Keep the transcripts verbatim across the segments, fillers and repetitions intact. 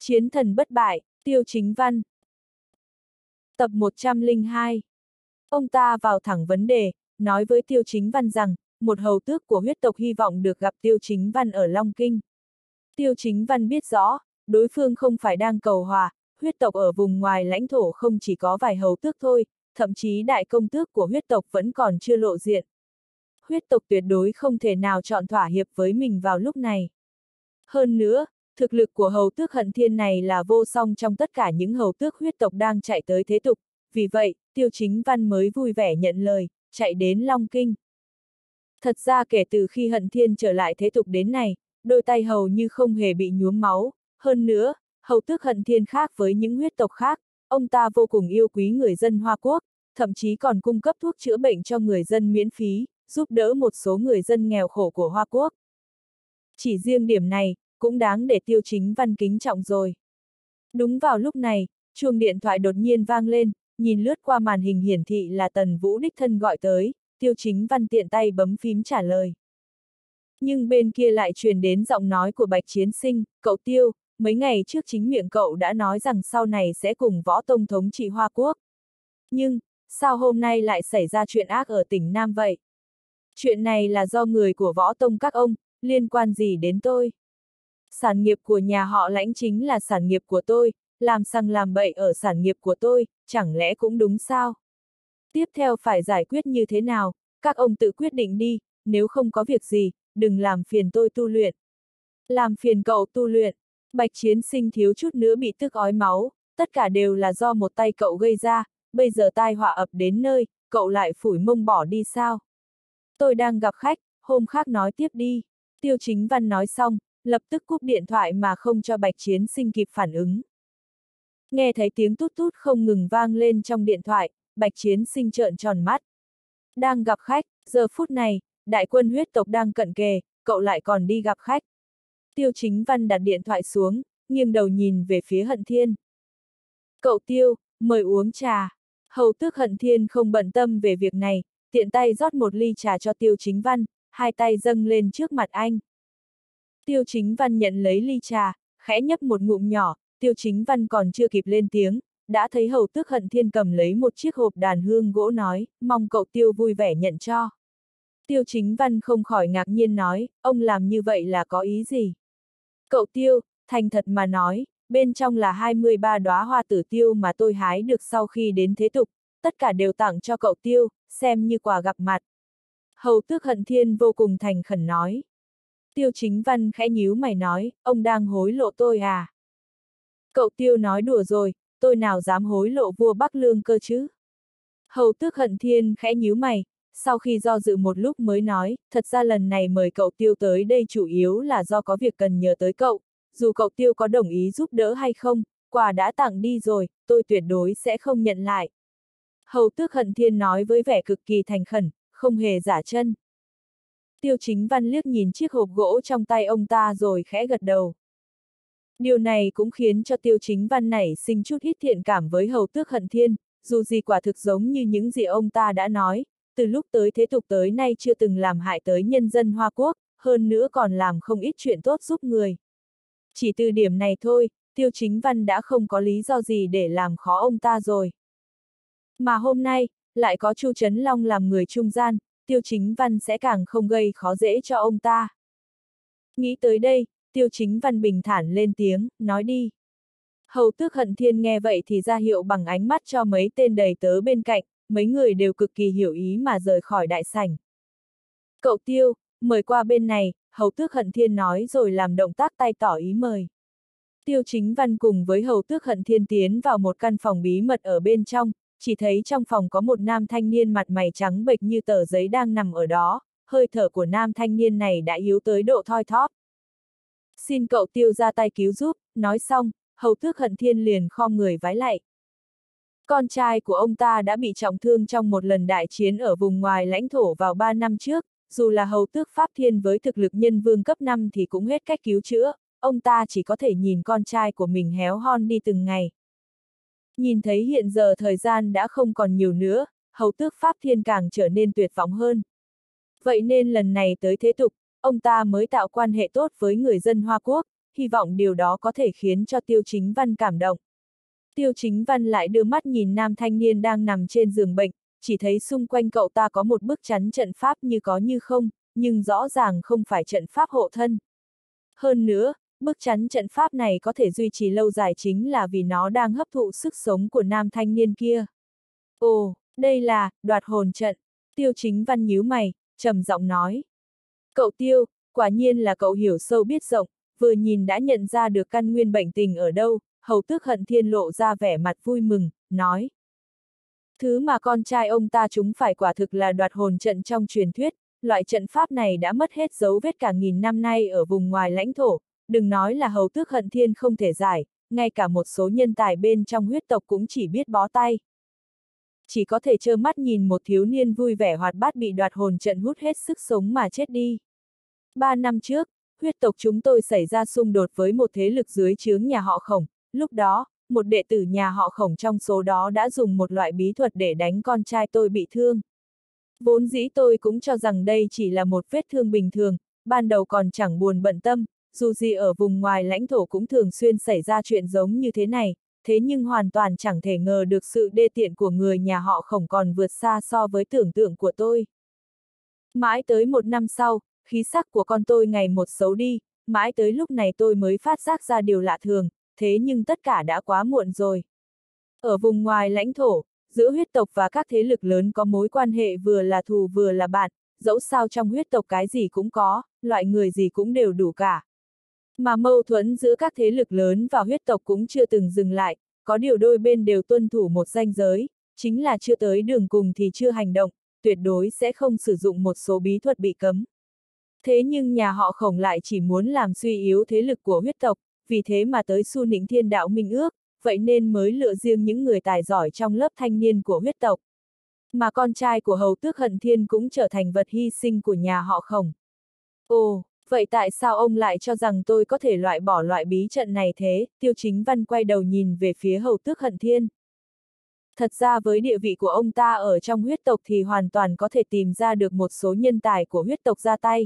Chiến thần bất bại, Tiêu Chính Văn. Tập một trăm lẻ hai. Ông ta vào thẳng vấn đề, nói với Tiêu Chính Văn rằng, một hầu tước của huyết tộc hy vọng được gặp Tiêu Chính Văn ở Long Kinh. Tiêu Chính Văn biết rõ, đối phương không phải đang cầu hòa, huyết tộc ở vùng ngoài lãnh thổ không chỉ có vài hầu tước thôi, thậm chí đại công tước của huyết tộc vẫn còn chưa lộ diện. Huyết tộc tuyệt đối không thể nào chọn thỏa hiệp với mình vào lúc này. Hơn nữa, thực lực của hầu tước Hận Thiên này là vô song trong tất cả những hầu tước huyết tộc đang chạy tới thế tục, vì vậy, Tiêu Chính Văn mới vui vẻ nhận lời, chạy đến Long Kinh. Thật ra kể từ khi Hận Thiên trở lại thế tục đến này, đôi tay hầu như không hề bị nhuốm máu, hơn nữa, hầu tước Hận Thiên khác với những huyết tộc khác, ông ta vô cùng yêu quý người dân Hoa Quốc, thậm chí còn cung cấp thuốc chữa bệnh cho người dân miễn phí, giúp đỡ một số người dân nghèo khổ của Hoa Quốc. Chỉ riêng điểm này, cũng đáng để Tiêu Chính Văn kính trọng rồi. Đúng vào lúc này, chuông điện thoại đột nhiên vang lên, nhìn lướt qua màn hình hiển thị là Tần Vũ đích thân gọi tới, Tiêu Chính Văn tiện tay bấm phím trả lời. Nhưng bên kia lại truyền đến giọng nói của Bạch Chiến Sinh, cậu Tiêu, mấy ngày trước chính miệng cậu đã nói rằng sau này sẽ cùng Võ Tông thống trị Hoa Quốc. Nhưng, sao hôm nay lại xảy ra chuyện ác ở tỉnh Nam vậy? Chuyện này là do người của Võ Tông các ông, liên quan gì đến tôi? Sản nghiệp của nhà họ Lãnh chính là sản nghiệp của tôi, làm sằng làm bậy ở sản nghiệp của tôi, chẳng lẽ cũng đúng sao? Tiếp theo phải giải quyết như thế nào, các ông tự quyết định đi, nếu không có việc gì, đừng làm phiền tôi tu luyện. Làm phiền cậu tu luyện, Bạch Chiến Sinh thiếu chút nữa bị tức ói máu, tất cả đều là do một tay cậu gây ra, bây giờ tai họa ập đến nơi, cậu lại phủi mông bỏ đi sao? Tôi đang gặp khách, hôm khác nói tiếp đi. Tiêu Chính Văn nói xong, lập tức cúp điện thoại mà không cho Bạch Chiến Sinh kịp phản ứng. Nghe thấy tiếng tút tút không ngừng vang lên trong điện thoại, Bạch Chiến Sinh trợn tròn mắt. Đang gặp khách, giờ phút này, đại quân huyết tộc đang cận kề, cậu lại còn đi gặp khách. Tiêu Chính Văn đặt điện thoại xuống, nghiêng đầu nhìn về phía Hận Thiên. Cậu Tiêu, mời uống trà. Hầu tước Hận Thiên không bận tâm về việc này, tiện tay rót một ly trà cho Tiêu Chính Văn, hai tay dâng lên trước mặt anh. Tiêu Chính Văn nhận lấy ly trà, khẽ nhấp một ngụm nhỏ, Tiêu Chính Văn còn chưa kịp lên tiếng, đã thấy hầu tước Hận Thiên cầm lấy một chiếc hộp đàn hương gỗ nói, mong cậu Tiêu vui vẻ nhận cho. Tiêu Chính Văn không khỏi ngạc nhiên nói, ông làm như vậy là có ý gì? Cậu Tiêu, thành thật mà nói, bên trong là hai mươi ba đóa hoa tử tiêu mà tôi hái được sau khi đến thế tục, tất cả đều tặng cho cậu Tiêu, xem như quà gặp mặt. Hầu tước Hận Thiên vô cùng thành khẩn nói. Tiêu Chính Văn khẽ nhíu mày nói, ông đang hối lộ tôi à? Cậu Tiêu nói đùa rồi, tôi nào dám hối lộ vua Bắc Lương cơ chứ? Hầu tước Hận Thiên khẽ nhíu mày, sau khi do dự một lúc mới nói, thật ra lần này mời cậu Tiêu tới đây chủ yếu là do có việc cần nhờ tới cậu, dù cậu Tiêu có đồng ý giúp đỡ hay không, quà đã tặng đi rồi, tôi tuyệt đối sẽ không nhận lại. Hầu tước Hận Thiên nói với vẻ cực kỳ thành khẩn, không hề giả chân. Tiêu Chính Văn liếc nhìn chiếc hộp gỗ trong tay ông ta rồi khẽ gật đầu. Điều này cũng khiến cho Tiêu Chính Văn nảy sinh chút ít thiện cảm với hầu tước Hận Thiên, dù gì quả thực giống như những gì ông ta đã nói, từ lúc tới thế tục tới nay chưa từng làm hại tới nhân dân Hoa Quốc, hơn nữa còn làm không ít chuyện tốt giúp người. Chỉ từ điểm này thôi, Tiêu Chính Văn đã không có lý do gì để làm khó ông ta rồi. Mà hôm nay, lại có Chu Trấn Long làm người trung gian, Tiêu Chính Văn sẽ càng không gây khó dễ cho ông ta. Nghĩ tới đây, Tiêu Chính Văn bình thản lên tiếng, nói đi. Hầu tước Hận Thiên nghe vậy thì ra hiệu bằng ánh mắt cho mấy tên đầy tớ bên cạnh, mấy người đều cực kỳ hiểu ý mà rời khỏi đại sảnh. Cậu Tiêu, mời qua bên này, hầu tước Hận Thiên nói rồi làm động tác tay tỏ ý mời. Tiêu Chính Văn cùng với hầu tước Hận Thiên tiến vào một căn phòng bí mật ở bên trong, chỉ thấy trong phòng có một nam thanh niên mặt mày trắng bệch như tờ giấy đang nằm ở đó, hơi thở của nam thanh niên này đã yếu tới độ thoi thóp. Xin cậu Tiêu ra tay cứu giúp, nói xong, hầu tước Hận Thiên liền khom người vái lạy. Con trai của ông ta đã bị trọng thương trong một lần đại chiến ở vùng ngoài lãnh thổ vào ba năm trước, dù là hầu tước Pháp Thiên với thực lực nhân vương cấp năm thì cũng hết cách cứu chữa, ông ta chỉ có thể nhìn con trai của mình héo hon đi từng ngày. Nhìn thấy hiện giờ thời gian đã không còn nhiều nữa, hầu tước Pháp Thiên càng trở nên tuyệt vọng hơn. Vậy nên lần này tới thế tục, ông ta mới tạo quan hệ tốt với người dân Hoa Quốc, hy vọng điều đó có thể khiến cho Tiêu Chính Văn cảm động. Tiêu Chính Văn lại đưa mắt nhìn nam thanh niên đang nằm trên giường bệnh, chỉ thấy xung quanh cậu ta có một bức chắn trận pháp như có như không, nhưng rõ ràng không phải trận pháp hộ thân. Hơn nữa, bức chắn trận pháp này có thể duy trì lâu dài chính là vì nó đang hấp thụ sức sống của nam thanh niên kia. Ồ, đây là đoạt hồn trận. Tiêu Chính Văn nhíu mày, trầm giọng nói. Cậu Tiêu, quả nhiên là cậu hiểu sâu biết rộng, vừa nhìn đã nhận ra được căn nguyên bệnh tình ở đâu. Hầu Tước Hận Thiên lộ ra vẻ mặt vui mừng, nói. Thứ mà con trai ông ta trúng phải quả thực là đoạt hồn trận trong truyền thuyết, loại trận pháp này đã mất hết dấu vết cả nghìn năm nay ở vùng ngoài lãnh thổ, đừng nói là Hầu Tước Hận Thiên không thể giải, ngay cả một số nhân tài bên trong huyết tộc cũng chỉ biết bó tay. Chỉ có thể trơ mắt nhìn một thiếu niên vui vẻ hoạt bát bị đoạt hồn trận hút hết sức sống mà chết đi. Ba năm trước, huyết tộc chúng tôi xảy ra xung đột với một thế lực dưới trướng nhà họ Khổng, lúc đó, một đệ tử nhà họ Khổng trong số đó đã dùng một loại bí thuật để đánh con trai tôi bị thương. Vốn dĩ tôi cũng cho rằng đây chỉ là một vết thương bình thường, ban đầu còn chẳng buồn bận tâm, dù gì ở vùng ngoài lãnh thổ cũng thường xuyên xảy ra chuyện giống như thế này, thế nhưng hoàn toàn chẳng thể ngờ được sự đê tiện của người nhà họ Khổng còn vượt xa so với tưởng tượng của tôi. Mãi tới một năm sau, khí sắc của con tôi ngày một xấu đi, mãi tới lúc này tôi mới phát giác ra điều lạ thường, thế nhưng tất cả đã quá muộn rồi. Ở vùng ngoài lãnh thổ, giữa huyết tộc và các thế lực lớn có mối quan hệ vừa là thù vừa là bạn, dẫu sao trong huyết tộc cái gì cũng có, loại người gì cũng đều đủ cả. Mà mâu thuẫn giữa các thế lực lớn và huyết tộc cũng chưa từng dừng lại, có điều đôi bên đều tuân thủ một ranh giới, chính là chưa tới đường cùng thì chưa hành động, tuyệt đối sẽ không sử dụng một số bí thuật bị cấm. Thế nhưng nhà họ Khổng lại chỉ muốn làm suy yếu thế lực của huyết tộc, vì thế mà tới xu nịnh thiên đạo minh ước, vậy nên mới lựa riêng những người tài giỏi trong lớp thanh niên của huyết tộc. Mà con trai của Hầu Tước Hận Thiên cũng trở thành vật hy sinh của nhà họ Khổng. Ồ, vậy tại sao ông lại cho rằng tôi có thể loại bỏ loại bí trận này thế? Tiêu Chính Văn quay đầu nhìn về phía Hầu Tước Hận Thiên. Thật ra với địa vị của ông ta ở trong huyết tộc thì hoàn toàn có thể tìm ra được một số nhân tài của huyết tộc ra tay.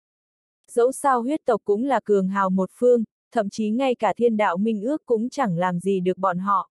Dẫu sao huyết tộc cũng là cường hào một phương, thậm chí ngay cả thiên đạo minh ước cũng chẳng làm gì được bọn họ.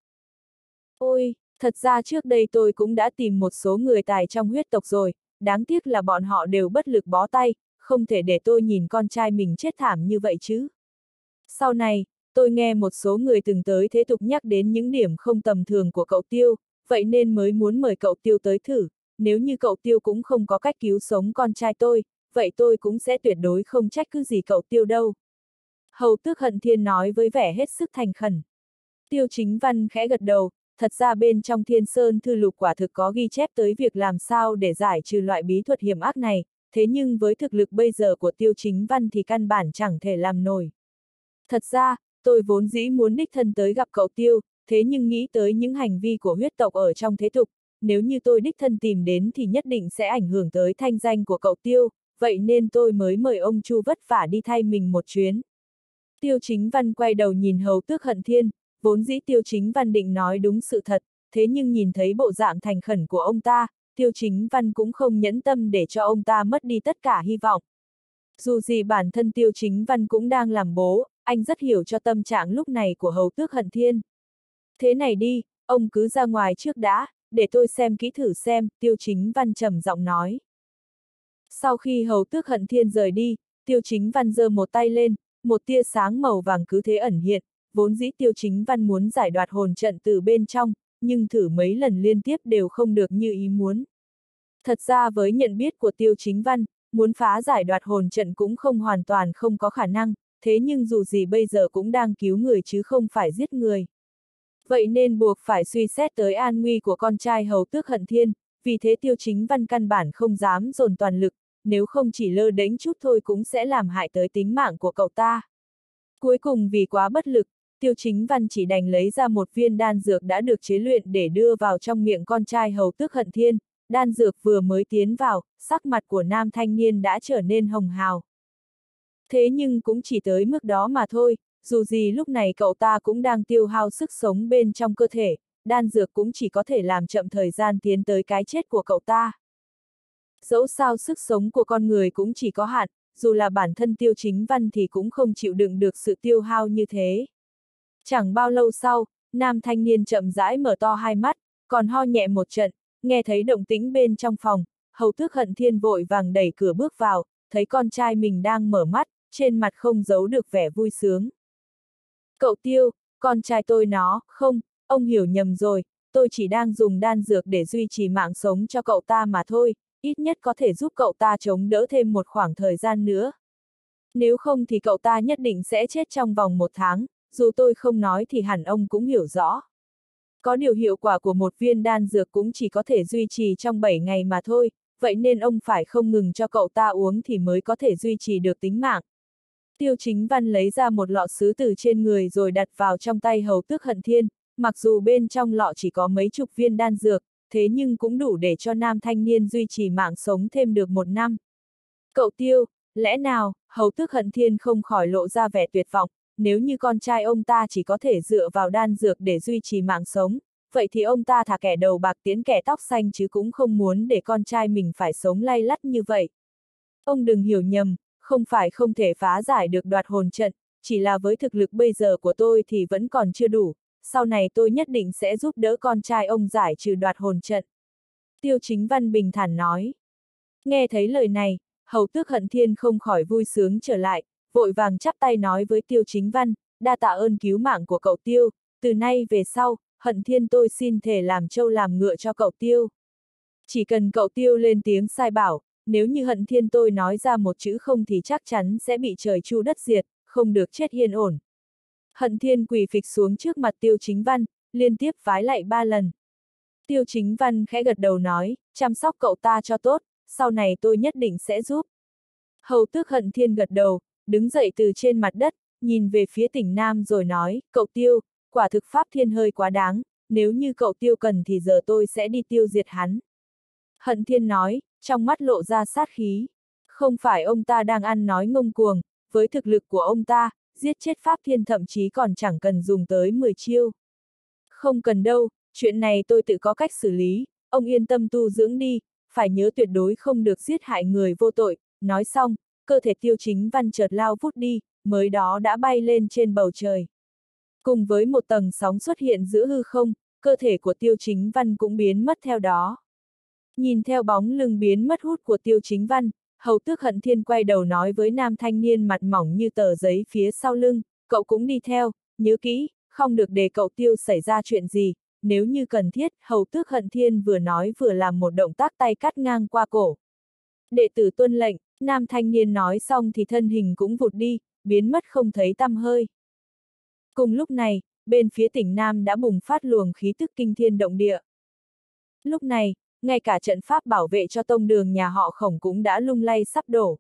Ôi, thật ra trước đây tôi cũng đã tìm một số người tài trong huyết tộc rồi, đáng tiếc là bọn họ đều bất lực bó tay, không thể để tôi nhìn con trai mình chết thảm như vậy chứ. Sau này, tôi nghe một số người từng tới thế tục nhắc đến những điểm không tầm thường của cậu Tiêu, vậy nên mới muốn mời cậu Tiêu tới thử, nếu như cậu Tiêu cũng không có cách cứu sống con trai tôi, vậy tôi cũng sẽ tuyệt đối không trách cứ gì cậu Tiêu đâu. Hầu Tước Hận Thiên nói với vẻ hết sức thành khẩn. Tiêu Chính Văn khẽ gật đầu, thật ra bên trong Thiên Sơn Thư Lục quả thực có ghi chép tới việc làm sao để giải trừ loại bí thuật hiểm ác này, thế nhưng với thực lực bây giờ của Tiêu Chính Văn thì căn bản chẳng thể làm nổi. Thật ra, tôi vốn dĩ muốn đích thân tới gặp cậu Tiêu, thế nhưng nghĩ tới những hành vi của huyết tộc ở trong thế tục, nếu như tôi đích thân tìm đến thì nhất định sẽ ảnh hưởng tới thanh danh của cậu Tiêu, vậy nên tôi mới mời ông Chu vất vả đi thay mình một chuyến. Tiêu Chính Văn quay đầu nhìn Hầu Tước Hận Thiên, vốn dĩ Tiêu Chính Văn định nói đúng sự thật, thế nhưng nhìn thấy bộ dạng thành khẩn của ông ta, Tiêu Chính Văn cũng không nhẫn tâm để cho ông ta mất đi tất cả hy vọng. Dù gì bản thân Tiêu Chính Văn cũng đang làm bố, anh rất hiểu cho tâm trạng lúc này của Hầu Tước Hận Thiên. Thế này đi, ông cứ ra ngoài trước đã, để tôi xem kỹ thử xem, Tiêu Chính Văn trầm giọng nói. Sau khi Hầu Tước Hận Thiên rời đi, Tiêu Chính Văn giơ một tay lên, một tia sáng màu vàng cứ thế ẩn hiện, vốn dĩ Tiêu Chính Văn muốn giải đoạt hồn trận từ bên trong, nhưng thử mấy lần liên tiếp đều không được như ý muốn. Thật ra với nhận biết của Tiêu Chính Văn, muốn phá giải đoạt hồn trận cũng không hoàn toàn không có khả năng, thế nhưng dù gì bây giờ cũng đang cứu người chứ không phải giết người. Vậy nên buộc phải suy xét tới an nguy của con trai Hầu Tước Hận Thiên, vì thế Tiêu Chính Văn căn bản không dám dồn toàn lực, nếu không chỉ lơ đánh chút thôi cũng sẽ làm hại tới tính mạng của cậu ta. Cuối cùng vì quá bất lực, Tiêu Chính Văn chỉ đành lấy ra một viên đan dược đã được chế luyện để đưa vào trong miệng con trai Hầu Tước Hận Thiên, đan dược vừa mới tiến vào, sắc mặt của nam thanh niên đã trở nên hồng hào. Thế nhưng cũng chỉ tới mức đó mà thôi, dù gì lúc này cậu ta cũng đang tiêu hao sức sống bên trong cơ thể, đan dược cũng chỉ có thể làm chậm thời gian tiến tới cái chết của cậu ta. Dẫu sao sức sống của con người cũng chỉ có hạn, dù là bản thân Tiêu Chính Văn thì cũng không chịu đựng được sự tiêu hao như thế. Chẳng bao lâu sau, nam thanh niên chậm rãi mở to hai mắt, còn ho nhẹ một trận, nghe thấy động tĩnh bên trong phòng, Hầu Tước Hận Thiên vội vàng đẩy cửa bước vào, thấy con trai mình đang mở mắt, trên mặt không giấu được vẻ vui sướng. Cậu Tiêu, con trai tôi nó, không, ông hiểu nhầm rồi, tôi chỉ đang dùng đan dược để duy trì mạng sống cho cậu ta mà thôi, ít nhất có thể giúp cậu ta chống đỡ thêm một khoảng thời gian nữa. Nếu không thì cậu ta nhất định sẽ chết trong vòng một tháng, dù tôi không nói thì hẳn ông cũng hiểu rõ. Có điều hiệu quả của một viên đan dược cũng chỉ có thể duy trì trong bảy ngày mà thôi, vậy nên ông phải không ngừng cho cậu ta uống thì mới có thể duy trì được tính mạng. Tiêu Chính Văn lấy ra một lọ sứ từ trên người rồi đặt vào trong tay Hầu Tước Hận Thiên, mặc dù bên trong lọ chỉ có mấy chục viên đan dược, thế nhưng cũng đủ để cho nam thanh niên duy trì mạng sống thêm được một năm. Cậu Tiêu, lẽ nào, Hầu Tước Hận Thiên không khỏi lộ ra vẻ tuyệt vọng, nếu như con trai ông ta chỉ có thể dựa vào đan dược để duy trì mạng sống, vậy thì ông ta thà kẻ đầu bạc tiễn kẻ tóc xanh chứ cũng không muốn để con trai mình phải sống lay lắt như vậy. Ông đừng hiểu nhầm, không phải không thể phá giải được đoạt hồn trận, chỉ là với thực lực bây giờ của tôi thì vẫn còn chưa đủ, sau này tôi nhất định sẽ giúp đỡ con trai ông giải trừ đoạt hồn trận. Tiêu Chính Văn bình thản nói. Nghe thấy lời này, Hầu Tước Hận Thiên không khỏi vui sướng trở lại, vội vàng chắp tay nói với Tiêu Chính Văn, đa tạ ơn cứu mạng của cậu Tiêu, từ nay về sau, Hận Thiên tôi xin thể làm trâu làm ngựa cho cậu Tiêu. Chỉ cần cậu Tiêu lên tiếng sai bảo, nếu như Hận Thiên tôi nói ra một chữ không thì chắc chắn sẽ bị trời chu đất diệt, không được chết yên ổn. Hận Thiên quỳ phịch xuống trước mặt Tiêu Chính Văn, liên tiếp vái lạy ba lần. Tiêu Chính Văn khẽ gật đầu nói, chăm sóc cậu ta cho tốt, sau này tôi nhất định sẽ giúp. Hầu Tước Hận Thiên gật đầu, đứng dậy từ trên mặt đất, nhìn về phía tỉnh Nam rồi nói, cậu Tiêu, quả thực Pháp Thiên hơi quá đáng, nếu như cậu Tiêu cần thì giờ tôi sẽ đi tiêu diệt hắn. Hận Thiên nói, trong mắt lộ ra sát khí. Không phải ông ta đang ăn nói ngông cuồng, với thực lực của ông ta, giết chết Pháp Thiên thậm chí còn chẳng cần dùng tới mười chiêu. Không cần đâu, chuyện này tôi tự có cách xử lý, ông yên tâm tu dưỡng đi, phải nhớ tuyệt đối không được giết hại người vô tội. Nói xong, cơ thể Tiêu Chính Văn chợt lao vút đi, mới đó đã bay lên trên bầu trời. Cùng với một tầng sóng xuất hiện giữa hư không, cơ thể của Tiêu Chính Văn cũng biến mất theo đó. Nhìn theo bóng lưng biến mất hút của Tiêu Chính Văn, Hầu Tước Hận Thiên quay đầu nói với nam thanh niên mặt mỏng như tờ giấy phía sau lưng, cậu cũng đi theo, nhớ kỹ, không được để cậu Tiêu xảy ra chuyện gì, nếu như cần thiết, Hầu Tước Hận Thiên vừa nói vừa làm một động tác tay cắt ngang qua cổ. Đệ tử tuân lệnh, nam thanh niên nói xong thì thân hình cũng vụt đi, biến mất không thấy tăm hơi. Cùng lúc này, bên phía tỉnh Nam đã bùng phát luồng khí tức kinh thiên động địa. Lúc này, ngay cả trận pháp bảo vệ cho tông đường nhà họ Khổng cũng đã lung lay sắp đổ.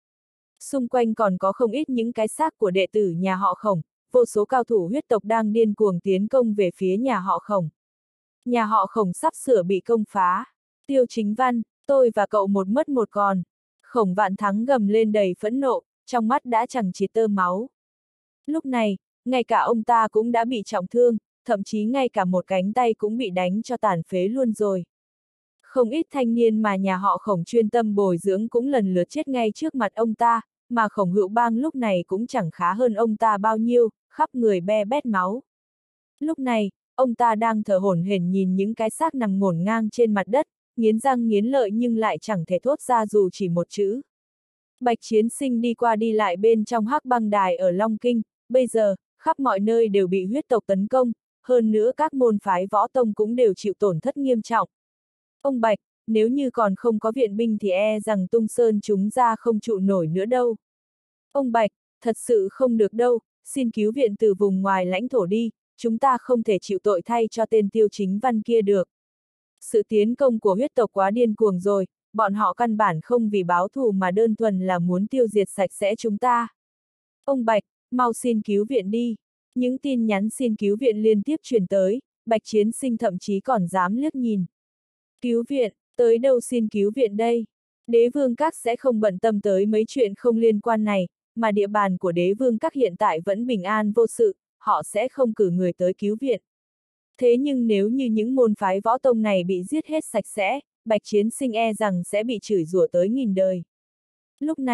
Xung quanh còn có không ít những cái xác của đệ tử nhà họ Khổng, vô số cao thủ huyết tộc đang điên cuồng tiến công về phía nhà họ Khổng. Nhà họ Khổng sắp sửa bị công phá. Tiêu Chính Văn, tôi và cậu một mất một còn. Khổng Vạn Thắng gầm lên đầy phẫn nộ, trong mắt đã chẳng chỉ tơ máu. Lúc này, ngay cả ông ta cũng đã bị trọng thương, thậm chí ngay cả một cánh tay cũng bị đánh cho tàn phế luôn rồi. Không ít thanh niên mà nhà họ Khổng chuyên tâm bồi dưỡng cũng lần lượt chết ngay trước mặt ông ta, mà Khổng Hữu Bang lúc này cũng chẳng khá hơn ông ta bao nhiêu, khắp người be bét máu. Lúc này, ông ta đang thở hổn hển nhìn những cái xác nằm ngổn ngang trên mặt đất, nghiến răng nghiến lợi nhưng lại chẳng thể thốt ra dù chỉ một chữ. Bạch Chiến Sinh đi qua đi lại bên trong Hắc Băng Đài ở Long Kinh, bây giờ, khắp mọi nơi đều bị huyết tộc tấn công, hơn nữa các môn phái võ tông cũng đều chịu tổn thất nghiêm trọng. Ông Bạch, nếu như còn không có viện binh thì e rằng Tung Sơn chúng ra không trụ nổi nữa đâu. Ông Bạch, thật sự không được đâu, xin cứu viện từ vùng ngoài lãnh thổ đi, chúng ta không thể chịu tội thay cho tên Tiêu Chính Văn kia được. Sự tiến công của huyết tộc quá điên cuồng rồi, bọn họ căn bản không vì báo thù mà đơn thuần là muốn tiêu diệt sạch sẽ chúng ta. Ông Bạch, mau xin cứu viện đi. Những tin nhắn xin cứu viện liên tiếp truyền tới, Bạch Chiến Sinh thậm chí còn dám liếc nhìn. Cứu viện, tới đâu xin cứu viện đây? Đế vương các sẽ không bận tâm tới mấy chuyện không liên quan này, mà địa bàn của đế vương các hiện tại vẫn bình an vô sự, họ sẽ không cử người tới cứu viện. Thế nhưng nếu như những môn phái võ tông này bị giết hết sạch sẽ, Bạch Chiến Sinh e rằng sẽ bị chửi rủa tới nghìn đời. Lúc này,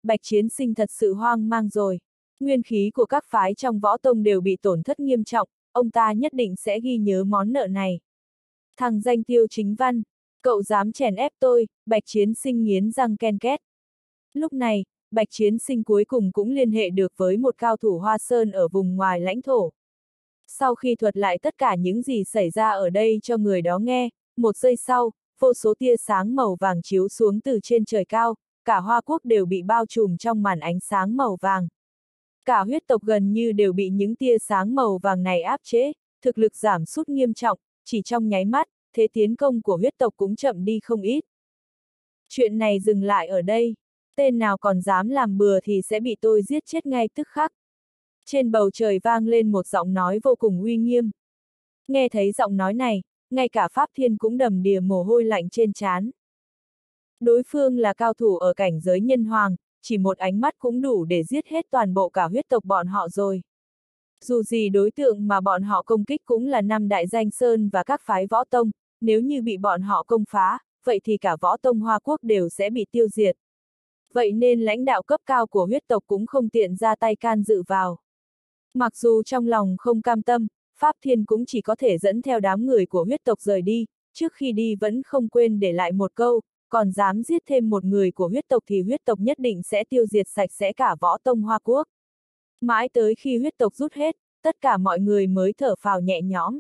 Bạch Chiến Sinh thật sự hoang mang rồi. Nguyên khí của các phái trong võ tông đều bị tổn thất nghiêm trọng, ông ta nhất định sẽ ghi nhớ món nợ này. Thằng danh Tiêu Chính Văn, cậu dám chèn ép tôi, Bạch Chiến Sinh nghiến răng ken két. Lúc này, Bạch Chiến Sinh cuối cùng cũng liên hệ được với một cao thủ Hoa Sơn ở vùng ngoài lãnh thổ. Sau khi thuật lại tất cả những gì xảy ra ở đây cho người đó nghe, một giây sau, vô số tia sáng màu vàng chiếu xuống từ trên trời cao, cả Hoa Quốc đều bị bao trùm trong màn ánh sáng màu vàng. Cả huyết tộc gần như đều bị những tia sáng màu vàng này áp chế, thực lực giảm sút nghiêm trọng, chỉ trong nháy mắt, thế tiến công của huyết tộc cũng chậm đi không ít. Chuyện này dừng lại ở đây, tên nào còn dám làm bừa thì sẽ bị tôi giết chết ngay tức khắc. Trên bầu trời vang lên một giọng nói vô cùng uy nghiêm. Nghe thấy giọng nói này, ngay cả Pháp Thiên cũng đầm đìa mồ hôi lạnh trên trán. Đối phương là cao thủ ở cảnh giới nhân hoàng, chỉ một ánh mắt cũng đủ để giết hết toàn bộ cả huyết tộc bọn họ rồi. Dù gì đối tượng mà bọn họ công kích cũng là năm đại danh sơn và các phái võ tông, nếu như bị bọn họ công phá, vậy thì cả võ tông Hoa Quốc đều sẽ bị tiêu diệt. Vậy nên lãnh đạo cấp cao của huyết tộc cũng không tiện ra tay can dự vào. Mặc dù trong lòng không cam tâm, Pháp Thiên cũng chỉ có thể dẫn theo đám người của huyết tộc rời đi, trước khi đi vẫn không quên để lại một câu, còn dám giết thêm một người của huyết tộc thì huyết tộc nhất định sẽ tiêu diệt sạch sẽ cả võ tông Hoa Quốc. Mãi tới khi huyết tộc rút hết, tất cả mọi người mới thở phào nhẹ nhõm.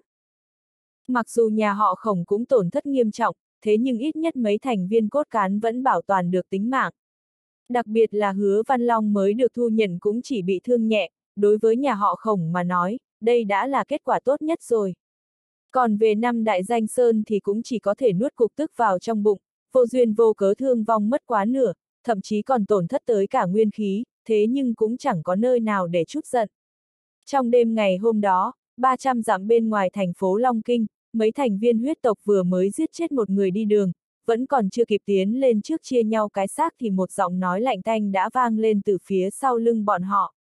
Mặc dù nhà họ Khổng cũng tổn thất nghiêm trọng, thế nhưng ít nhất mấy thành viên cốt cán vẫn bảo toàn được tính mạng. Đặc biệt là Hứa Văn Long mới được thu nhận cũng chỉ bị thương nhẹ, đối với nhà họ Khổng mà nói, đây đã là kết quả tốt nhất rồi. Còn về năm đại danh sơn thì cũng chỉ có thể nuốt cục tức vào trong bụng, vô duyên vô cớ thương vong mất quá nửa, thậm chí còn tổn thất tới cả nguyên khí, thế nhưng cũng chẳng có nơi nào để trút giận. Trong đêm ngày hôm đó, ba trăm dặm bên ngoài thành phố Long Kinh, mấy thành viên huyết tộc vừa mới giết chết một người đi đường, vẫn còn chưa kịp tiến lên trước chia nhau cái xác thì một giọng nói lạnh tanh đã vang lên từ phía sau lưng bọn họ.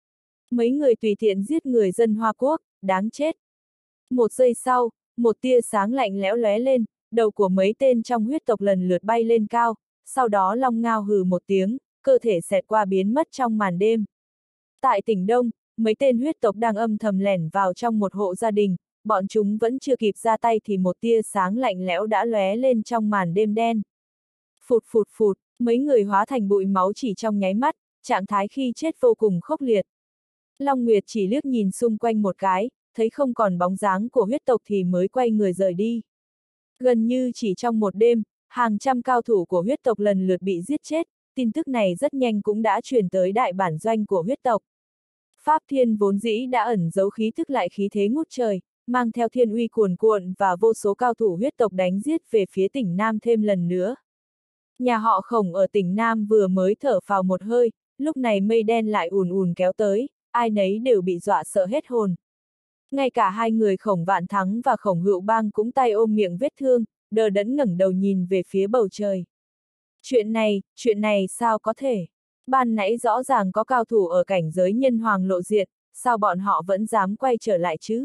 Mấy người tùy tiện giết người dân Hoa Quốc, đáng chết. Một giây sau, một tia sáng lạnh lẽo lóe lên, đầu của mấy tên trong huyết tộc lần lượt bay lên cao, sau đó long ngao hừ một tiếng, cơ thể xẹt qua biến mất trong màn đêm. Tại tỉnh Đông, mấy tên huyết tộc đang âm thầm lẻn vào trong một hộ gia đình, bọn chúng vẫn chưa kịp ra tay thì một tia sáng lạnh lẽo đã lóe lên trong màn đêm đen. Phụt phụt phụt, mấy người hóa thành bụi máu chỉ trong nháy mắt, trạng thái khi chết vô cùng khốc liệt. Long Nguyệt chỉ liếc nhìn xung quanh một cái, thấy không còn bóng dáng của huyết tộc thì mới quay người rời đi. Gần như chỉ trong một đêm, hàng trăm cao thủ của huyết tộc lần lượt bị giết chết, tin tức này rất nhanh cũng đã truyền tới đại bản doanh của huyết tộc. Pháp Thiên vốn dĩ đã ẩn giấu khí tức lại khí thế ngút trời, mang theo thiên uy cuồn cuộn và vô số cao thủ huyết tộc đánh giết về phía tỉnh Nam thêm lần nữa. Nhà họ Khổng ở tỉnh Nam vừa mới thở phào một hơi, lúc này mây đen lại ùn ùn kéo tới, ai nấy đều bị dọa sợ hết hồn. Ngay cả hai người Khổng Vạn Thắng và Khổng Hữu Bang cũng tay ôm miệng vết thương, đờ đẫn ngẩng đầu nhìn về phía bầu trời. Chuyện này, chuyện này sao có thể? Ban nãy rõ ràng có cao thủ ở cảnh giới nhân hoàng lộ diện, sao bọn họ vẫn dám quay trở lại chứ?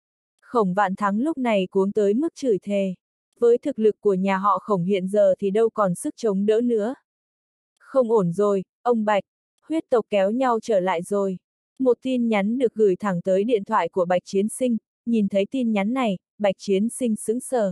Khổng Vạn Thắng lúc này cuống tới mức chửi thề. Với thực lực của nhà họ Khổng hiện giờ thì đâu còn sức chống đỡ nữa. Không ổn rồi, ông Bạch, huyết tộc kéo nhau trở lại rồi. Một tin nhắn được gửi thẳng tới điện thoại của Bạch Chiến Sinh, nhìn thấy tin nhắn này, Bạch Chiến Sinh sững sờ.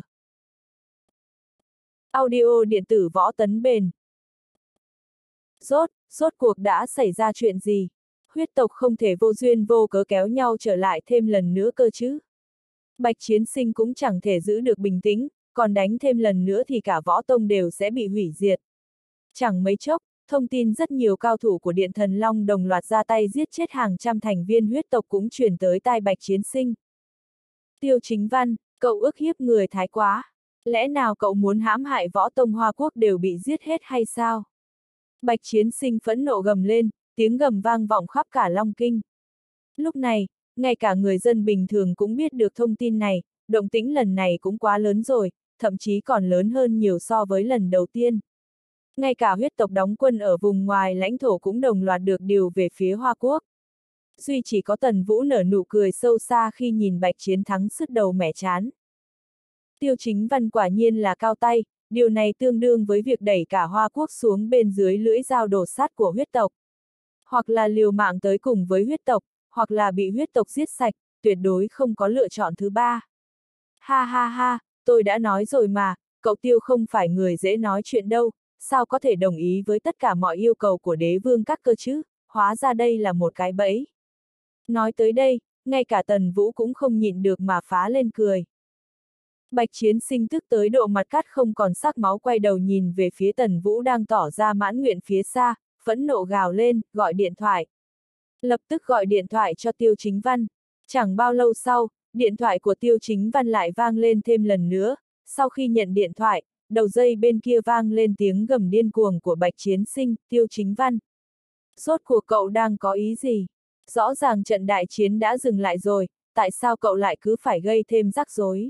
Audio điện tử Võ Tấn Bền. Rốt, rốt cuộc đã xảy ra chuyện gì? Huyết tộc không thể vô duyên vô cớ kéo nhau trở lại thêm lần nữa cơ chứ? Bạch Chiến Sinh cũng chẳng thể giữ được bình tĩnh, còn đánh thêm lần nữa thì cả võ tông đều sẽ bị hủy diệt. Chẳng mấy chốc, thông tin rất nhiều cao thủ của Điện Thần Long đồng loạt ra tay giết chết hàng trăm thành viên huyết tộc cũng truyền tới tai Bạch Chiến Sinh. Tiêu Chính Văn, cậu ức hiếp người thái quá. Lẽ nào cậu muốn hãm hại võ tông Hoa Quốc đều bị giết hết hay sao? Bạch Chiến Sinh phẫn nộ gầm lên, tiếng gầm vang vọng khắp cả Long Kinh. Lúc này, ngay cả người dân bình thường cũng biết được thông tin này, động tĩnh lần này cũng quá lớn rồi, thậm chí còn lớn hơn nhiều so với lần đầu tiên. Ngay cả huyết tộc đóng quân ở vùng ngoài lãnh thổ cũng đồng loạt được điều về phía Hoa Quốc. Duy chỉ có Tần Vũ nở nụ cười sâu xa khi nhìn Bạch Chiến thắng sứt đầu mẻ chán. Tiêu Chính Văn quả nhiên là cao tay, điều này tương đương với việc đẩy cả Hoa Quốc xuống bên dưới lưỡi dao đổ sát của huyết tộc. Hoặc là liều mạng tới cùng với huyết tộc, hoặc là bị huyết tộc giết sạch, tuyệt đối không có lựa chọn thứ ba. Ha ha ha, tôi đã nói rồi mà, cậu Tiêu không phải người dễ nói chuyện đâu, sao có thể đồng ý với tất cả mọi yêu cầu của đế vương các cơ chứ, hóa ra đây là một cái bẫy. Nói tới đây, ngay cả Tần Vũ cũng không nhịn được mà phá lên cười. Bạch Chiến Sinh tức tới độ mặt cắt không còn sắc máu, quay đầu nhìn về phía Tần Vũ đang tỏ ra mãn nguyện phía xa, phẫn nộ gào lên, gọi điện thoại. Lập tức gọi điện thoại cho Tiêu Chính Văn. Chẳng bao lâu sau, điện thoại của Tiêu Chính Văn lại vang lên thêm lần nữa, sau khi nhận điện thoại, đầu dây bên kia vang lên tiếng gầm điên cuồng của Bạch Chiến Sinh, Tiêu Chính Văn. Rốt cuộc cậu đang có ý gì? Rõ ràng trận đại chiến đã dừng lại rồi, tại sao cậu lại cứ phải gây thêm rắc rối?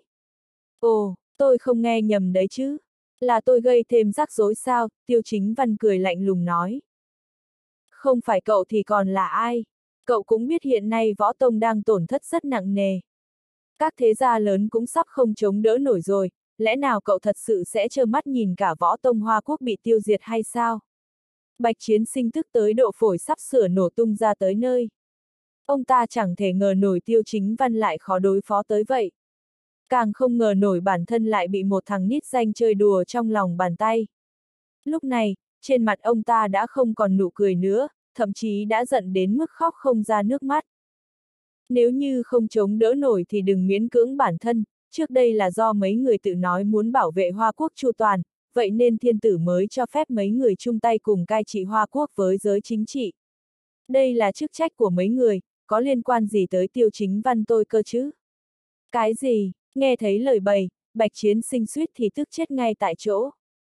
Ồ, tôi không nghe nhầm đấy chứ. Là tôi gây thêm rắc rối sao? Tiêu Chính Văn cười lạnh lùng nói. Không phải cậu thì còn là ai? Cậu cũng biết hiện nay võ tông đang tổn thất rất nặng nề. Các thế gia lớn cũng sắp không chống đỡ nổi rồi, lẽ nào cậu thật sự sẽ trơ mắt nhìn cả võ tông Hoa Quốc bị tiêu diệt hay sao? Bạch Chiến Sinh tức tới độ phổi sắp sửa nổ tung ra tới nơi. Ông ta chẳng thể ngờ nổi Tiêu Chính Văn lại khó đối phó tới vậy. Càng không ngờ nổi bản thân lại bị một thằng nít danh chơi đùa trong lòng bàn tay. Lúc này, trên mặt ông ta đã không còn nụ cười nữa, thậm chí đã giận đến mức khóc không ra nước mắt. Nếu như không chống đỡ nổi thì đừng miễn cưỡng bản thân, trước đây là do mấy người tự nói muốn bảo vệ Hoa Quốc chu toàn, vậy nên thiên tử mới cho phép mấy người chung tay cùng cai trị Hoa Quốc với giới chính trị. Đây là chức trách của mấy người, có liên quan gì tới Tiêu Chính Văn tôi cơ chứ? Cái gì? Nghe thấy lời bày, Bạch Chiến Sinh suýt thì tức chết ngay tại chỗ.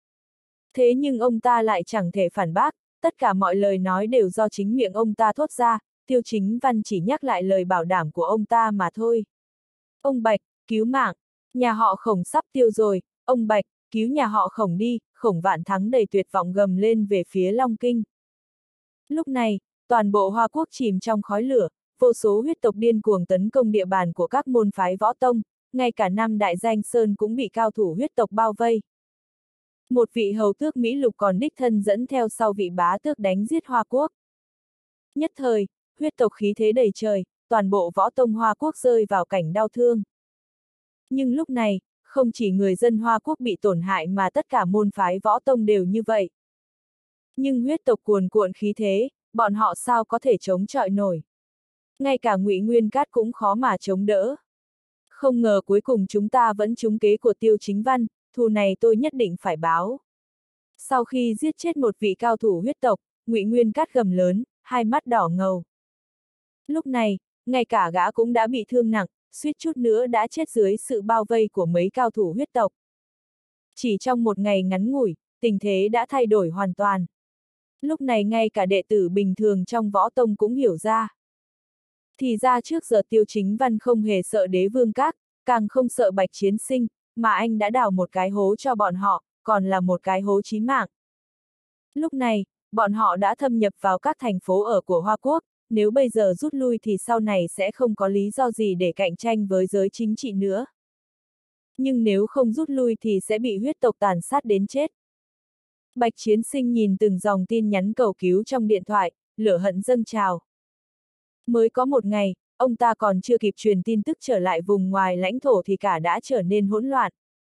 Thế nhưng ông ta lại chẳng thể phản bác, tất cả mọi lời nói đều do chính miệng ông ta thốt ra, Tiêu Chính Văn chỉ nhắc lại lời bảo đảm của ông ta mà thôi. Ông Bạch, cứu mạng, nhà họ Khổng sắp tiêu rồi, ông Bạch, cứu nhà họ Khổng đi, Khổng Vạn Thắng đầy tuyệt vọng gầm lên về phía Long Kinh. Lúc này, toàn bộ Hoa Quốc chìm trong khói lửa, vô số huyết tộc điên cuồng tấn công địa bàn của các môn phái võ tông, ngay cả năm đại danh sơn cũng bị cao thủ huyết tộc bao vây. Một vị hầu tước Mỹ Lục còn đích thân dẫn theo sau vị bá tước đánh giết Hoa Quốc. Nhất thời, huyết tộc khí thế đầy trời, toàn bộ võ tông Hoa Quốc rơi vào cảnh đau thương. Nhưng lúc này, không chỉ người dân Hoa Quốc bị tổn hại mà tất cả môn phái võ tông đều như vậy. Nhưng huyết tộc cuồn cuộn khí thế, bọn họ sao có thể chống chọi nổi. Ngay cả Ngụy Nguyên Cát cũng khó mà chống đỡ. Không ngờ cuối cùng chúng ta vẫn trúng kế của Tiêu Chính Văn, thù này tôi nhất định phải báo. Sau khi giết chết một vị cao thủ huyết tộc, Ngụy Nguyên Cát gầm lớn, hai mắt đỏ ngầu. Lúc này, ngay cả gã cũng đã bị thương nặng, suýt chút nữa đã chết dưới sự bao vây của mấy cao thủ huyết tộc. Chỉ trong một ngày ngắn ngủi, tình thế đã thay đổi hoàn toàn. Lúc này ngay cả đệ tử bình thường trong võ tông cũng hiểu ra. Thì ra trước giờ Tiêu Chính Văn không hề sợ đế vương các, càng không sợ Bạch Chiến Sinh, mà anh đã đào một cái hố cho bọn họ, còn là một cái hố chí mạng. Lúc này, bọn họ đã thâm nhập vào các thành phố ở của Hoa Quốc, nếu bây giờ rút lui thì sau này sẽ không có lý do gì để cạnh tranh với giới chính trị nữa. Nhưng nếu không rút lui thì sẽ bị huyết tộc tàn sát đến chết. Bạch Chiến Sinh nhìn từng dòng tin nhắn cầu cứu trong điện thoại, lửa hận dâng trào. Mới có một ngày, ông ta còn chưa kịp truyền tin tức trở lại vùng ngoài lãnh thổ thì cả đã trở nên hỗn loạn.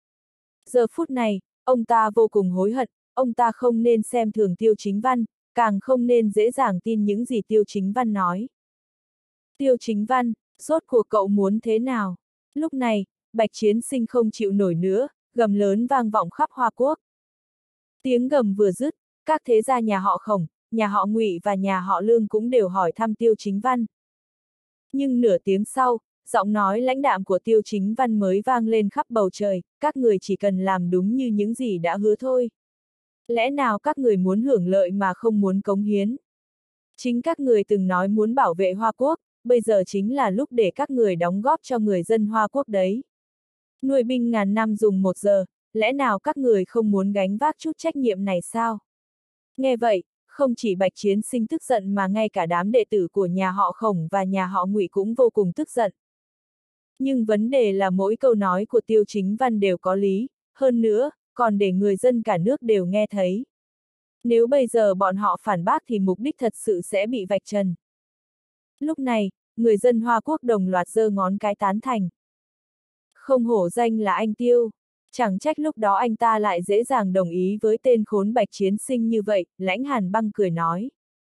Giờ phút này, ông ta vô cùng hối hận, ông ta không nên xem thường Tiêu Chính Văn, càng không nên dễ dàng tin những gì Tiêu Chính Văn nói. Tiêu Chính Văn, rốt cuộc cậu muốn thế nào? Lúc này, Bạch Chiến Sinh không chịu nổi nữa, gầm lớn vang vọng khắp Hoa Quốc. Tiếng gầm vừa dứt, các thế gia nhà họ Khổng, nhà họ Ngụy và nhà họ Lương cũng đều hỏi thăm Tiêu Chính Văn. Nhưng nửa tiếng sau, giọng nói lãnh đạm của Tiêu Chính Văn mới vang lên khắp bầu trời, các người chỉ cần làm đúng như những gì đã hứa thôi. Lẽ nào các người muốn hưởng lợi mà không muốn cống hiến? Chính các người từng nói muốn bảo vệ Hoa Quốc, bây giờ chính là lúc để các người đóng góp cho người dân Hoa Quốc đấy. Nuôi binh ngàn năm dùng một giờ, lẽ nào các người không muốn gánh vác chút trách nhiệm này sao? Nghe vậy, không chỉ Bạch Chiến Sinh tức giận mà ngay cả đám đệ tử của nhà họ Khổng và nhà họ Ngụy cũng vô cùng tức giận. Nhưng vấn đề là mỗi câu nói của Tiêu Chính Văn đều có lý, hơn nữa, còn để người dân cả nước đều nghe thấy. Nếu bây giờ bọn họ phản bác thì mục đích thật sự sẽ bị vạch trần. Lúc này, người dân Hoa Quốc đồng loạt giơ ngón cái tán thành. Không hổ danh là anh Tiêu, chẳng trách lúc đó anh ta lại dễ dàng đồng ý với tên khốn Bạch Chiến Sinh như vậy, Lãnh Hàn Băng cười nói.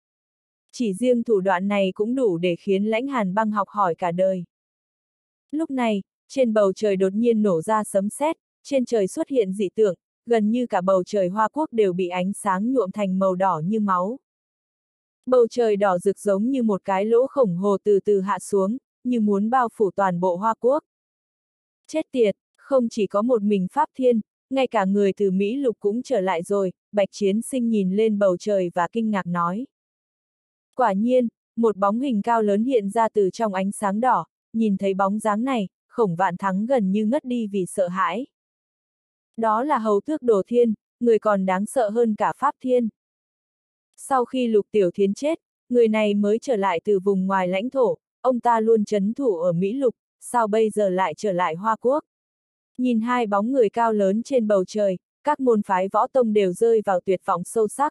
Chỉ riêng thủ đoạn này cũng đủ để khiến Lãnh Hàn Băng học hỏi cả đời. Lúc này, trên bầu trời đột nhiên nổ ra sấm sét, trên trời xuất hiện dị tượng, gần như cả bầu trời Hoa Quốc đều bị ánh sáng nhuộm thành màu đỏ như máu. Bầu trời đỏ rực giống như một cái lỗ khổng hồ từ từ hạ xuống, như muốn bao phủ toàn bộ Hoa Quốc. Chết tiệt, không chỉ có một mình Pháp Thiên, ngay cả người từ Mỹ Lục cũng trở lại rồi, Bạch Chiến Sinh nhìn lên bầu trời và kinh ngạc nói. Quả nhiên, một bóng hình cao lớn hiện ra từ trong ánh sáng đỏ, nhìn thấy bóng dáng này, Khổng Vạn Thắng gần như ngất đi vì sợ hãi. Đó là hầu tước Đồ Thiên, người còn đáng sợ hơn cả Pháp Thiên. Sau khi Lục Tiểu Thiến chết, người này mới trở lại từ vùng ngoài lãnh thổ, ông ta luôn trấn thủ ở Mỹ Lục, sao bây giờ lại trở lại Hoa Quốc? Nhìn hai bóng người cao lớn trên bầu trời, các môn phái võ tông đều rơi vào tuyệt vọng sâu sắc.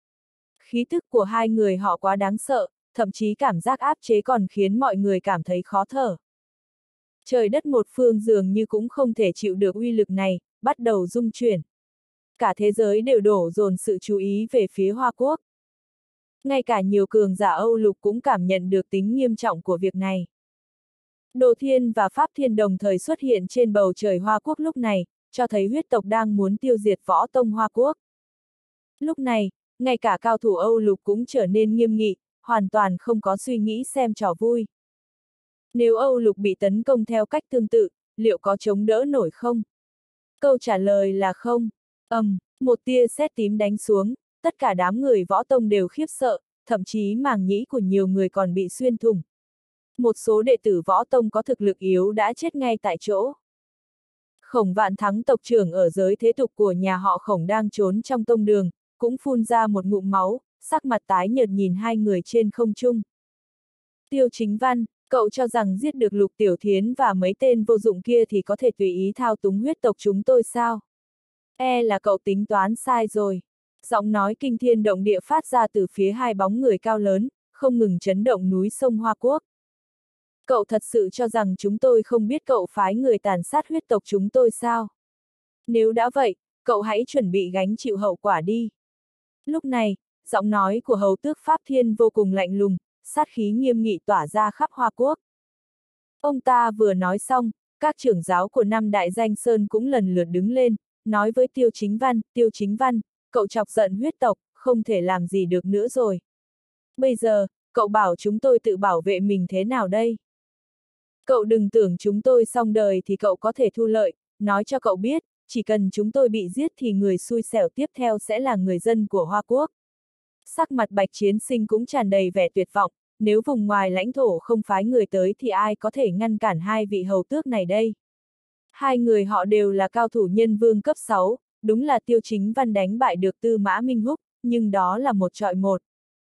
Khí tức của hai người họ quá đáng sợ, thậm chí cảm giác áp chế còn khiến mọi người cảm thấy khó thở. Trời đất một phương dường như cũng không thể chịu được uy lực này, bắt đầu rung chuyển. Cả thế giới đều đổ dồn sự chú ý về phía Hoa Quốc. Ngay cả nhiều cường giả Âu Lục cũng cảm nhận được tính nghiêm trọng của việc này. Đồ Thiên và Pháp Thiên đồng thời xuất hiện trên bầu trời Hoa Quốc lúc này, cho thấy huyết tộc đang muốn tiêu diệt võ tông Hoa Quốc. Lúc này, ngay cả cao thủ Âu Lục cũng trở nên nghiêm nghị, hoàn toàn không có suy nghĩ xem trò vui. Nếu Âu Lục bị tấn công theo cách tương tự, liệu có chống đỡ nổi không? Câu trả lời là không. Ầm, um, một tia sét tím đánh xuống, tất cả đám người võ tông đều khiếp sợ, thậm chí màng nhĩ của nhiều người còn bị xuyên thủng. Một số đệ tử võ tông có thực lực yếu đã chết ngay tại chỗ. Khổng Vạn Thắng tộc trưởng ở giới thế tục của nhà họ Khổng đang trốn trong tông đường, cũng phun ra một ngụm máu, sắc mặt tái nhợt nhìn hai người trên không trung. Tiêu Chính Văn, cậu cho rằng giết được Lục Tiểu Thiến và mấy tên vô dụng kia thì có thể tùy ý thao túng huyết tộc chúng tôi sao? E là cậu tính toán sai rồi. Giọng nói kinh thiên động địa phát ra từ phía hai bóng người cao lớn, không ngừng chấn động núi sông Hoa Quốc. Cậu thật sự cho rằng chúng tôi không biết cậu phái người tàn sát huyết tộc chúng tôi sao? Nếu đã vậy, cậu hãy chuẩn bị gánh chịu hậu quả đi. Lúc này, giọng nói của hầu tước Pháp Thiên vô cùng lạnh lùng, sát khí nghiêm nghị tỏa ra khắp Hoa Quốc. Ông ta vừa nói xong, các trưởng giáo của năm đại danh sơn cũng lần lượt đứng lên, nói với Tiêu Chính Văn, Tiêu Chính Văn, cậu chọc giận huyết tộc, không thể làm gì được nữa rồi. Bây giờ, cậu bảo chúng tôi tự bảo vệ mình thế nào đây? Cậu đừng tưởng chúng tôi xong đời thì cậu có thể thu lợi, nói cho cậu biết, chỉ cần chúng tôi bị giết thì người xui xẻo tiếp theo sẽ là người dân của Hoa Quốc. Sắc mặt Bạch Chiến Sinh cũng tràn đầy vẻ tuyệt vọng, nếu vùng ngoài lãnh thổ không phái người tới thì ai có thể ngăn cản hai vị hầu tước này đây? Hai người họ đều là cao thủ nhân vương cấp sáu, đúng là Tiêu Chính Văn đánh bại được Tư Mã Minh Húc, nhưng đó là một trọi một.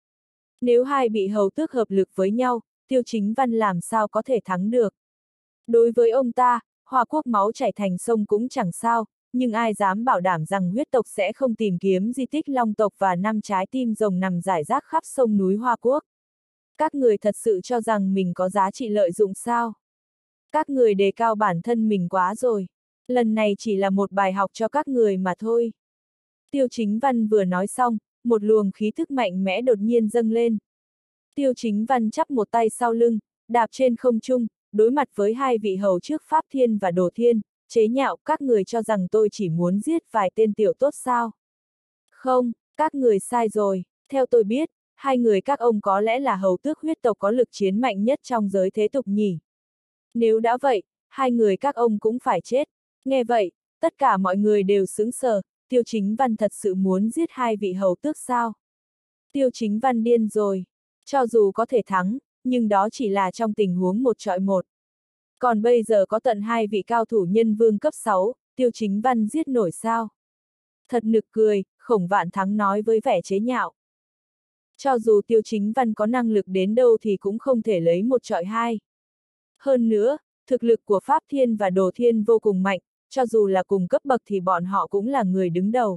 Nếu hai vị hầu tước hợp lực với nhau, Tiêu Chính Văn làm sao có thể thắng được? Đối với ông ta, Hoa Quốc máu chảy thành sông cũng chẳng sao, nhưng ai dám bảo đảm rằng huyết tộc sẽ không tìm kiếm di tích Long tộc và năm trái tim rồng nằm rải rác khắp sông núi Hoa Quốc? Các người thật sự cho rằng mình có giá trị lợi dụng sao? Các người đề cao bản thân mình quá rồi. Lần này chỉ là một bài học cho các người mà thôi. Tiêu Chính Văn vừa nói xong, một luồng khí thức mạnh mẽ đột nhiên dâng lên. Tiêu Chính Văn chắp một tay sau lưng, đạp trên không trung, đối mặt với hai vị hầu trước Pháp Thiên và Đồ Thiên, chế nhạo các người cho rằng tôi chỉ muốn giết vài tên tiểu tốt sao? Không, các người sai rồi, theo tôi biết, hai người các ông có lẽ là hầu tước huyết tộc có lực chiến mạnh nhất trong giới thế tục nhỉ. Nếu đã vậy, hai người các ông cũng phải chết. Nghe vậy, tất cả mọi người đều sững sờ, Tiêu Chính Văn thật sự muốn giết hai vị hầu tước sao? Tiêu Chính Văn điên rồi. Cho dù có thể thắng, nhưng đó chỉ là trong tình huống một trọi một. Còn bây giờ có tận hai vị cao thủ nhân vương cấp sáu, Tiêu Chính Văn giết nổi sao? Thật nực cười, Khổng Vạn Thắng nói với vẻ chế nhạo. Cho dù Tiêu Chính Văn có năng lực đến đâu thì cũng không thể lấy một trọi hai. Hơn nữa, thực lực của Pháp Thiên và Đồ Thiên vô cùng mạnh, cho dù là cùng cấp bậc thì bọn họ cũng là người đứng đầu.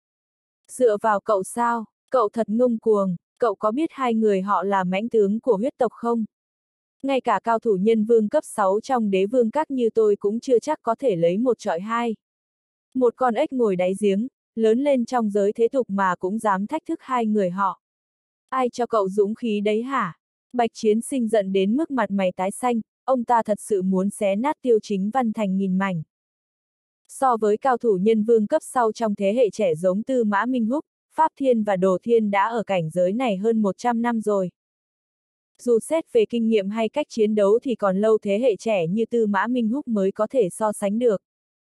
Dựa vào cậu sao, cậu thật ngông cuồng, cậu có biết hai người họ là mãnh tướng của huyết tộc không? Ngay cả cao thủ nhân vương cấp sáu trong đế vương các như tôi cũng chưa chắc có thể lấy một trọi hai. Một con ếch ngồi đáy giếng, lớn lên trong giới thế tục mà cũng dám thách thức hai người họ. Ai cho cậu dũng khí đấy hả? Bạch Chiến Sinh giận đến mức mặt mày tái xanh, ông ta thật sự muốn xé nát Tiêu Chính Văn thành nghìn mảnh. So với cao thủ nhân vương cấp sau trong thế hệ trẻ giống Tư Mã Minh Húc, Pháp Thiên và Đồ Thiên đã ở cảnh giới này hơn một trăm năm rồi. Dù xét về kinh nghiệm hay cách chiến đấu thì còn lâu thế hệ trẻ như Tư Mã Minh Húc mới có thể so sánh được.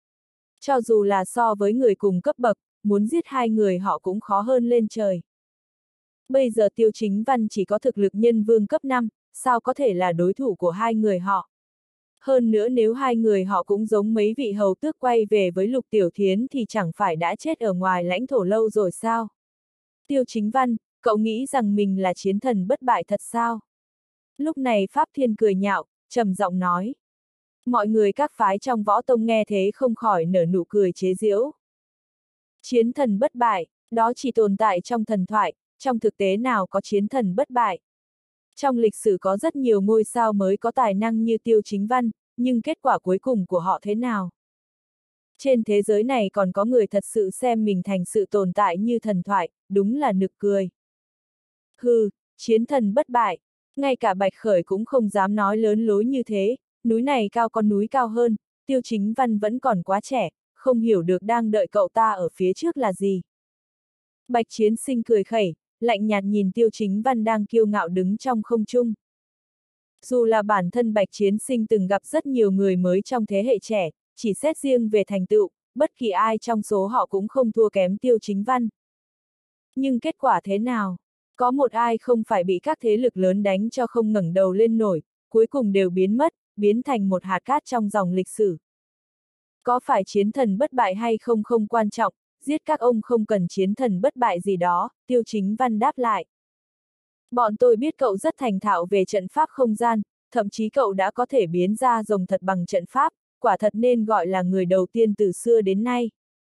Cho dù là so với người cùng cấp bậc, muốn giết hai người họ cũng khó hơn lên trời. Bây giờ Tiêu Chính Văn chỉ có thực lực nhân vương cấp năm, sao có thể là đối thủ của hai người họ. Hơn nữa nếu hai người họ cũng giống mấy vị hầu tước quay về với Lục Tiểu Thiến thì chẳng phải đã chết ở ngoài lãnh thổ lâu rồi sao? Tiêu Chính Văn, cậu nghĩ rằng mình là chiến thần bất bại thật sao? Lúc này Pháp Thiên cười nhạo, trầm giọng nói. Mọi người các phái trong võ tông nghe thế không khỏi nở nụ cười chế giễu. Chiến thần bất bại, đó chỉ tồn tại trong thần thoại, trong thực tế nào có chiến thần bất bại. Trong lịch sử có rất nhiều ngôi sao mới có tài năng như Tiêu Chính Văn, nhưng kết quả cuối cùng của họ thế nào? Trên thế giới này còn có người thật sự xem mình thành sự tồn tại như thần thoại, đúng là nực cười. Hừ, chiến thần bất bại, ngay cả Bạch Khởi cũng không dám nói lớn lối như thế, núi này cao con núi cao hơn, Tiêu Chính Văn vẫn còn quá trẻ, không hiểu được đang đợi cậu ta ở phía trước là gì. Bạch Chiến Sinh cười khẩy, lạnh nhạt nhìn Tiêu Chính Văn đang kiêu ngạo đứng trong không trung. Dù là bản thân Bạch Chiến Sinh từng gặp rất nhiều người mới trong thế hệ trẻ, chỉ xét riêng về thành tựu, bất kỳ ai trong số họ cũng không thua kém Tiêu Chính Văn. Nhưng kết quả thế nào? Có một ai không phải bị các thế lực lớn đánh cho không ngẩng đầu lên nổi, cuối cùng đều biến mất, biến thành một hạt cát trong dòng lịch sử. Có phải chiến thần bất bại hay không không quan trọng, giết các ông không cần chiến thần bất bại gì đó, Tiêu Chính Văn đáp lại. Bọn tôi biết cậu rất thành thạo về trận pháp không gian, thậm chí cậu đã có thể biến ra rồng thật bằng trận pháp, quả thật nên gọi là người đầu tiên từ xưa đến nay.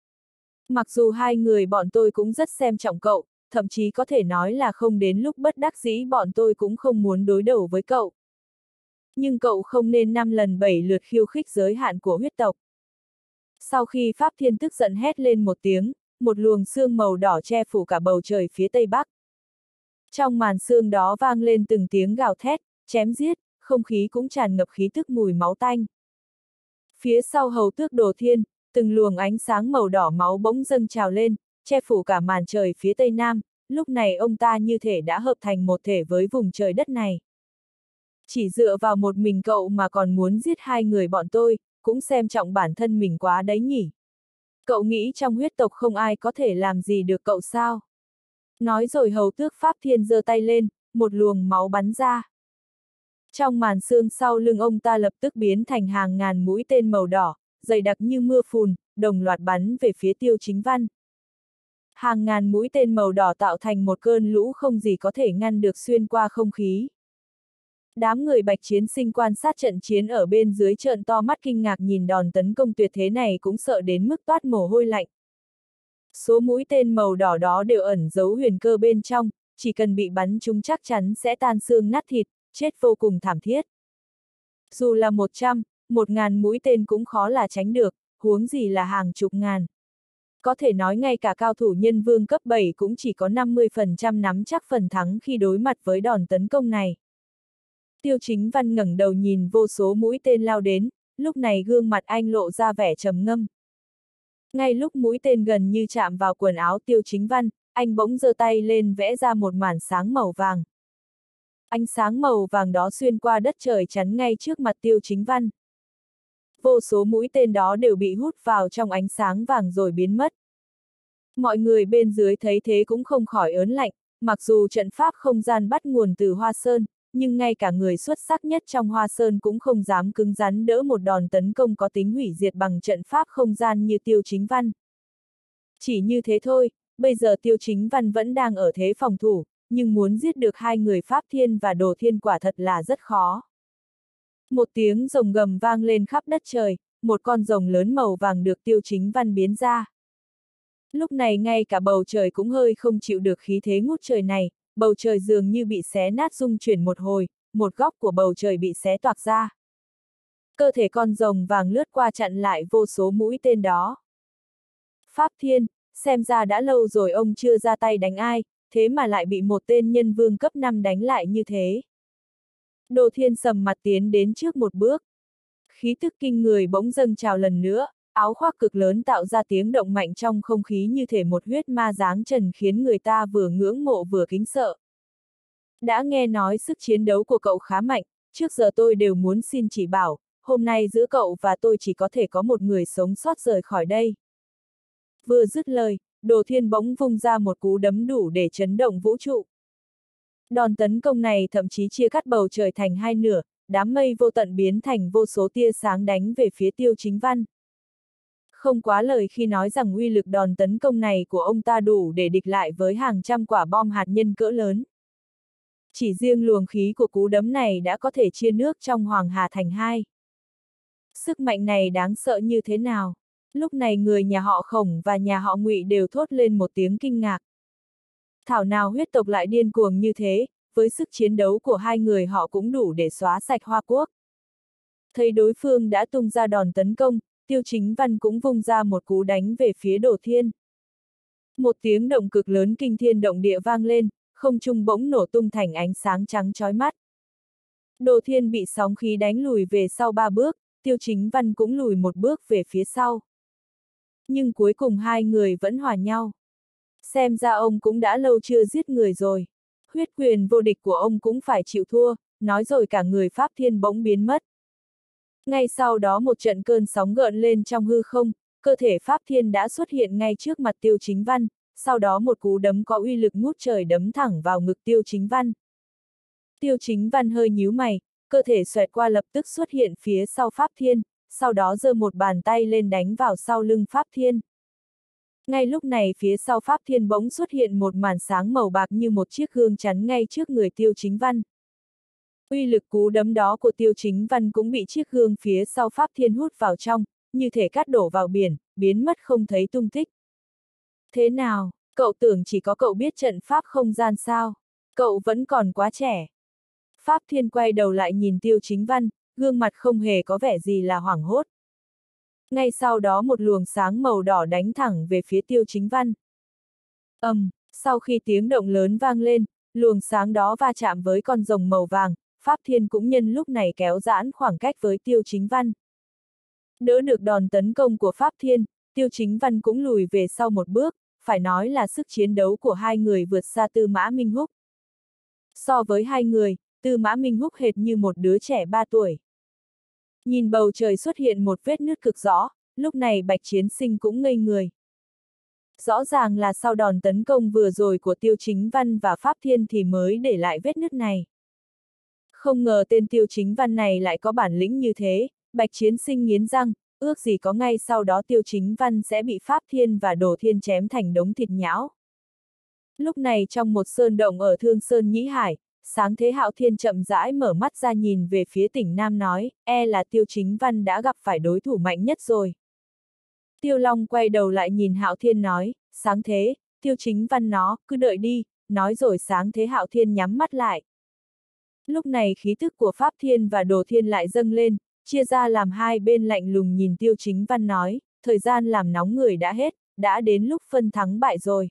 Mặc dù hai người bọn tôi cũng rất xem trọng cậu, thậm chí có thể nói là không đến lúc bất đắc dĩ bọn tôi cũng không muốn đối đầu với cậu. Nhưng cậu không nên năm lần bảy lượt khiêu khích giới hạn của huyết tộc. Sau khi Pháp Thiên tức giận hét lên một tiếng, một luồng sương màu đỏ che phủ cả bầu trời phía tây bắc. Trong màn sương đó vang lên từng tiếng gào thét, chém giết, không khí cũng tràn ngập khí tức mùi máu tanh. Phía sau hầu tước Đồ Thiên, từng luồng ánh sáng màu đỏ máu bỗng dâng trào lên, che phủ cả màn trời phía tây nam, lúc này ông ta như thể đã hợp thành một thể với vùng trời đất này. Chỉ dựa vào một mình cậu mà còn muốn giết hai người bọn tôi, cũng xem trọng bản thân mình quá đấy nhỉ. Cậu nghĩ trong huyết tộc không ai có thể làm gì được cậu sao? Nói rồi hầu tước Pháp Thiên giơ tay lên, một luồng máu bắn ra. Trong màn sương sau lưng ông ta lập tức biến thành hàng ngàn mũi tên màu đỏ, dày đặc như mưa phùn, đồng loạt bắn về phía Tiêu Chính Văn. Hàng ngàn mũi tên màu đỏ tạo thành một cơn lũ không gì có thể ngăn được xuyên qua không khí. Đám người Bạch Chiến Sinh quan sát trận chiến ở bên dưới trợn to mắt kinh ngạc nhìn đòn tấn công tuyệt thế này cũng sợ đến mức toát mồ hôi lạnh. Số mũi tên màu đỏ đó đều ẩn giấu huyền cơ bên trong, chỉ cần bị bắn chúng chắc chắn sẽ tan xương nát thịt, chết vô cùng thảm thiết. Dù là một trăm, một ngàn mũi tên cũng khó là tránh được, huống gì là hàng chục ngàn. Có thể nói ngay cả cao thủ nhân vương cấp bảy cũng chỉ có năm mươi phần trăm nắm chắc phần thắng khi đối mặt với đòn tấn công này. Tiêu Chính Văn ngẩng đầu nhìn vô số mũi tên lao đến, lúc này gương mặt anh lộ ra vẻ trầm ngâm. Ngay lúc mũi tên gần như chạm vào quần áo Tiêu Chính Văn, anh bỗng giơ tay lên vẽ ra một màn sáng màu vàng. Ánh sáng màu vàng đó xuyên qua đất trời chắn ngay trước mặt Tiêu Chính Văn. Vô số mũi tên đó đều bị hút vào trong ánh sáng vàng rồi biến mất. Mọi người bên dưới thấy thế cũng không khỏi ớn lạnh, mặc dù trận pháp không gian bắt nguồn từ Hoa Sơn, nhưng ngay cả người xuất sắc nhất trong Hoa Sơn cũng không dám cứng rắn đỡ một đòn tấn công có tính hủy diệt bằng trận pháp không gian như Tiêu Chính Văn. Chỉ như thế thôi, bây giờ Tiêu Chính Văn vẫn đang ở thế phòng thủ, nhưng muốn giết được hai người Pháp Thiên và Đồ Thiên quả thật là rất khó. Một tiếng rồng gầm vang lên khắp đất trời, một con rồng lớn màu vàng được Tiêu Chính Văn biến ra. Lúc này ngay cả bầu trời cũng hơi không chịu được khí thế ngút trời này, bầu trời dường như bị xé nát rung chuyển một hồi, một góc của bầu trời bị xé toạc ra. Cơ thể con rồng vàng lướt qua chặn lại vô số mũi tên đó. Pháp Thiên, xem ra đã lâu rồi ông chưa ra tay đánh ai, thế mà lại bị một tên nhân vương cấp năm đánh lại như thế. Đồ Thiên sầm mặt tiến đến trước một bước. Khí tức kinh người bỗng dâng trào lần nữa, áo khoác cực lớn tạo ra tiếng động mạnh trong không khí như thể một huyết ma giáng trần khiến người ta vừa ngưỡng mộ vừa kính sợ. Đã nghe nói sức chiến đấu của cậu khá mạnh, trước giờ tôi đều muốn xin chỉ bảo, hôm nay giữa cậu và tôi chỉ có thể có một người sống sót rời khỏi đây. Vừa dứt lời, Đồ Thiên bỗng vung ra một cú đấm đủ để chấn động vũ trụ. Đòn tấn công này thậm chí chia cắt bầu trời thành hai nửa, đám mây vô tận biến thành vô số tia sáng đánh về phía Tiêu Chính Văn. Không quá lời khi nói rằng uy lực đòn tấn công này của ông ta đủ để địch lại với hàng trăm quả bom hạt nhân cỡ lớn. Chỉ riêng luồng khí của cú đấm này đã có thể chia nước trong Hoàng Hà thành hai. Sức mạnh này đáng sợ như thế nào? Lúc này người nhà họ Khổng và nhà họ Ngụy đều thốt lên một tiếng kinh ngạc. Thảo nào huyết tộc lại điên cuồng như thế, với sức chiến đấu của hai người họ cũng đủ để xóa sạch Hoa Quốc. Thấy đối phương đã tung ra đòn tấn công, Tiêu Chính Văn cũng vung ra một cú đánh về phía Đồ Thiên. Một tiếng động cực lớn kinh thiên động địa vang lên, không trung bỗng nổ tung thành ánh sáng trắng chói mắt. Đồ Thiên bị sóng khí đánh lùi về sau ba bước, Tiêu Chính Văn cũng lùi một bước về phía sau. Nhưng cuối cùng hai người vẫn hòa nhau. Xem ra ông cũng đã lâu chưa giết người rồi. Huyết quyền vô địch của ông cũng phải chịu thua, nói rồi cả người Pháp Thiên bỗng biến mất. Ngay sau đó một trận cơn sóng gợn lên trong hư không, cơ thể Pháp Thiên đã xuất hiện ngay trước mặt Tiêu Chính Văn, sau đó một cú đấm có uy lực ngút trời đấm thẳng vào ngực Tiêu Chính Văn. Tiêu Chính Văn hơi nhíu mày, cơ thể xoẹt qua lập tức xuất hiện phía sau Pháp Thiên, sau đó giơ một bàn tay lên đánh vào sau lưng Pháp Thiên. Ngay lúc này phía sau Pháp Thiên bỗng xuất hiện một màn sáng màu bạc như một chiếc gương chắn ngay trước người Tiêu Chính Văn. Uy lực cú đấm đó của Tiêu Chính Văn cũng bị chiếc gương phía sau Pháp Thiên hút vào trong, như thể cát đổ vào biển, biến mất không thấy tung tích. Thế nào, cậu tưởng chỉ có cậu biết trận pháp không gian sao? Cậu vẫn còn quá trẻ. Pháp Thiên quay đầu lại nhìn Tiêu Chính Văn, gương mặt không hề có vẻ gì là hoảng hốt. Ngay sau đó một luồng sáng màu đỏ đánh thẳng về phía Tiêu Chính Văn. Ầm, um, sau khi tiếng động lớn vang lên, luồng sáng đó va chạm với con rồng màu vàng, Pháp Thiên cũng nhân lúc này kéo giãn khoảng cách với Tiêu Chính Văn. Đỡ được đòn tấn công của Pháp Thiên, Tiêu Chính Văn cũng lùi về sau một bước, phải nói là sức chiến đấu của hai người vượt xa Tư Mã Minh Húc. So với hai người, Tư Mã Minh Húc hệt như một đứa trẻ ba tuổi. Nhìn bầu trời xuất hiện một vết nứt cực rõ, lúc này Bạch Chiến Sinh cũng ngây người. Rõ ràng là sau đòn tấn công vừa rồi của Tiêu Chính Văn và Pháp Thiên thì mới để lại vết nứt này. Không ngờ tên Tiêu Chính Văn này lại có bản lĩnh như thế, Bạch Chiến Sinh nghiến răng, ước gì có ngay sau đó Tiêu Chính Văn sẽ bị Pháp Thiên và Đồ Thiên chém thành đống thịt nhão. Lúc này trong một sơn động ở Thương Sơn Nhĩ Hải, Sáng Thế Hạo Thiên chậm rãi mở mắt ra nhìn về phía tỉnh Nam nói, e là Tiêu Chính Văn đã gặp phải đối thủ mạnh nhất rồi. Tiêu Long quay đầu lại nhìn Hạo Thiên nói, Sáng Thế, Tiêu Chính Văn nó, cứ đợi đi, nói rồi Sáng Thế Hạo Thiên nhắm mắt lại. Lúc này khí thức của Pháp Thiên và Đồ Thiên lại dâng lên, chia ra làm hai bên lạnh lùng nhìn Tiêu Chính Văn nói, thời gian làm nóng người đã hết, đã đến lúc phân thắng bại rồi.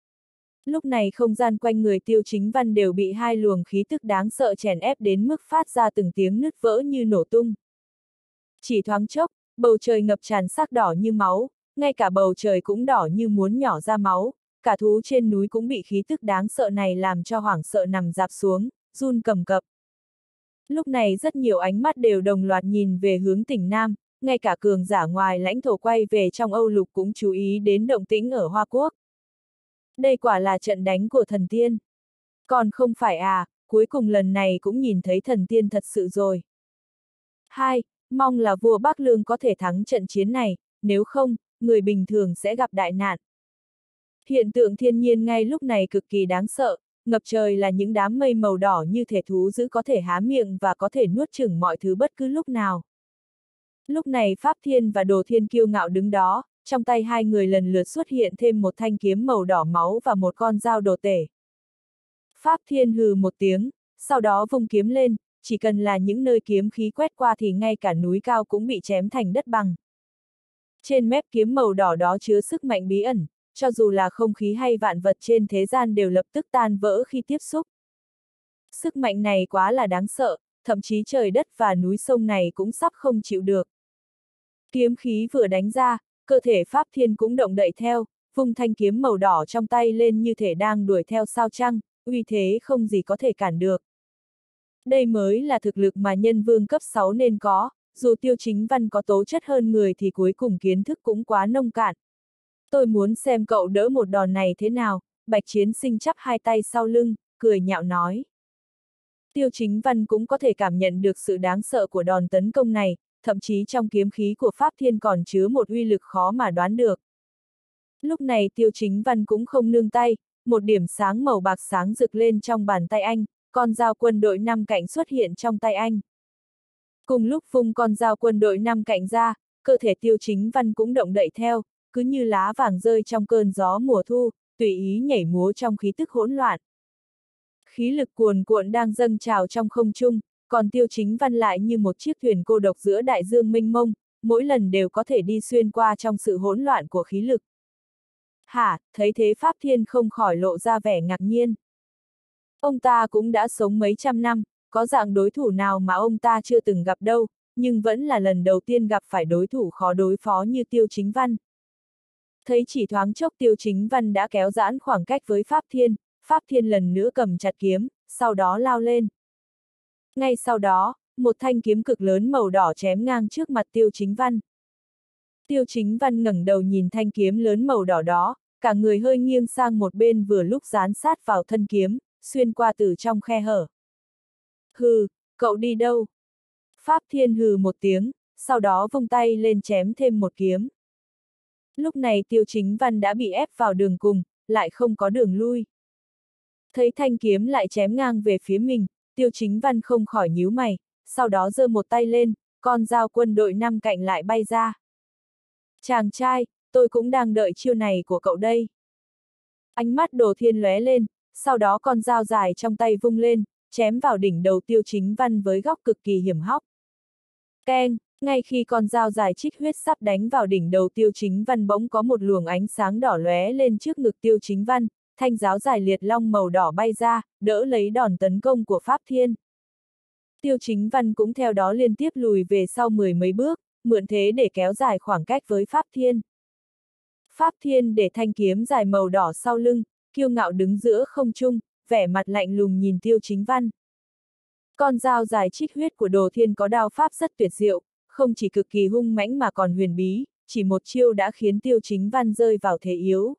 Lúc này không gian quanh người Tiêu Chính Văn đều bị hai luồng khí tức đáng sợ chèn ép đến mức phát ra từng tiếng nứt vỡ như nổ tung. Chỉ thoáng chốc, bầu trời ngập tràn sắc đỏ như máu, ngay cả bầu trời cũng đỏ như muốn nhỏ ra máu, cả thú trên núi cũng bị khí tức đáng sợ này làm cho hoảng sợ nằm rạp xuống, run cầm cập. Lúc này rất nhiều ánh mắt đều đồng loạt nhìn về hướng tỉnh Nam, ngay cả cường giả ngoài lãnh thổ quay về trong Âu Lục cũng chú ý đến động tĩnh ở Hoa Quốc. Đây quả là trận đánh của thần tiên. Còn không phải à, cuối cùng lần này cũng nhìn thấy thần tiên thật sự rồi. Hai, mong là vua Bắc Lương có thể thắng trận chiến này, nếu không, người bình thường sẽ gặp đại nạn. Hiện tượng thiên nhiên ngay lúc này cực kỳ đáng sợ, ngập trời là những đám mây màu đỏ như thể thú dữ có thể há miệng và có thể nuốt chửng mọi thứ bất cứ lúc nào. Lúc này Pháp Thiên và Đồ Thiên kiêu ngạo đứng đó, trong tay hai người lần lượt xuất hiện thêm một thanh kiếm màu đỏ máu và một con dao đồ tể. Pháp Thiên hừ một tiếng, sau đó vung kiếm lên, chỉ cần là những nơi kiếm khí quét qua thì ngay cả núi cao cũng bị chém thành đất bằng. Trên mép kiếm màu đỏ đó chứa sức mạnh bí ẩn, cho dù là không khí hay vạn vật trên thế gian đều lập tức tan vỡ khi tiếp xúc. Sức mạnh này quá là đáng sợ, thậm chí trời đất và núi sông này cũng sắp không chịu được. Kiếm khí vừa đánh ra, cơ thể Pháp Thiên cũng động đậy theo, vung thanh kiếm màu đỏ trong tay lên như thể đang đuổi theo sao trăng, uy thế không gì có thể cản được. Đây mới là thực lực mà nhân vương cấp sáu nên có, dù Tiêu Chính Văn có tố chất hơn người thì cuối cùng kiến thức cũng quá nông cạn. Tôi muốn xem cậu đỡ một đòn này thế nào, Bạch Chiến Sinh chắp hai tay sau lưng, cười nhạo nói. Tiêu Chính Văn cũng có thể cảm nhận được sự đáng sợ của đòn tấn công này, thậm chí trong kiếm khí của Pháp Thiên còn chứa một uy lực khó mà đoán được. Lúc này Tiêu Chính Văn cũng không nương tay, một điểm sáng màu bạc sáng rực lên trong bàn tay anh, con dao quân đội năm cạnh xuất hiện trong tay anh. Cùng lúc vung con dao quân đội năm cạnh ra, cơ thể Tiêu Chính Văn cũng động đậy theo, cứ như lá vàng rơi trong cơn gió mùa thu, tùy ý nhảy múa trong khí tức hỗn loạn. Khí lực cuồn cuộn đang dâng trào trong không trung, còn Tiêu Chính Văn lại như một chiếc thuyền cô độc giữa đại dương mênh mông, mỗi lần đều có thể đi xuyên qua trong sự hỗn loạn của khí lực. Hả, thấy thế Pháp Thiên không khỏi lộ ra vẻ ngạc nhiên. Ông ta cũng đã sống mấy trăm năm, có dạng đối thủ nào mà ông ta chưa từng gặp đâu, nhưng vẫn là lần đầu tiên gặp phải đối thủ khó đối phó như Tiêu Chính Văn. Thấy chỉ thoáng chốc Tiêu Chính Văn đã kéo giãn khoảng cách với Pháp Thiên, Pháp Thiên lần nữa cầm chặt kiếm, sau đó lao lên. Ngay sau đó, một thanh kiếm cực lớn màu đỏ chém ngang trước mặt Tiêu Chính Văn. Tiêu Chính Văn ngẩng đầu nhìn thanh kiếm lớn màu đỏ đó, cả người hơi nghiêng sang một bên vừa lúc dán sát vào thân kiếm, xuyên qua từ trong khe hở. Hừ, cậu đi đâu? Pháp Thiên hừ một tiếng, sau đó vung tay lên chém thêm một kiếm. Lúc này Tiêu Chính Văn đã bị ép vào đường cùng, lại không có đường lui. Thấy thanh kiếm lại chém ngang về phía mình, Tiêu Chính Văn không khỏi nhíu mày, sau đó giơ một tay lên, con dao quân đội năm cạnh lại bay ra. Chàng trai, tôi cũng đang đợi chiêu này của cậu đây. Ánh mắt Đồ Thiên lóe lên, sau đó con dao dài trong tay vung lên, chém vào đỉnh đầu Tiêu Chính Văn với góc cực kỳ hiểm hóc. Keng, ngay khi con dao dài trích huyết sắp đánh vào đỉnh đầu Tiêu Chính Văn bỗng có một luồng ánh sáng đỏ lóe lên trước ngực Tiêu Chính Văn, thanh giáo dài liệt long màu đỏ bay ra, đỡ lấy đòn tấn công của Pháp Thiên. Tiêu Chính Văn cũng theo đó liên tiếp lùi về sau mười mấy bước, mượn thế để kéo dài khoảng cách với Pháp Thiên. Pháp Thiên để thanh kiếm dài màu đỏ sau lưng, kiêu ngạo đứng giữa không trung, vẻ mặt lạnh lùng nhìn Tiêu Chính Văn. Con dao dài trích huyết của Đồ Thiên có đao pháp rất tuyệt diệu, không chỉ cực kỳ hung mãnh mà còn huyền bí, chỉ một chiêu đã khiến Tiêu Chính Văn rơi vào thế yếu.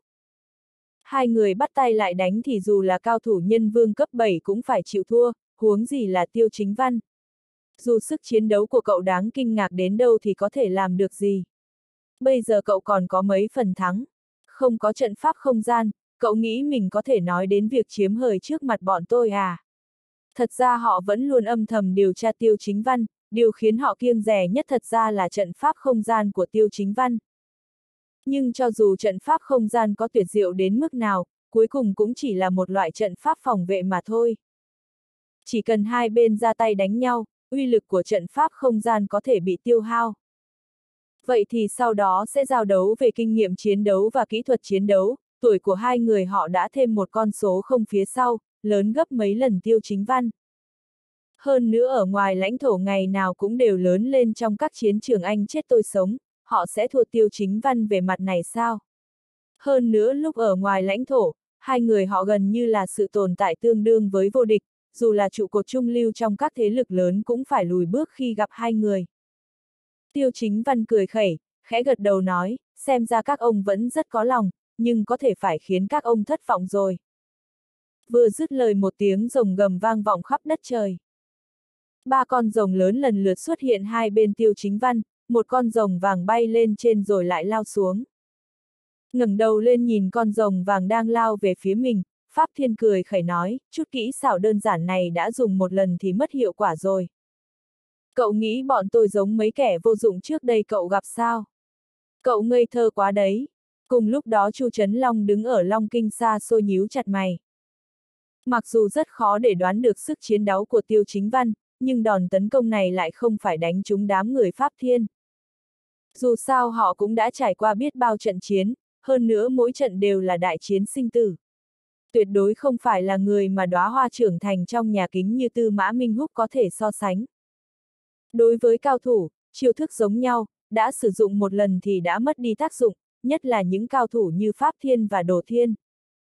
Hai người bắt tay lại đánh thì dù là cao thủ nhân vương cấp bảy cũng phải chịu thua, huống gì là Tiêu Chính Văn. Dù sức chiến đấu của cậu đáng kinh ngạc đến đâu thì có thể làm được gì. Bây giờ cậu còn có mấy phần thắng. Không có trận pháp không gian, cậu nghĩ mình có thể nói đến việc chiếm hời trước mặt bọn tôi à? Thật ra họ vẫn luôn âm thầm điều tra Tiêu Chính Văn, điều khiến họ kiêng dè nhất thật ra là trận pháp không gian của Tiêu Chính Văn. Nhưng cho dù trận pháp không gian có tuyệt diệu đến mức nào, cuối cùng cũng chỉ là một loại trận pháp phòng vệ mà thôi. Chỉ cần hai bên ra tay đánh nhau, uy lực của trận pháp không gian có thể bị tiêu hao. Vậy thì sau đó sẽ giao đấu về kinh nghiệm chiến đấu và kỹ thuật chiến đấu, tuổi của hai người họ đã thêm một con số không phía sau, lớn gấp mấy lần Tiêu Chính Văn. Hơn nữa ở ngoài lãnh thổ ngày nào cũng đều lớn lên trong các chiến trường anh chết tôi sống, họ sẽ thua Tiêu Chính Văn về mặt này sao? Hơn nữa lúc ở ngoài lãnh thổ, hai người họ gần như là sự tồn tại tương đương với vô địch, dù là trụ cột trung lưu trong các thế lực lớn cũng phải lùi bước khi gặp hai người. Tiêu Chính Văn cười khẩy, khẽ gật đầu nói, xem ra các ông vẫn rất có lòng, nhưng có thể phải khiến các ông thất vọng rồi. Vừa dứt lời một tiếng rồng gầm vang vọng khắp đất trời. Ba con rồng lớn lần lượt xuất hiện hai bên Tiêu Chính Văn, một con rồng vàng bay lên trên rồi lại lao xuống. Ngẩng đầu lên nhìn con rồng vàng đang lao về phía mình, Pháp Thiên cười khẩy nói, chút kỹ xảo đơn giản này đã dùng một lần thì mất hiệu quả rồi. Cậu nghĩ bọn tôi giống mấy kẻ vô dụng trước đây cậu gặp sao? Cậu ngây thơ quá đấy. Cùng lúc đó Chu Trấn Long đứng ở Long Kinh xa xôi nhíu chặt mày. Mặc dù rất khó để đoán được sức chiến đấu của Tiêu Chính Văn, nhưng đòn tấn công này lại không phải đánh trúng đám người Pháp Thiên. Dù sao họ cũng đã trải qua biết bao trận chiến, hơn nữa mỗi trận đều là đại chiến sinh tử. Tuyệt đối không phải là người mà đóa hoa trưởng thành trong nhà kính như Tư Mã Minh Húc có thể so sánh. Đối với cao thủ, chiêu thức giống nhau, đã sử dụng một lần thì đã mất đi tác dụng, nhất là những cao thủ như Pháp Thiên và Đồ Thiên.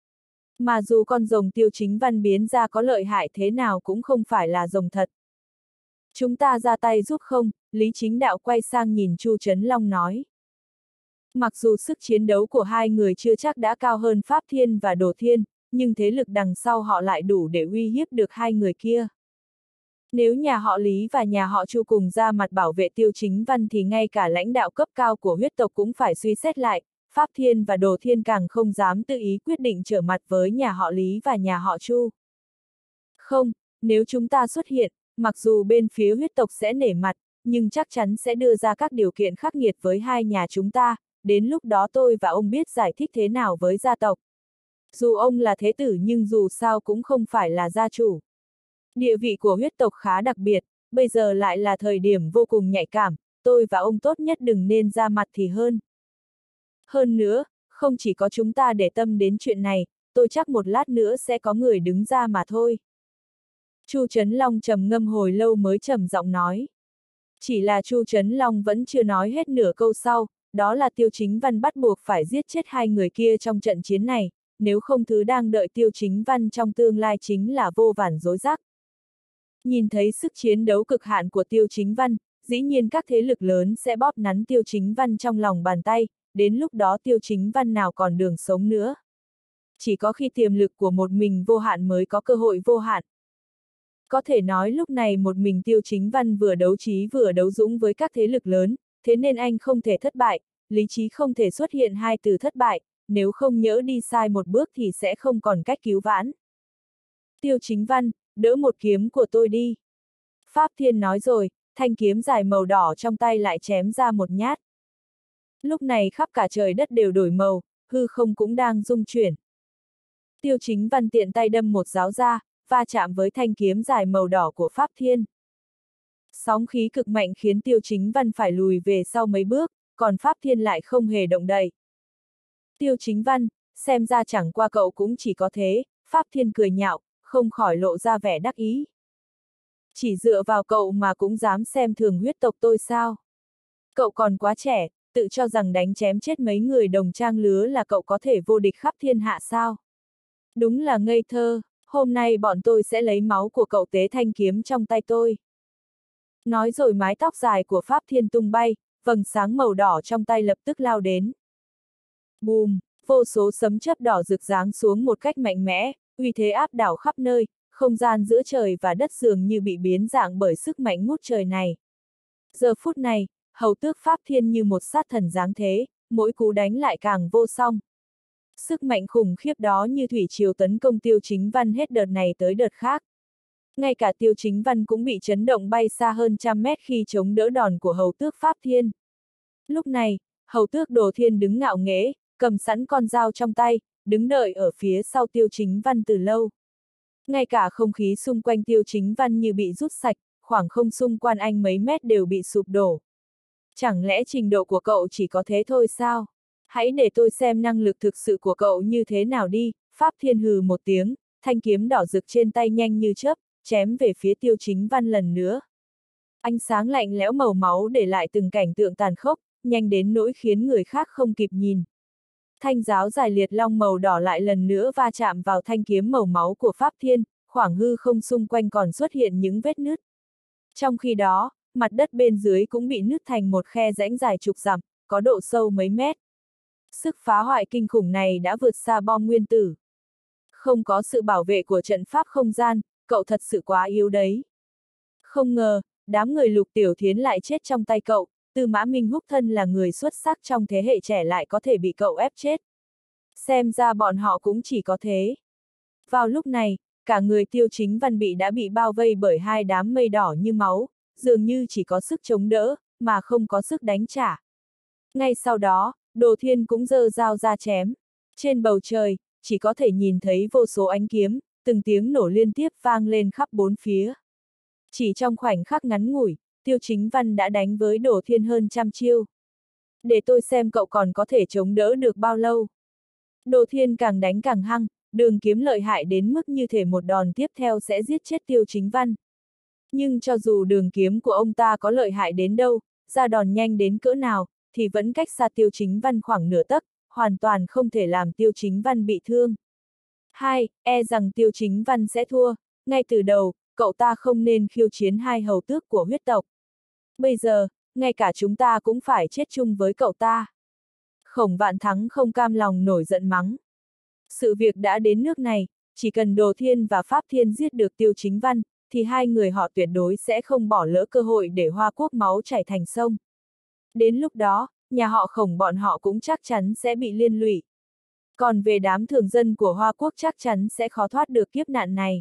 Mà dù con rồng Tiêu Chính Văn biến ra có lợi hại thế nào cũng không phải là rồng thật. Chúng ta ra tay giúp không? Lý Chính Đạo quay sang nhìn Chu Trấn Long nói. Mặc dù sức chiến đấu của hai người chưa chắc đã cao hơn Pháp Thiên và Đồ Thiên, nhưng thế lực đằng sau họ lại đủ để uy hiếp được hai người kia. Nếu nhà họ Lý và nhà họ Chu cùng ra mặt bảo vệ Tiêu Chính Văn thì ngay cả lãnh đạo cấp cao của huyết tộc cũng phải suy xét lại, Pháp Thiên và Đồ Thiên càng không dám tự ý quyết định trở mặt với nhà họ Lý và nhà họ Chu. Không, nếu chúng ta xuất hiện, mặc dù bên phía huyết tộc sẽ nể mặt, nhưng chắc chắn sẽ đưa ra các điều kiện khắc nghiệt với hai nhà chúng ta, đến lúc đó tôi và ông biết giải thích thế nào với gia tộc. Dù ông là thế tử nhưng dù sao cũng không phải là gia chủ. Địa vị của huyết tộc khá đặc biệt, bây giờ lại là thời điểm vô cùng nhạy cảm, tôi và ông tốt nhất đừng nên ra mặt thì hơn. Hơn nữa, không chỉ có chúng ta để tâm đến chuyện này, tôi chắc một lát nữa sẽ có người đứng ra mà thôi. Chu Trấn Long trầm ngâm hồi lâu mới trầm giọng nói. Chỉ là Chu Trấn Long vẫn chưa nói hết nửa câu sau, đó là Tiêu Chính Văn bắt buộc phải giết chết hai người kia trong trận chiến này, nếu không thứ đang đợi Tiêu Chính Văn trong tương lai chính là vô vàn rối rắc. Nhìn thấy sức chiến đấu cực hạn của Tiêu Chính Văn, dĩ nhiên các thế lực lớn sẽ bóp nắn Tiêu Chính Văn trong lòng bàn tay, đến lúc đó Tiêu Chính Văn nào còn đường sống nữa. Chỉ có khi tiềm lực của một mình vô hạn mới có cơ hội vô hạn. Có thể nói lúc này một mình Tiêu Chính Văn vừa đấu trí vừa đấu dũng với các thế lực lớn, thế nên anh không thể thất bại, lý trí không thể xuất hiện hai từ thất bại, nếu không nhỡ đi sai một bước thì sẽ không còn cách cứu vãn. Tiêu Chính Văn, đỡ một kiếm của tôi đi. Pháp Thiên nói rồi, thanh kiếm dài màu đỏ trong tay lại chém ra một nhát. Lúc này khắp cả trời đất đều đổi màu, hư không cũng đang rung chuyển. Tiêu Chính Văn tiện tay đâm một giáo ra, va chạm với thanh kiếm dài màu đỏ của Pháp Thiên. Sóng khí cực mạnh khiến Tiêu Chính Văn phải lùi về sau mấy bước, còn Pháp Thiên lại không hề động đậy. Tiêu Chính Văn, xem ra chẳng qua cậu cũng chỉ có thế, Pháp Thiên cười nhạo, không khỏi lộ ra vẻ đắc ý. Chỉ dựa vào cậu mà cũng dám xem thường huyết tộc tôi sao? Cậu còn quá trẻ, tự cho rằng đánh chém chết mấy người đồng trang lứa là cậu có thể vô địch khắp thiên hạ sao? Đúng là ngây thơ, hôm nay bọn tôi sẽ lấy máu của cậu tế thanh kiếm trong tay tôi. Nói rồi mái tóc dài của Pháp Thiên tung bay, vầng sáng màu đỏ trong tay lập tức lao đến. Bùm, vô số sấm chớp đỏ rực giáng xuống một cách mạnh mẽ, uy thế áp đảo khắp nơi, không gian giữa trời và đất dường như bị biến dạng bởi sức mạnh ngút trời này. Giờ phút này, hầu tước Pháp Thiên như một sát thần giáng thế, mỗi cú đánh lại càng vô song. Sức mạnh khủng khiếp đó như thủy triều tấn công Tiêu Chính Văn hết đợt này tới đợt khác. Ngay cả Tiêu Chính Văn cũng bị chấn động bay xa hơn trăm mét khi chống đỡ đòn của hầu tước Pháp Thiên. Lúc này, hầu tước Đồ Thiên đứng ngạo nghễ, cầm sẵn con dao trong tay, đứng đợi ở phía sau Tiêu Chính Văn từ lâu. Ngay cả không khí xung quanh Tiêu Chính Văn như bị rút sạch, khoảng không xung quanh anh mấy mét đều bị sụp đổ. Chẳng lẽ trình độ của cậu chỉ có thế thôi sao? Hãy để tôi xem năng lực thực sự của cậu như thế nào đi. Pháp Thiên hừ một tiếng, thanh kiếm đỏ rực trên tay nhanh như chớp, chém về phía Tiêu Chính Văn lần nữa. Ánh sáng lạnh lẽo màu máu để lại từng cảnh tượng tàn khốc, nhanh đến nỗi khiến người khác không kịp nhìn. Thanh giáo dài liệt long màu đỏ lại lần nữa va chạm vào thanh kiếm màu máu của Pháp Thiên, khoảng hư không xung quanh còn xuất hiện những vết nứt. Trong khi đó, mặt đất bên dưới cũng bị nứt thành một khe rãnh dài chục dặm, có độ sâu mấy mét. Sức phá hoại kinh khủng này đã vượt xa bom nguyên tử. Không có sự bảo vệ của trận pháp không gian, cậu thật sự quá yếu đấy. Không ngờ, đám người Lục Tiểu Thiến lại chết trong tay cậu, Tư Mã Minh Húc thân là người xuất sắc trong thế hệ trẻ lại có thể bị cậu ép chết. Xem ra bọn họ cũng chỉ có thế. Vào lúc này, cả người Tiêu Chính Văn bị đã bị bao vây bởi hai đám mây đỏ như máu, dường như chỉ có sức chống đỡ, mà không có sức đánh trả. Ngay sau đó, Đồ Thiên cũng giơ dao ra chém. Trên bầu trời, chỉ có thể nhìn thấy vô số ánh kiếm, từng tiếng nổ liên tiếp vang lên khắp bốn phía. Chỉ trong khoảnh khắc ngắn ngủi, Tiêu Chính Văn đã đánh với Đồ Thiên hơn trăm chiêu. Để tôi xem cậu còn có thể chống đỡ được bao lâu. Đồ Thiên càng đánh càng hăng, đường kiếm lợi hại đến mức như thể một đòn tiếp theo sẽ giết chết Tiêu Chính Văn. Nhưng cho dù đường kiếm của ông ta có lợi hại đến đâu, ra đòn nhanh đến cỡ nào, thì vẫn cách xa Tiêu Chính Văn khoảng nửa tấc, hoàn toàn không thể làm Tiêu Chính Văn bị thương. Hai, e rằng Tiêu Chính Văn sẽ thua, ngay từ đầu, cậu ta không nên khiêu chiến hai hầu tước của huyết tộc. Bây giờ, ngay cả chúng ta cũng phải chết chung với cậu ta. Khổng Vạn Thắng không cam lòng nổi giận mắng. Sự việc đã đến nước này, chỉ cần Đồ Thiên và Pháp Thiên giết được Tiêu Chính Văn, thì hai người họ tuyệt đối sẽ không bỏ lỡ cơ hội để Hoa Quốc máu chảy thành sông. Đến lúc đó, nhà họ Khổng bọn họ cũng chắc chắn sẽ bị liên lụy. Còn về đám thường dân của Hoa Quốc chắc chắn sẽ khó thoát được kiếp nạn này.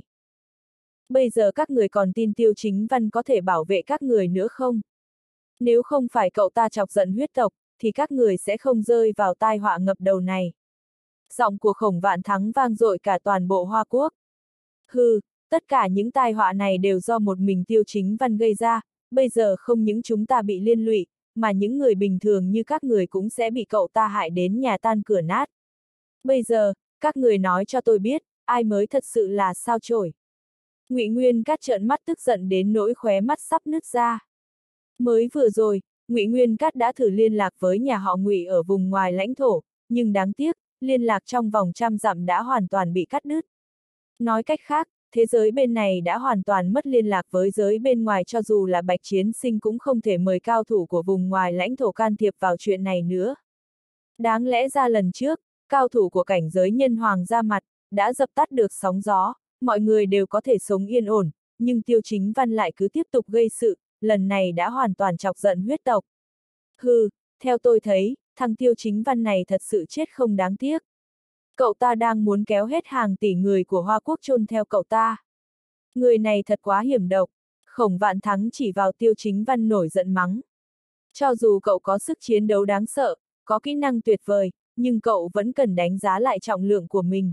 Bây giờ các người còn tin Tiêu Chính Văn có thể bảo vệ các người nữa không? Nếu không phải cậu ta chọc giận huyết tộc, thì các người sẽ không rơi vào tai họa ngập đầu này. Giọng của Khổng Vạn Thắng vang dội cả toàn bộ Hoa Quốc. Hừ, tất cả những tai họa này đều do một mình Tiêu Chính Văn gây ra, bây giờ không những chúng ta bị liên lụy, mà những người bình thường như các người cũng sẽ bị cậu ta hại đến nhà tan cửa nát. Bây giờ, các người nói cho tôi biết, ai mới thật sự là sao chổi. Ngụy Nguyên Cát trợn mắt tức giận đến nỗi khóe mắt sắp nứt ra. Mới vừa rồi, Ngụy Nguyên Cát đã thử liên lạc với nhà họ Ngụy ở vùng ngoài lãnh thổ, nhưng đáng tiếc, liên lạc trong vòng trăm dặm đã hoàn toàn bị cắt đứt. Nói cách khác, thế giới bên này đã hoàn toàn mất liên lạc với giới bên ngoài, cho dù là Bạch Chiến Sinh cũng không thể mời cao thủ của vùng ngoài lãnh thổ can thiệp vào chuyện này nữa. Đáng lẽ ra lần trước, cao thủ của cảnh giới nhân hoàng ra mặt, đã dập tắt được sóng gió, mọi người đều có thể sống yên ổn, nhưng Tiêu Chính Văn lại cứ tiếp tục gây sự, lần này đã hoàn toàn chọc giận huyết tộc. Hừ, theo tôi thấy, thằng Tiêu Chính Văn này thật sự chết không đáng tiếc. Cậu ta đang muốn kéo hết hàng tỷ người của Hoa Quốc chôn theo cậu ta. Người này thật quá hiểm độc. Khổng Vạn Thắng chỉ vào Tiêu Chính Văn nổi giận mắng. Cho dù cậu có sức chiến đấu đáng sợ, có kỹ năng tuyệt vời, nhưng cậu vẫn cần đánh giá lại trọng lượng của mình.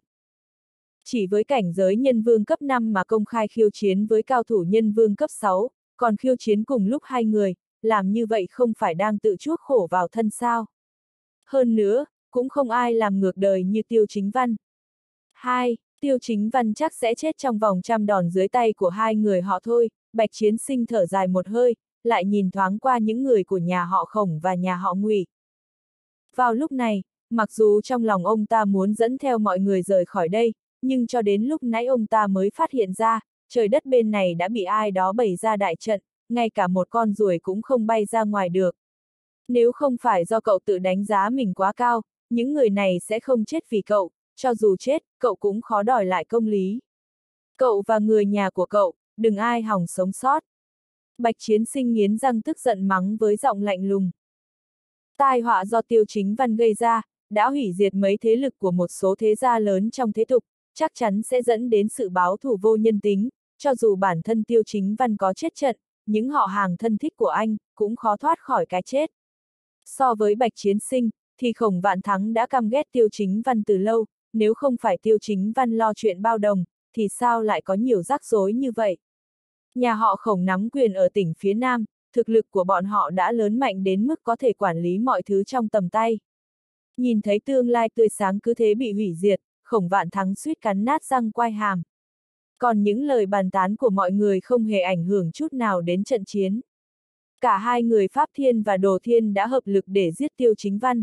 Chỉ với cảnh giới nhân vương cấp năm mà công khai khiêu chiến với cao thủ nhân vương cấp sáu, còn khiêu chiến cùng lúc hai người, làm như vậy không phải đang tự chuốc khổ vào thân sao. Hơn nữa, cũng không ai làm ngược đời như Tiêu Chính Văn. Hai, Tiêu Chính Văn chắc sẽ chết trong vòng trăm đòn dưới tay của hai người họ thôi. Bạch Chiến Sinh thở dài một hơi, lại nhìn thoáng qua những người của nhà họ Khổng và nhà họ Ngụy. Vào lúc này, mặc dù trong lòng ông ta muốn dẫn theo mọi người rời khỏi đây, nhưng cho đến lúc nãy ông ta mới phát hiện ra, trời đất bên này đã bị ai đó bày ra đại trận, ngay cả một con ruồi cũng không bay ra ngoài được. Nếu không phải do cậu tự đánh giá mình quá cao, những người này sẽ không chết vì cậu, cho dù chết, cậu cũng khó đòi lại công lý. Cậu và người nhà của cậu, đừng ai hòng sống sót. Bạch Chiến Sinh nghiến răng tức giận mắng với giọng lạnh lùng. Tai họa do Tiêu Chính Văn gây ra, đã hủy diệt mấy thế lực của một số thế gia lớn trong thế tục, chắc chắn sẽ dẫn đến sự báo thù vô nhân tính, cho dù bản thân Tiêu Chính Văn có chết trận, những họ hàng thân thích của anh, cũng khó thoát khỏi cái chết. So với Bạch Chiến Sinh, thì Khổng Vạn Thắng đã căm ghét Tiêu Chính Văn từ lâu, nếu không phải Tiêu Chính Văn lo chuyện bao đồng, thì sao lại có nhiều rắc rối như vậy? Nhà họ Khổng nắm quyền ở tỉnh phía Nam, thực lực của bọn họ đã lớn mạnh đến mức có thể quản lý mọi thứ trong tầm tay. Nhìn thấy tương lai tươi sáng cứ thế bị hủy diệt, Khổng Vạn Thắng suýt cắn nát răng quai hàm. Còn những lời bàn tán của mọi người không hề ảnh hưởng chút nào đến trận chiến. Cả hai người Pháp Thiên và Đồ Thiên đã hợp lực để giết Tiêu Chính Văn.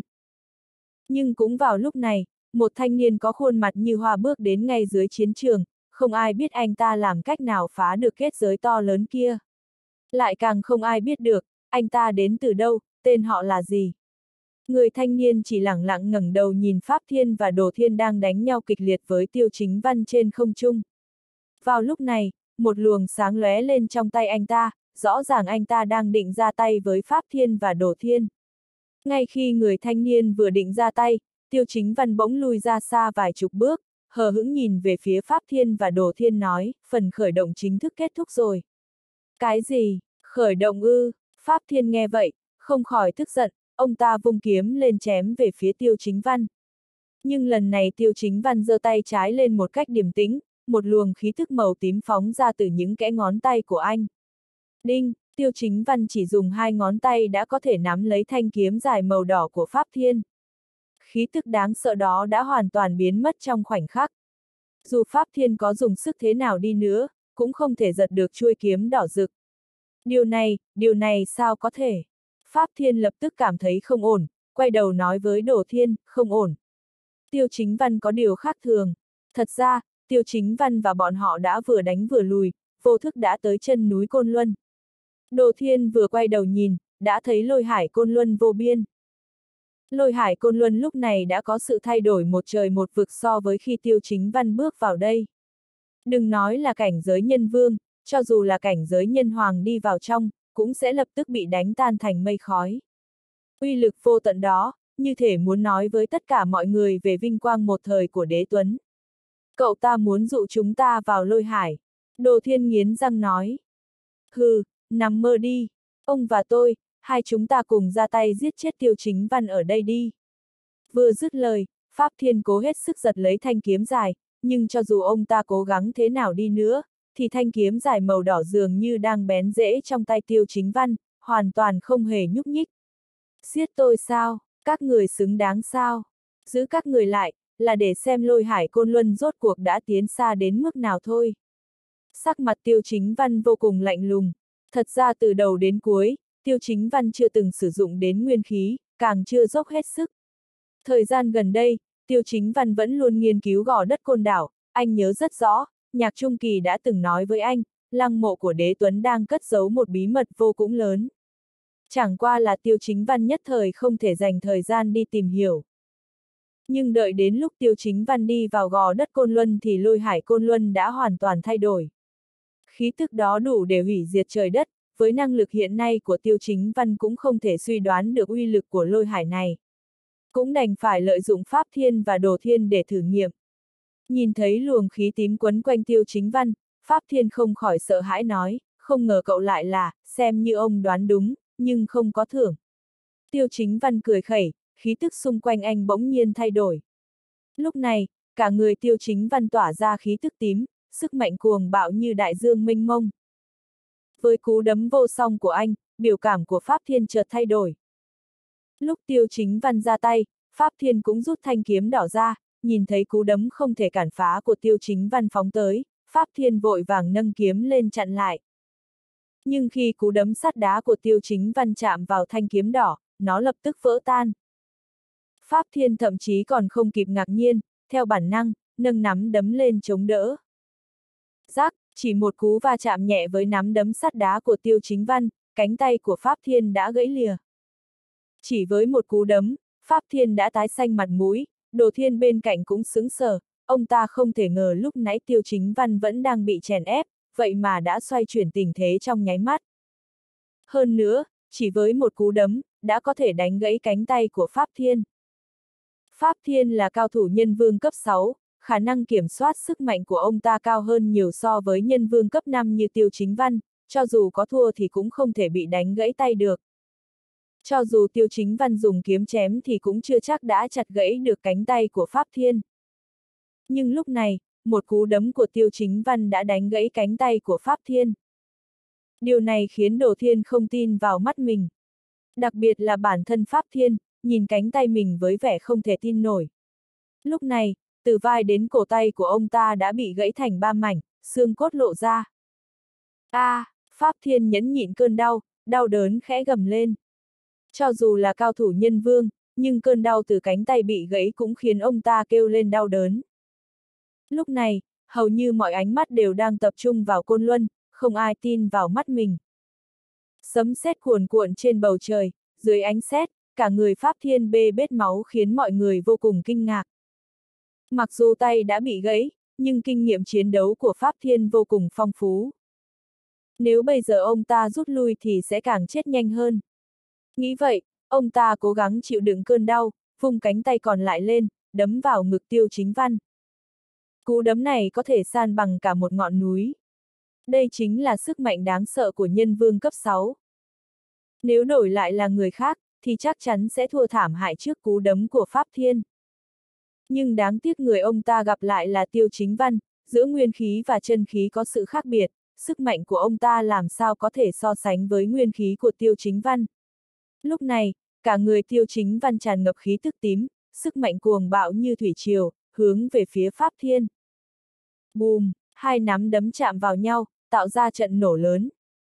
Nhưng cũng vào lúc này, một thanh niên có khuôn mặt như hoa bước đến ngay dưới chiến trường, không ai biết anh ta làm cách nào phá được kết giới to lớn kia. Lại càng không ai biết được, anh ta đến từ đâu, tên họ là gì. Người thanh niên chỉ lẳng lặng ngẩng đầu nhìn Pháp Thiên và Đồ Thiên đang đánh nhau kịch liệt với Tiêu Chính Văn trên không trung. Vào lúc này, một luồng sáng lóe lên trong tay anh ta, rõ ràng anh ta đang định ra tay với Pháp Thiên và Đồ Thiên. Ngay khi người thanh niên vừa định ra tay, Tiêu Chính Văn bỗng lùi ra xa vài chục bước, hờ hững nhìn về phía Pháp Thiên và Đồ Thiên nói, phần khởi động chính thức kết thúc rồi. Cái gì? Khởi động ư, Pháp Thiên nghe vậy, không khỏi tức giận, ông ta vung kiếm lên chém về phía Tiêu Chính Văn. Nhưng lần này Tiêu Chính Văn giơ tay trái lên một cách điềm tĩnh, một luồng khí thức màu tím phóng ra từ những kẽ ngón tay của anh. Đinh, Tiêu Chính Văn chỉ dùng hai ngón tay đã có thể nắm lấy thanh kiếm dài màu đỏ của Pháp Thiên. Khí tức đáng sợ đó đã hoàn toàn biến mất trong khoảnh khắc. Dù Pháp Thiên có dùng sức thế nào đi nữa, cũng không thể giật được chuôi kiếm đỏ rực. Điều này, điều này sao có thể? Pháp Thiên lập tức cảm thấy không ổn, quay đầu nói với Đồ Thiên, không ổn. Tiêu Chính Văn có điều khác thường. Thật ra, Tiêu Chính Văn và bọn họ đã vừa đánh vừa lùi, vô thức đã tới chân núi Côn Luân. Đồ Thiên vừa quay đầu nhìn, đã thấy lôi hải Côn Luân vô biên. Lôi hải Côn Luân lúc này đã có sự thay đổi một trời một vực so với khi Tiêu Chính Văn bước vào đây. Đừng nói là cảnh giới nhân vương, cho dù là cảnh giới nhân hoàng đi vào trong, cũng sẽ lập tức bị đánh tan thành mây khói. Uy lực vô tận đó, như thể muốn nói với tất cả mọi người về vinh quang một thời của Đế Tuấn. Cậu ta muốn dụ chúng ta vào lôi hải. Đồ Thiên nghiến răng nói. Hừ, nằm mơ đi. Ông và tôi, hai chúng ta cùng ra tay giết chết Tiêu Chính Văn ở đây đi. Vừa dứt lời, Pháp Thiên cố hết sức giật lấy thanh kiếm dài, nhưng cho dù ông ta cố gắng thế nào đi nữa, thì thanh kiếm dài màu đỏ dường như đang bén rễ trong tay Tiêu Chính Văn, hoàn toàn không hề nhúc nhích. Giết tôi sao? Các người xứng đáng sao? Giữ các người lại, là để xem lôi hải Côn Luân rốt cuộc đã tiến xa đến mức nào thôi. Sắc mặt Tiêu Chính Văn vô cùng lạnh lùng. Thật ra từ đầu đến cuối, Tiêu Chính Văn chưa từng sử dụng đến nguyên khí, càng chưa dốc hết sức. Thời gian gần đây, Tiêu Chính Văn vẫn luôn nghiên cứu gò đất Côn Đảo, anh nhớ rất rõ, Nhạc Trung Kỳ đã từng nói với anh, lăng mộ của Đế Tuấn đang cất giấu một bí mật vô cùng lớn. Chẳng qua là Tiêu Chính Văn nhất thời không thể dành thời gian đi tìm hiểu. Nhưng đợi đến lúc Tiêu Chính Văn đi vào gò đất Côn Luân thì lôi hải Côn Luân đã hoàn toàn thay đổi. Khí tức đó đủ để hủy diệt trời đất, với năng lực hiện nay của Tiêu Chính Văn cũng không thể suy đoán được uy lực của lôi hải này. Cũng đành phải lợi dụng Pháp Thiên và Đồ Thiên để thử nghiệm. Nhìn thấy luồng khí tím quấn quanh Tiêu Chính Văn, Pháp Thiên không khỏi sợ hãi nói, không ngờ cậu lại là, xem như ông đoán đúng, nhưng không có thưởng. Tiêu Chính Văn cười khẩy, khí tức xung quanh anh bỗng nhiên thay đổi. Lúc này, cả người Tiêu Chính Văn tỏa ra khí tức tím, sức mạnh cuồng bạo như đại dương mênh mông. Với cú đấm vô song của anh, biểu cảm của Pháp Thiên chợt thay đổi. Lúc Tiêu Chính Văn ra tay, Pháp Thiên cũng rút thanh kiếm đỏ ra, nhìn thấy cú đấm không thể cản phá của Tiêu Chính Văn phóng tới, Pháp Thiên vội vàng nâng kiếm lên chặn lại. Nhưng khi cú đấm sắt đá của Tiêu Chính Văn chạm vào thanh kiếm đỏ, nó lập tức vỡ tan. Pháp Thiên thậm chí còn không kịp ngạc nhiên, theo bản năng, nâng nắm đấm lên chống đỡ. Rắc, chỉ một cú va chạm nhẹ với nắm đấm sắt đá của Tiêu Chính Văn, cánh tay của Pháp Thiên đã gãy lìa. Chỉ với một cú đấm, Pháp Thiên đã tái xanh mặt mũi, Đồ Thiên bên cạnh cũng sững sờ, ông ta không thể ngờ lúc nãy Tiêu Chính Văn vẫn đang bị chèn ép, vậy mà đã xoay chuyển tình thế trong nháy mắt. Hơn nữa, chỉ với một cú đấm, đã có thể đánh gãy cánh tay của Pháp Thiên. Pháp Thiên là cao thủ nhân vương cấp sáu, khả năng kiểm soát sức mạnh của ông ta cao hơn nhiều so với nhân vương cấp năm như Tiêu Chính Văn, cho dù có thua thì cũng không thể bị đánh gãy tay được. Cho dù Tiêu Chính Văn dùng kiếm chém thì cũng chưa chắc đã chặt gãy được cánh tay của Pháp Thiên. Nhưng lúc này, một cú đấm của Tiêu Chính Văn đã đánh gãy cánh tay của Pháp Thiên. Điều này khiến Đồ Thiên không tin vào mắt mình. Đặc biệt là bản thân Pháp Thiên, nhìn cánh tay mình với vẻ không thể tin nổi. Lúc này, từ vai đến cổ tay của ông ta đã bị gãy thành ba mảnh, xương cốt lộ ra. A, à, Pháp Thiên nhẫn nhịn cơn đau, đau đớn khẽ gầm lên. Cho dù là cao thủ nhân vương, nhưng cơn đau từ cánh tay bị gãy cũng khiến ông ta kêu lên đau đớn. Lúc này, hầu như mọi ánh mắt đều đang tập trung vào Côn Luân, không ai tin vào mắt mình. Sấm sét cuồn cuộn trên bầu trời, dưới ánh sét, cả người Pháp Thiên bê bết máu khiến mọi người vô cùng kinh ngạc. Mặc dù tay đã bị gãy, nhưng kinh nghiệm chiến đấu của Pháp Thiên vô cùng phong phú. Nếu bây giờ ông ta rút lui thì sẽ càng chết nhanh hơn. Nghĩ vậy, ông ta cố gắng chịu đựng cơn đau, vung cánh tay còn lại lên, đấm vào ngực Tiêu Chính Văn. Cú đấm này có thể san bằng cả một ngọn núi. Đây chính là sức mạnh đáng sợ của nhân vương cấp sáu. Nếu đổi lại là người khác, thì chắc chắn sẽ thua thảm hại trước cú đấm của Pháp Thiên. Nhưng đáng tiếc người ông ta gặp lại là Tiêu Chính Văn, giữa nguyên khí và chân khí có sự khác biệt, sức mạnh của ông ta làm sao có thể so sánh với nguyên khí của Tiêu Chính Văn. Lúc này, cả người Tiêu Chính Văn tràn ngập khí tức tím, sức mạnh cuồng bạo như thủy triều, hướng về phía Pháp Thiên. Bùm, hai nắm đấm chạm vào nhau, tạo ra trận nổ lớn.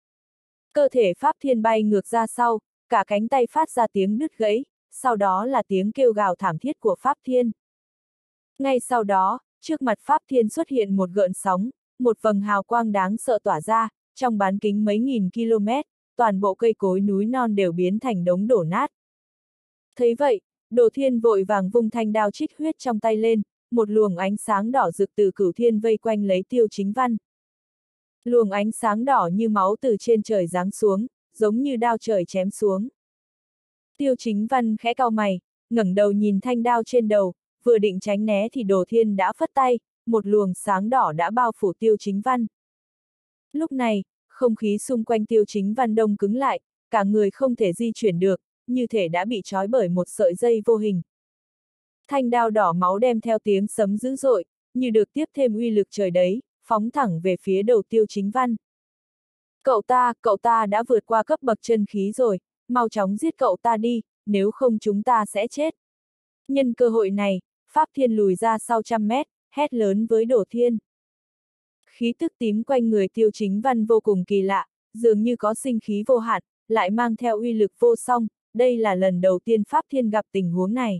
Cơ thể Pháp Thiên bay ngược ra sau, cả cánh tay phát ra tiếng đứt gãy, sau đó là tiếng kêu gào thảm thiết của Pháp Thiên. Ngay sau đó, trước mặt Pháp Thiên xuất hiện một gợn sóng, một vầng hào quang đáng sợ tỏa ra, trong bán kính mấy nghìn km, toàn bộ cây cối núi non đều biến thành đống đổ nát. Thấy vậy, Đồ Thiên vội vàng vung thanh đao trích huyết trong tay lên, một luồng ánh sáng đỏ rực từ cửu thiên vây quanh lấy Tiêu Chính Văn. Luồng ánh sáng đỏ như máu từ trên trời giáng xuống, giống như đao trời chém xuống. Tiêu Chính Văn khẽ cau mày, ngẩng đầu nhìn thanh đao trên đầu, vừa định tránh né thì Đồ Thiên đã phất tay, một luồng sáng đỏ đã bao phủ Tiêu Chính Văn. Lúc này, không khí xung quanh Tiêu Chính Văn đông cứng lại, cả người không thể di chuyển được, như thể đã bị trói bởi một sợi dây vô hình. Thanh đao đỏ máu đem theo tiếng sấm dữ dội, như được tiếp thêm uy lực trời đấy, phóng thẳng về phía đầu Tiêu Chính Văn. Cậu ta, cậu ta đã vượt qua cấp bậc chân khí rồi, mau chóng giết cậu ta đi, nếu không chúng ta sẽ chết. Nhân cơ hội này, Pháp Thiên lùi ra sau trăm mét, hét lớn với Đồ Thiên. Khí tức tím quanh người Tiêu Chính Văn vô cùng kỳ lạ, dường như có sinh khí vô hạn, lại mang theo uy lực vô song, đây là lần đầu tiên Pháp Thiên gặp tình huống này.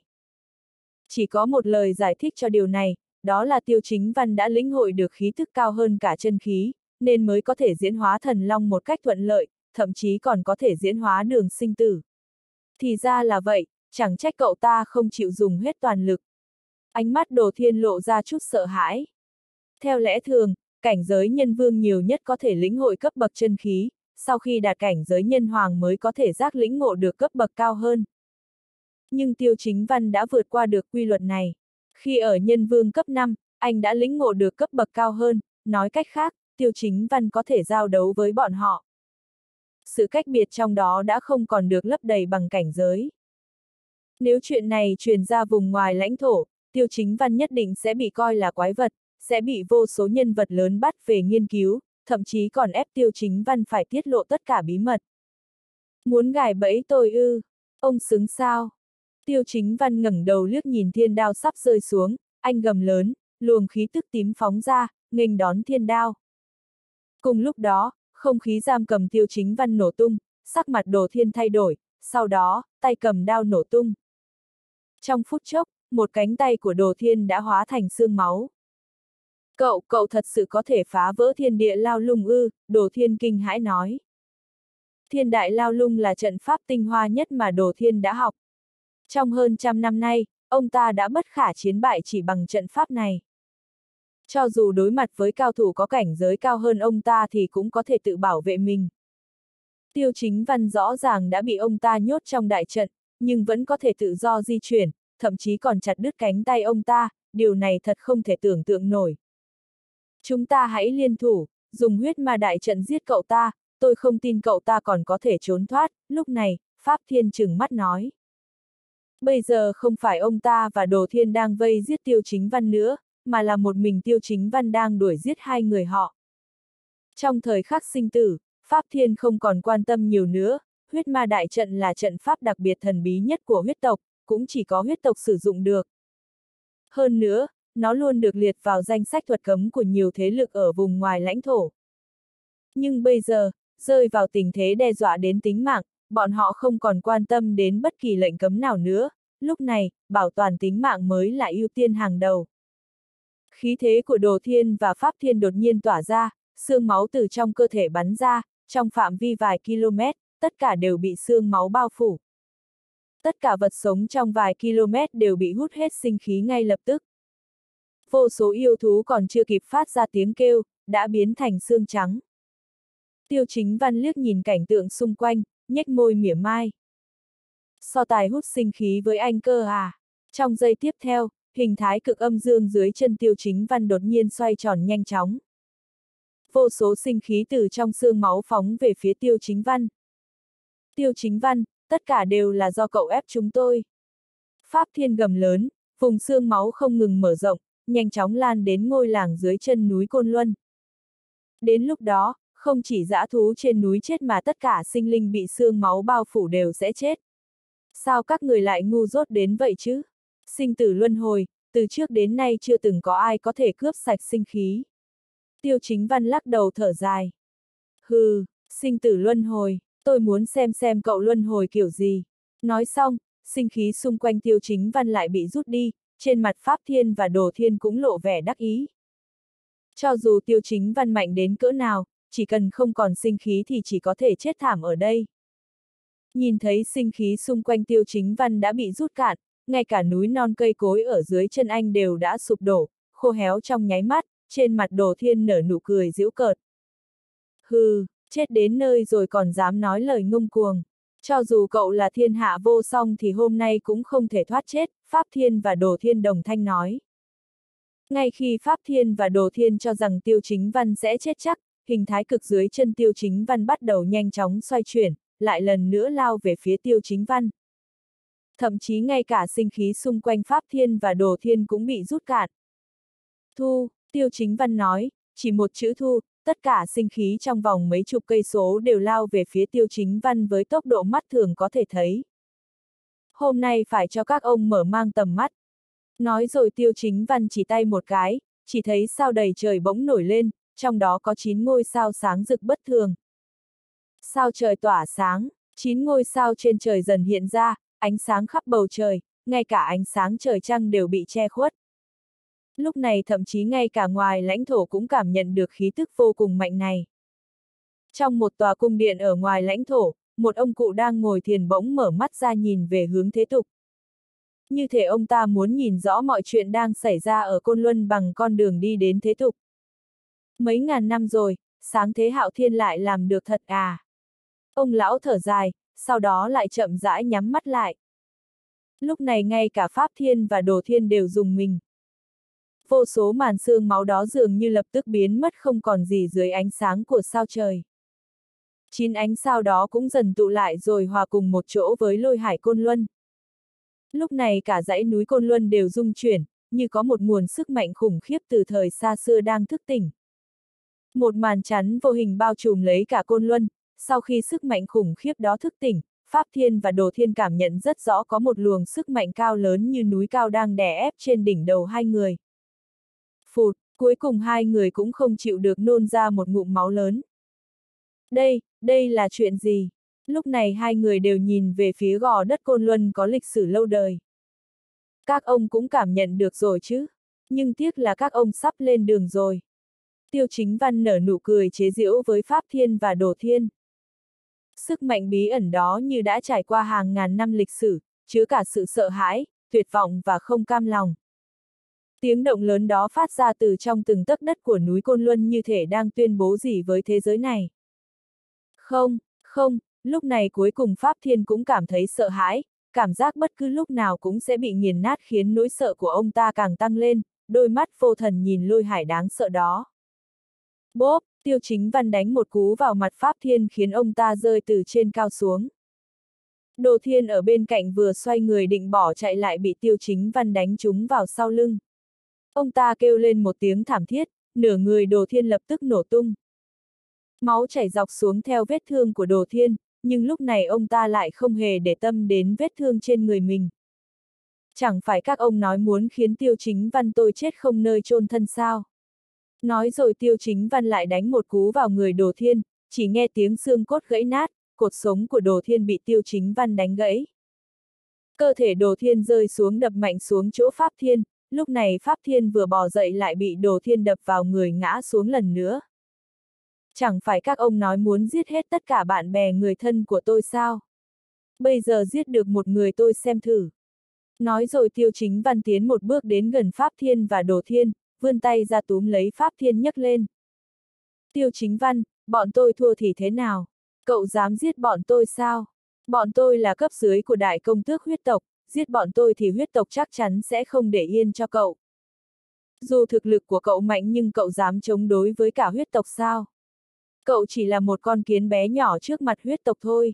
Chỉ có một lời giải thích cho điều này, đó là Tiêu Chính Văn đã lĩnh hội được khí tức cao hơn cả chân khí, nên mới có thể diễn hóa thần long một cách thuận lợi, thậm chí còn có thể diễn hóa đường sinh tử. Thì ra là vậy, chẳng trách cậu ta không chịu dùng hết toàn lực. Ánh mắt Đồ Thiên lộ ra chút sợ hãi. Theo lẽ thường, cảnh giới nhân vương nhiều nhất có thể lĩnh hội cấp bậc chân khí, sau khi đạt cảnh giới nhân hoàng mới có thể giác lĩnh ngộ được cấp bậc cao hơn. Nhưng Tiêu Chính Văn đã vượt qua được quy luật này. Khi ở nhân vương cấp năm, anh đã lĩnh ngộ được cấp bậc cao hơn, nói cách khác, Tiêu Chính Văn có thể giao đấu với bọn họ. Sự cách biệt trong đó đã không còn được lấp đầy bằng cảnh giới. Nếu chuyện này truyền ra vùng ngoài lãnh thổ, Tiêu Chính Văn nhất định sẽ bị coi là quái vật, sẽ bị vô số nhân vật lớn bắt về nghiên cứu, thậm chí còn ép Tiêu Chính Văn phải tiết lộ tất cả bí mật. Muốn gài bẫy tôi ư? Ông xứng sao? Tiêu Chính Văn ngẩng đầu liếc nhìn thiên đao sắp rơi xuống, anh gầm lớn, luồng khí tức tím phóng ra, nghênh đón thiên đao. Cùng lúc đó, không khí giam cầm Tiêu Chính Văn nổ tung, sắc mặt Đồ Thiên thay đổi, sau đó, tay cầm đao nổ tung. Trong phút chốc, một cánh tay của Đồ Thiên đã hóa thành xương máu. Cậu, cậu thật sự có thể phá vỡ thiên địa lao lung ư, Đồ Thiên kinh hãi nói. Thiên đại lao lung là trận pháp tinh hoa nhất mà Đồ Thiên đã học. Trong hơn trăm năm nay, ông ta đã bất khả chiến bại chỉ bằng trận pháp này. Cho dù đối mặt với cao thủ có cảnh giới cao hơn ông ta thì cũng có thể tự bảo vệ mình. Tiêu Chính Văn rõ ràng đã bị ông ta nhốt trong đại trận, nhưng vẫn có thể tự do di chuyển, thậm chí còn chặt đứt cánh tay ông ta, điều này thật không thể tưởng tượng nổi. Chúng ta hãy liên thủ, dùng huyết ma đại trận giết cậu ta, tôi không tin cậu ta còn có thể trốn thoát, lúc này, Pháp Thiên trừng mắt nói. Bây giờ không phải ông ta và Đồ Thiên đang vây giết Tiêu Chính Văn nữa, mà là một mình Tiêu Chính Văn đang đuổi giết hai người họ. Trong thời khắc sinh tử, Pháp Thiên không còn quan tâm nhiều nữa, huyết ma đại trận là trận pháp đặc biệt thần bí nhất của huyết tộc, cũng chỉ có huyết tộc sử dụng được. Hơn nữa, nó luôn được liệt vào danh sách thuật cấm của nhiều thế lực ở vùng ngoài lãnh thổ. Nhưng bây giờ, rơi vào tình thế đe dọa đến tính mạng, bọn họ không còn quan tâm đến bất kỳ lệnh cấm nào nữa, lúc này, bảo toàn tính mạng mới là ưu tiên hàng đầu. Khí thế của Đồ Thiên và Pháp Thiên đột nhiên tỏa ra, xương máu từ trong cơ thể bắn ra, trong phạm vi vài km, tất cả đều bị xương máu bao phủ. Tất cả vật sống trong vài km đều bị hút hết sinh khí ngay lập tức. Vô số yêu thú còn chưa kịp phát ra tiếng kêu, đã biến thành xương trắng. Tiêu Chính Văn liếc nhìn cảnh tượng xung quanh, nhếch môi mỉa mai. So tài hút sinh khí với anh cơ à? Trong giây tiếp theo, hình thái cực âm dương dưới chân Tiêu Chính Văn đột nhiên xoay tròn nhanh chóng. vô số sinh khí từ trong xương máu phóng về phía Tiêu Chính Văn. Tiêu Chính Văn, tất cả đều là do cậu ép chúng tôi. Pháp Thiên gầm lớn, vùng xương máu không ngừng mở rộng, nhanh chóng lan đến ngôi làng dưới chân núi Côn Luân. Đến lúc đó, không chỉ dã thú trên núi chết mà tất cả sinh linh bị xương máu bao phủ đều sẽ chết. Sao các người lại ngu dốt đến vậy chứ? Sinh tử luân hồi, từ trước đến nay chưa từng có ai có thể cướp sạch sinh khí. Tiêu Chính Văn lắc đầu thở dài. Hừ, sinh tử luân hồi, tôi muốn xem xem cậu luân hồi kiểu gì. Nói xong, sinh khí xung quanh Tiêu Chính Văn lại bị rút đi, trên mặt Pháp Thiên và Đồ Thiên cũng lộ vẻ đắc ý. Cho dù Tiêu Chính Văn mạnh đến cỡ nào, chỉ cần không còn sinh khí thì chỉ có thể chết thảm ở đây. Nhìn thấy sinh khí xung quanh Tiêu Chính Văn đã bị rút cạn, ngay cả núi non cây cối ở dưới chân anh đều đã sụp đổ, khô héo trong nháy mắt, trên mặt Đồ Thiên nở nụ cười giễu cợt. Hừ, chết đến nơi rồi còn dám nói lời ngông cuồng. Cho dù cậu là thiên hạ vô song thì hôm nay cũng không thể thoát chết, Pháp Thiên và Đồ Thiên đồng thanh nói. Ngay khi Pháp Thiên và Đồ Thiên cho rằng Tiêu Chính Văn sẽ chết chắc, hình thái cực dưới chân Tiêu Chính Văn bắt đầu nhanh chóng xoay chuyển, lại lần nữa lao về phía Tiêu Chính Văn. Thậm chí ngay cả sinh khí xung quanh Pháp Thiên và Đồ Thiên cũng bị rút cạn. Thu, Tiêu Chính Văn nói, chỉ một chữ thu, tất cả sinh khí trong vòng mấy chục cây số đều lao về phía Tiêu Chính Văn với tốc độ mắt thường có thể thấy. Hôm nay phải cho các ông mở mang tầm mắt. Nói rồi Tiêu Chính Văn chỉ tay một cái, chỉ thấy sao đầy trời bỗng nổi lên, trong đó có chín ngôi sao sáng rực bất thường. Sao trời tỏa sáng, chín ngôi sao trên trời dần hiện ra, ánh sáng khắp bầu trời, ngay cả ánh sáng trời trăng đều bị che khuất. Lúc này thậm chí ngay cả ngoài lãnh thổ cũng cảm nhận được khí tức vô cùng mạnh này. Trong một tòa cung điện ở ngoài lãnh thổ, một ông cụ đang ngồi thiền bỗng mở mắt ra nhìn về hướng thế tục. Như thể ông ta muốn nhìn rõ mọi chuyện đang xảy ra ở Côn Luân bằng con đường đi đến thế tục. Mấy ngàn năm rồi, sáng thế Hạo Thiên lại làm được thật à? Ông lão thở dài, sau đó lại chậm rãi nhắm mắt lại. Lúc này ngay cả Pháp Thiên và Đồ Thiên đều rùng mình. Vô số màn sương máu đó dường như lập tức biến mất không còn gì dưới ánh sáng của sao trời. Chín ánh sao đó cũng dần tụ lại rồi hòa cùng một chỗ với lôi hải Côn Luân. Lúc này cả dãy núi Côn Luân đều rung chuyển, như có một nguồn sức mạnh khủng khiếp từ thời xa xưa đang thức tỉnh. Một màn chắn vô hình bao trùm lấy cả Côn Luân, sau khi sức mạnh khủng khiếp đó thức tỉnh, Pháp Thiên và Đồ Thiên cảm nhận rất rõ có một luồng sức mạnh cao lớn như núi cao đang đè ép trên đỉnh đầu hai người. Phụt, cuối cùng hai người cũng không chịu được nôn ra một ngụm máu lớn. Đây, đây là chuyện gì? Lúc này hai người đều nhìn về phía gò đất Côn Luân có lịch sử lâu đời. Các ông cũng cảm nhận được rồi chứ, nhưng tiếc là các ông sắp lên đường rồi. Tiêu Chính Văn nở nụ cười chế giễu với Pháp Thiên và Đồ Thiên. Sức mạnh bí ẩn đó như đã trải qua hàng ngàn năm lịch sử, chứa cả sự sợ hãi, tuyệt vọng và không cam lòng. Tiếng động lớn đó phát ra từ trong từng tấc đất của núi Côn Luân như thể đang tuyên bố gì với thế giới này. Không, không, lúc này cuối cùng Pháp Thiên cũng cảm thấy sợ hãi, cảm giác bất cứ lúc nào cũng sẽ bị nghiền nát khiến nỗi sợ của ông ta càng tăng lên, đôi mắt vô thần nhìn lôi hải đáng sợ đó. Bốp, Tiêu Chính Văn đánh một cú vào mặt Pháp Thiên khiến ông ta rơi từ trên cao xuống. Đồ Thiên ở bên cạnh vừa xoay người định bỏ chạy lại bị Tiêu Chính Văn đánh trúng vào sau lưng. Ông ta kêu lên một tiếng thảm thiết, nửa người Đồ Thiên lập tức nổ tung. Máu chảy dọc xuống theo vết thương của Đồ Thiên, nhưng lúc này ông ta lại không hề để tâm đến vết thương trên người mình. Chẳng phải các ông nói muốn khiến Tiêu Chính Văn tôi chết không nơi chôn thân sao? Nói rồi Tiêu Chính Văn lại đánh một cú vào người Đồ Thiên, chỉ nghe tiếng xương cốt gãy nát, cột sống của Đồ Thiên bị Tiêu Chính Văn đánh gãy. Cơ thể Đồ Thiên rơi xuống đập mạnh xuống chỗ Pháp Thiên, lúc này Pháp Thiên vừa bò dậy lại bị Đồ Thiên đập vào người ngã xuống lần nữa. Chẳng phải các ông nói muốn giết hết tất cả bạn bè người thân của tôi sao? Bây giờ giết được một người tôi xem thử. Nói rồi Tiêu Chính Văn tiến một bước đến gần Pháp Thiên và Đồ Thiên, vươn tay ra túm lấy Pháp Thiên nhấc lên. Tiêu Chính Văn, bọn tôi thua thì thế nào? Cậu dám giết bọn tôi sao? Bọn tôi là cấp dưới của đại công tước huyết tộc, giết bọn tôi thì huyết tộc chắc chắn sẽ không để yên cho cậu. Dù thực lực của cậu mạnh nhưng cậu dám chống đối với cả huyết tộc sao? Cậu chỉ là một con kiến bé nhỏ trước mặt huyết tộc thôi.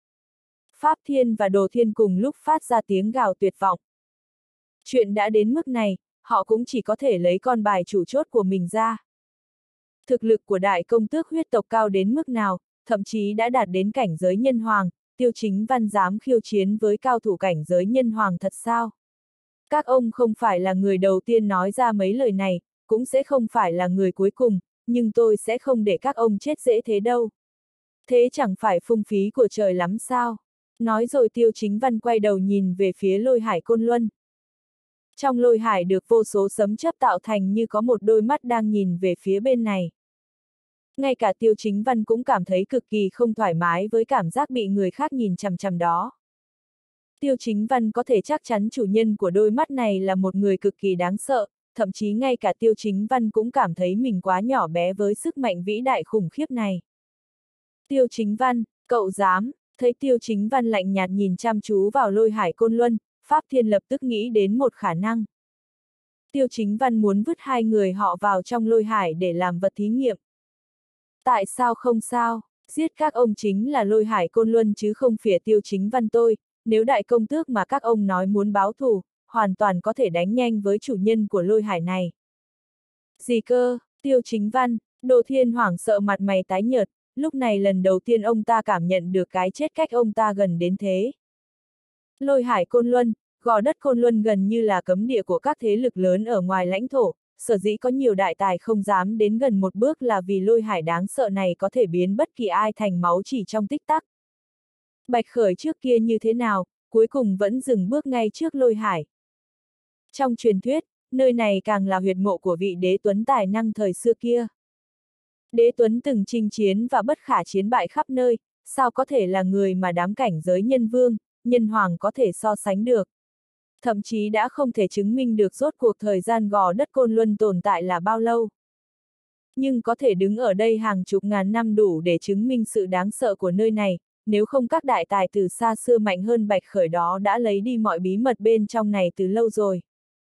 Pháp Thiên và Đồ Thiên cùng lúc phát ra tiếng gào tuyệt vọng. Chuyện đã đến mức này, họ cũng chỉ có thể lấy con bài chủ chốt của mình ra. Thực lực của đại công tước huyết tộc cao đến mức nào, thậm chí đã đạt đến cảnh giới nhân hoàng, Tiêu Chính Văn dám khiêu chiến với cao thủ cảnh giới nhân hoàng thật sao? Các ông không phải là người đầu tiên nói ra mấy lời này, cũng sẽ không phải là người cuối cùng, nhưng tôi sẽ không để các ông chết dễ thế đâu. Thế chẳng phải phung phí của trời lắm sao? Nói rồi Tiêu Chính Văn quay đầu nhìn về phía Lôi Hải Côn Luân. Trong Lôi Hải được vô số sấm chớp tạo thành như có một đôi mắt đang nhìn về phía bên này. Ngay cả Tiêu Chính Văn cũng cảm thấy cực kỳ không thoải mái với cảm giác bị người khác nhìn chằm chằm đó. Tiêu Chính Văn có thể chắc chắn chủ nhân của đôi mắt này là một người cực kỳ đáng sợ, thậm chí ngay cả Tiêu Chính Văn cũng cảm thấy mình quá nhỏ bé với sức mạnh vĩ đại khủng khiếp này. Tiêu Chính Văn, cậu dám, thấy Tiêu Chính Văn lạnh nhạt nhìn chăm chú vào Lôi Hải Côn Luân, Pháp Thiên lập tức nghĩ đến một khả năng. Tiêu Chính Văn muốn vứt hai người họ vào trong Lôi Hải để làm vật thí nghiệm. Tại sao không sao, giết các ông chính là Lôi Hải Côn Luân chứ không phải Tiêu Chính Văn tôi, nếu đại công tước mà các ông nói muốn báo thù, hoàn toàn có thể đánh nhanh với chủ nhân của Lôi Hải này. Gì cơ, Tiêu Chính Văn, Đồ Thiên hoảng sợ mặt mày tái nhợt, lúc này lần đầu tiên ông ta cảm nhận được cái chết cách ông ta gần đến thế. Lôi Hải Côn Luân, gò đất Côn Luân gần như là cấm địa của các thế lực lớn ở ngoài lãnh thổ, sở dĩ có nhiều đại tài không dám đến gần một bước là vì Lôi Hải đáng sợ này có thể biến bất kỳ ai thành máu chỉ trong tích tắc. Bạch Khởi trước kia như thế nào, cuối cùng vẫn dừng bước ngay trước Lôi Hải. Trong truyền thuyết, nơi này càng là huyệt mộ của vị đế tuấn tài năng thời xưa kia. Đế tuấn từng chinh chiến và bất khả chiến bại khắp nơi, sao có thể là người mà đám cảnh giới nhân vương, nhân hoàng có thể so sánh được. Thậm chí đã không thể chứng minh được rốt cuộc thời gian gò đất Côn Luân tồn tại là bao lâu. Nhưng có thể đứng ở đây hàng chục ngàn năm đủ để chứng minh sự đáng sợ của nơi này, nếu không các đại tài từ xa xưa mạnh hơn Bạch Khởi đó đã lấy đi mọi bí mật bên trong này từ lâu rồi.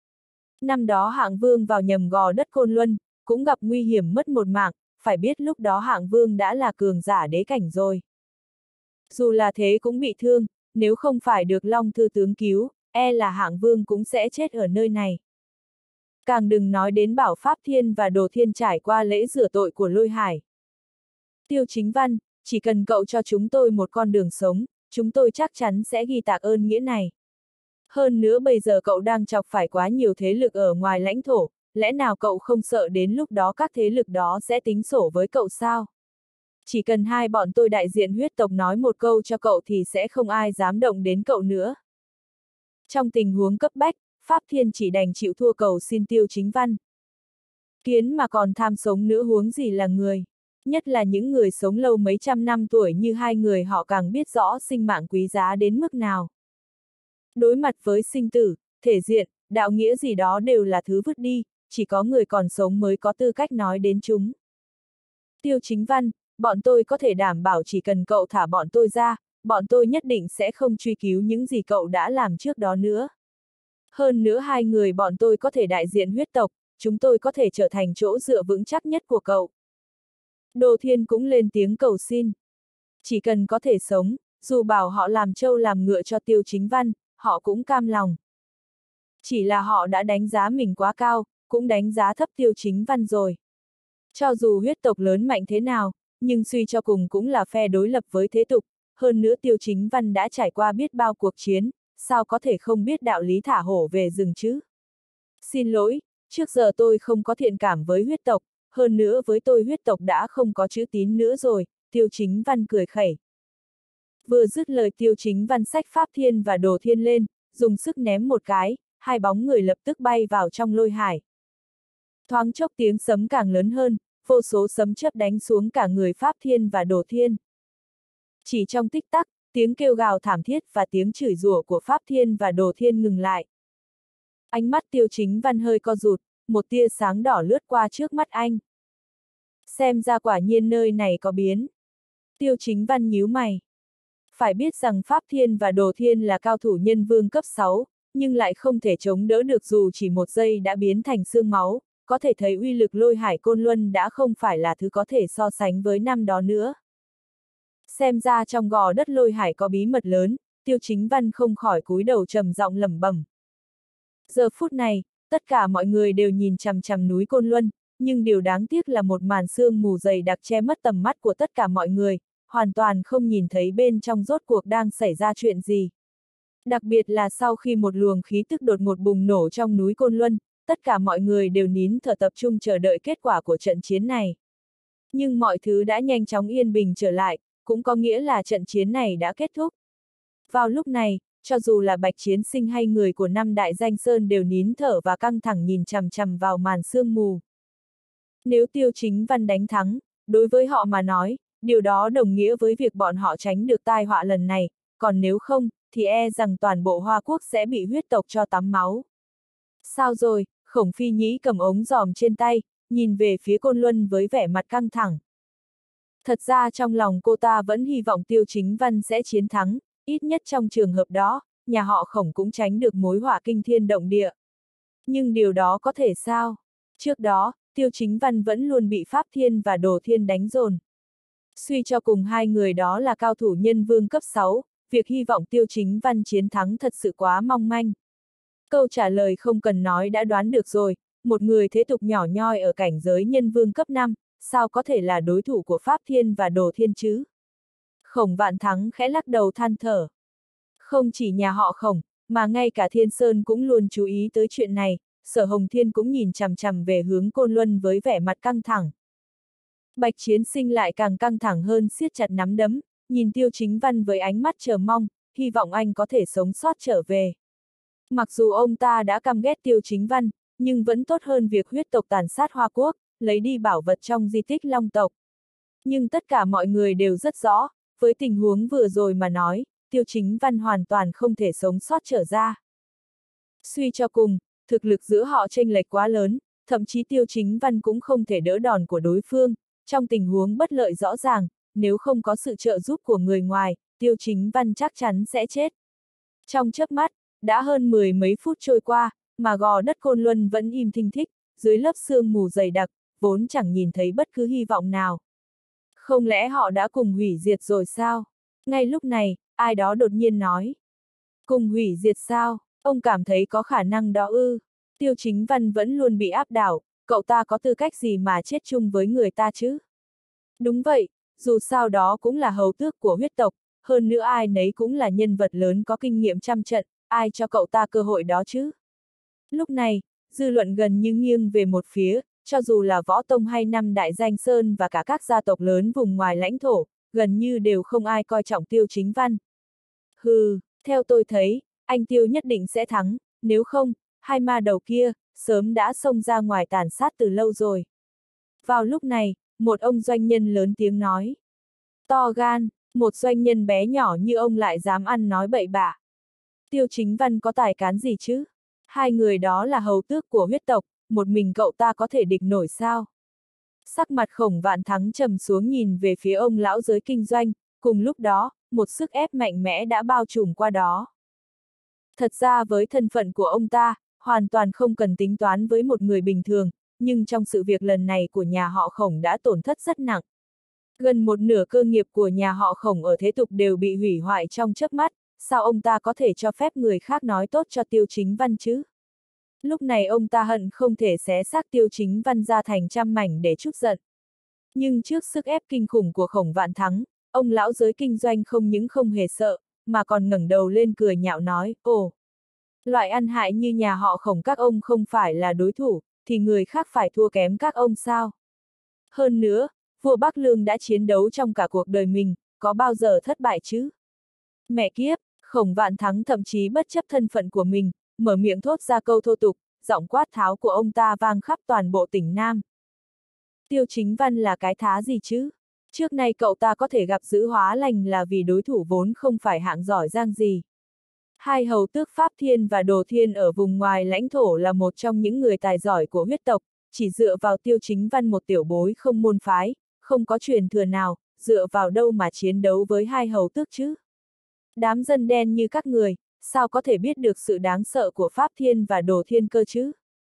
Năm đó Hạng Vương vào nhầm gò đất Côn Luân, cũng gặp nguy hiểm mất một mạng, phải biết lúc đó Hạng Vương đã là cường giả đế cảnh rồi. Dù là thế cũng bị thương, nếu không phải được Long Thư Tướng cứu, e là Hạng Vương cũng sẽ chết ở nơi này. Càng đừng nói đến bảo Pháp Thiên và Đồ Thiên trải qua lễ rửa tội của Lôi Hải. Tiêu Chính Văn, chỉ cần cậu cho chúng tôi một con đường sống, chúng tôi chắc chắn sẽ ghi tạc ơn nghĩa này. Hơn nữa bây giờ cậu đang chọc phải quá nhiều thế lực ở ngoài lãnh thổ, lẽ nào cậu không sợ đến lúc đó các thế lực đó sẽ tính sổ với cậu sao? Chỉ cần hai bọn tôi đại diện huyết tộc nói một câu cho cậu thì sẽ không ai dám động đến cậu nữa. Trong tình huống cấp bách, Pháp Thiên chỉ đành chịu thua cầu xin Tiêu Chính Văn. Kiến mà còn tham sống nữa huống gì là người. Nhất là những người sống lâu mấy trăm năm tuổi như hai người họ càng biết rõ sinh mạng quý giá đến mức nào. Đối mặt với sinh tử, thể diện, đạo nghĩa gì đó đều là thứ vứt đi, chỉ có người còn sống mới có tư cách nói đến chúng. Tiêu Chính Văn, bọn tôi có thể đảm bảo chỉ cần cậu thả bọn tôi ra, bọn tôi nhất định sẽ không truy cứu những gì cậu đã làm trước đó nữa. Hơn nữa hai người bọn tôi có thể đại diện huyết tộc, chúng tôi có thể trở thành chỗ dựa vững chắc nhất của cậu. Đồ Thiên cũng lên tiếng cầu xin. Chỉ cần có thể sống, dù bảo họ làm trâu làm ngựa cho Tiêu Chính Văn, họ cũng cam lòng. Chỉ là họ đã đánh giá mình quá cao, cũng đánh giá thấp Tiêu Chính Văn rồi. Cho dù huyết tộc lớn mạnh thế nào, nhưng suy cho cùng cũng là phe đối lập với thế tục, hơn nữa Tiêu Chính Văn đã trải qua biết bao cuộc chiến, sao có thể không biết đạo lý thả hổ về rừng chứ? Xin lỗi, trước giờ tôi không có thiện cảm với huyết tộc, hơn nữa với tôi huyết tộc đã không có chữ tín nữa rồi, Tiêu Chính Văn cười khẩy. Vừa dứt lời Tiêu Chính Văn xách Pháp Thiên và Đồ Thiên lên, dùng sức ném một cái, hai bóng người lập tức bay vào trong Lôi Hải. Thoáng chốc tiếng sấm càng lớn hơn, vô số sấm chớp đánh xuống cả người Pháp Thiên và Đồ Thiên. Chỉ trong tích tắc, tiếng kêu gào thảm thiết và tiếng chửi rủa của Pháp Thiên và Đồ Thiên ngừng lại. Ánh mắt Tiêu Chính Văn hơi co rụt, một tia sáng đỏ lướt qua trước mắt anh. Xem ra quả nhiên nơi này có biến. Tiêu Chính Văn nhíu mày. Phải biết rằng Pháp Thiên và Đồ Thiên là cao thủ nhân vương cấp sáu, nhưng lại không thể chống đỡ được dù chỉ một giây đã biến thành xương máu, có thể thấy uy lực Lôi Hải Côn Luân đã không phải là thứ có thể so sánh với năm đó nữa. Xem ra trong gò đất Lôi Hải có bí mật lớn, Tiêu Chính Văn không khỏi cúi đầu trầm giọng lẩm bẩm. Giờ phút này, tất cả mọi người đều nhìn chằm chằm núi Côn Luân, nhưng điều đáng tiếc là một màn sương mù dày đặc che mất tầm mắt của tất cả mọi người, hoàn toàn không nhìn thấy bên trong rốt cuộc đang xảy ra chuyện gì. Đặc biệt là sau khi một luồng khí tức đột ngột bùng nổ trong núi Côn Luân, tất cả mọi người đều nín thở tập trung chờ đợi kết quả của trận chiến này. Nhưng mọi thứ đã nhanh chóng yên bình trở lại, cũng có nghĩa là trận chiến này đã kết thúc. Vào lúc này, cho dù là Bạch Chiến Sinh hay người của năm đại danh sơn đều nín thở và căng thẳng nhìn chằm chằm vào màn sương mù. Nếu Tiêu Chính Văn đánh thắng, đối với họ mà nói, điều đó đồng nghĩa với việc bọn họ tránh được tai họa lần này, còn nếu không, thì e rằng toàn bộ Hoa Quốc sẽ bị huyết tộc cho tắm máu. Sao rồi? Khổng Phi Nhĩ cầm ống giòm trên tay, nhìn về phía Côn Luân với vẻ mặt căng thẳng. Thật ra trong lòng cô ta vẫn hy vọng Tiêu Chính Văn sẽ chiến thắng, ít nhất trong trường hợp đó, nhà họ Khổng cũng tránh được mối họa kinh thiên động địa. Nhưng điều đó có thể sao? Trước đó, Tiêu Chính Văn vẫn luôn bị Pháp Thiên và Đồ Thiên đánh dồn. Suy cho cùng hai người đó là cao thủ nhân vương cấp sáu, việc hy vọng Tiêu Chính Văn chiến thắng thật sự quá mong manh. Câu trả lời không cần nói đã đoán được rồi, một người thế tục nhỏ nhoi ở cảnh giới nhân vương cấp năm, sao có thể là đối thủ của Pháp Thiên và Đồ Thiên chứ? Khổng Vạn Thắng khẽ lắc đầu than thở. Không chỉ nhà họ Khổng, mà ngay cả Thiên Sơn cũng luôn chú ý tới chuyện này, Sở Hồng Thiên cũng nhìn chằm chằm về hướng Côn Luân với vẻ mặt căng thẳng. Bạch Chiến Sinh lại càng căng thẳng hơn, siết chặt nắm đấm, nhìn Tiêu Chính Văn với ánh mắt chờ mong, hy vọng anh có thể sống sót trở về. Mặc dù ông ta đã căm ghét Tiêu Chính Văn, nhưng vẫn tốt hơn việc huyết tộc tàn sát Hoa Quốc, lấy đi bảo vật trong di tích Long tộc. Nhưng tất cả mọi người đều rất rõ, với tình huống vừa rồi mà nói, Tiêu Chính Văn hoàn toàn không thể sống sót trở ra. Suy cho cùng, thực lực giữa họ chênh lệch quá lớn, thậm chí Tiêu Chính Văn cũng không thể đỡ đòn của đối phương, trong tình huống bất lợi rõ ràng, nếu không có sự trợ giúp của người ngoài, Tiêu Chính Văn chắc chắn sẽ chết. Trong chớp mắt, đã hơn mười mấy phút trôi qua, mà gò đất Côn Luân vẫn im thinh thích, dưới lớp sương mù dày đặc, vốn chẳng nhìn thấy bất cứ hy vọng nào. Không lẽ họ đã cùng hủy diệt rồi sao? Ngay lúc này, ai đó đột nhiên nói. Cùng hủy diệt sao? Ông cảm thấy có khả năng đó ư? Tiêu Chính Văn vẫn luôn bị áp đảo, cậu ta có tư cách gì mà chết chung với người ta chứ? Đúng vậy, dù sao đó cũng là hầu tước của huyết tộc, hơn nữa ai nấy cũng là nhân vật lớn có kinh nghiệm trăm trận, ai cho cậu ta cơ hội đó chứ? Lúc này, dư luận gần như nghiêng về một phía, cho dù là Võ Tông hay năm đại danh sơn và cả các gia tộc lớn vùng ngoài lãnh thổ, gần như đều không ai coi trọng Tiêu Chính Văn. Hừ, theo tôi thấy, anh Tiêu nhất định sẽ thắng, nếu không, hai ma đầu kia, sớm đã xông ra ngoài tàn sát từ lâu rồi. Vào lúc này, một ông doanh nhân lớn tiếng nói. To gan, một doanh nhân bé nhỏ như ông lại dám ăn nói bậy bạ. Tiêu Chính Văn có tài cán gì chứ? Hai người đó là hầu tước của huyết tộc, một mình cậu ta có thể địch nổi sao? Sắc mặt Khổng Vạn Thắng trầm xuống nhìn về phía ông lão giới kinh doanh, cùng lúc đó, một sức ép mạnh mẽ đã bao trùm qua đó. Thật ra với thân phận của ông ta, hoàn toàn không cần tính toán với một người bình thường, nhưng trong sự việc lần này của nhà họ Khổng đã tổn thất rất nặng. Gần một nửa cơ nghiệp của nhà họ Khổng ở thế tục đều bị hủy hoại trong chớp mắt, sao ông ta có thể cho phép người khác nói tốt cho Tiêu Chính Văn chứ? Lúc này ông ta hận không thể xé xác Tiêu Chính Văn ra thành trăm mảnh để trút giận. Nhưng trước sức ép kinh khủng của Khổng Vạn Thắng, ông lão giới kinh doanh không những không hề sợ, mà còn ngẩng đầu lên cười nhạo nói, ồ, loại ăn hại như nhà họ Khổng các ông không phải là đối thủ, thì người khác phải thua kém các ông sao? Hơn nữa, vua Bắc Lương đã chiến đấu trong cả cuộc đời mình, có bao giờ thất bại chứ? Mẹ kiếp, Khổng Vạn Thắng thậm chí bất chấp thân phận của mình, mở miệng thốt ra câu thô tục, giọng quát tháo của ông ta vang khắp toàn bộ tỉnh Nam. Tiêu Chính Văn là cái thá gì chứ? Trước nay cậu ta có thể gặp giữ hóa lành là vì đối thủ vốn không phải hạng giỏi giang gì. Hai hầu tước Pháp Thiên và Đồ Thiên ở vùng ngoài lãnh thổ là một trong những người tài giỏi của huyết tộc, chỉ dựa vào Tiêu Chính Văn một tiểu bối không môn phái, không có truyền thừa nào, dựa vào đâu mà chiến đấu với hai hầu tước chứ? Đám dân đen như các người, sao có thể biết được sự đáng sợ của Pháp Thiên và Đồ Thiên cơ chứ?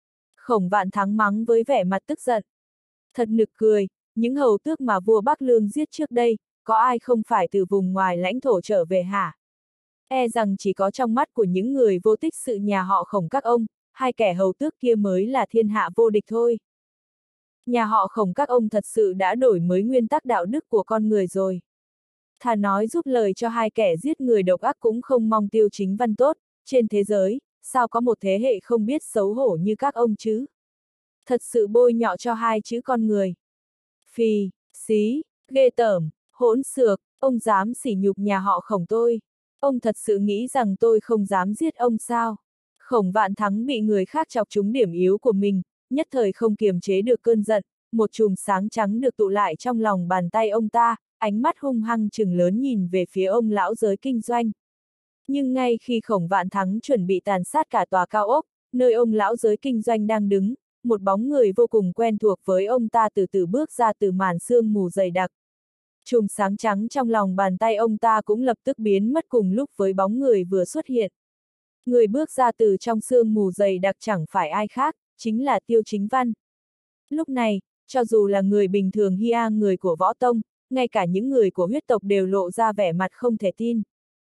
Khổng Vạn Thắng mắng với vẻ mặt tức giận. Thật nực cười, những hầu tước mà vua Bắc Lương giết trước đây, có ai không phải từ vùng ngoài lãnh thổ trở về hả? E rằng chỉ có trong mắt của những người vô tích sự nhà họ Khổng các ông, hai kẻ hầu tước kia mới là thiên hạ vô địch thôi. Nhà họ Khổng các ông thật sự đã đổi mới nguyên tắc đạo đức của con người rồi. Thà nói giúp lời cho hai kẻ giết người độc ác cũng không mong Tiêu Chính Văn tốt, trên thế giới, sao có một thế hệ không biết xấu hổ như các ông chứ? Thật sự bôi nhọ cho hai chữ con người. Phì, xí, ghê tởm, hỗn xược, ông dám sỉ nhục nhà họ Khổng tôi. Ông thật sự nghĩ rằng tôi không dám giết ông sao? Khổng Vạn Thắng bị người khác chọc trúng điểm yếu của mình, nhất thời không kiềm chế được cơn giận, một chùm sáng trắng được tụ lại trong lòng bàn tay ông ta, ánh mắt hung hăng trừng lớn nhìn về phía ông lão giới kinh doanh. Nhưng ngay khi Khổng Vạn Thắng chuẩn bị tàn sát cả tòa cao ốc, nơi ông lão giới kinh doanh đang đứng, một bóng người vô cùng quen thuộc với ông ta từ từ bước ra từ màn sương mù dày đặc. Chùm sáng trắng trong lòng bàn tay ông ta cũng lập tức biến mất cùng lúc với bóng người vừa xuất hiện. Người bước ra từ trong sương mù dày đặc chẳng phải ai khác, chính là Tiêu Chính Văn. Lúc này, cho dù là người bình thường hi a người của võ tông, ngay cả những người của huyết tộc đều lộ ra vẻ mặt không thể tin.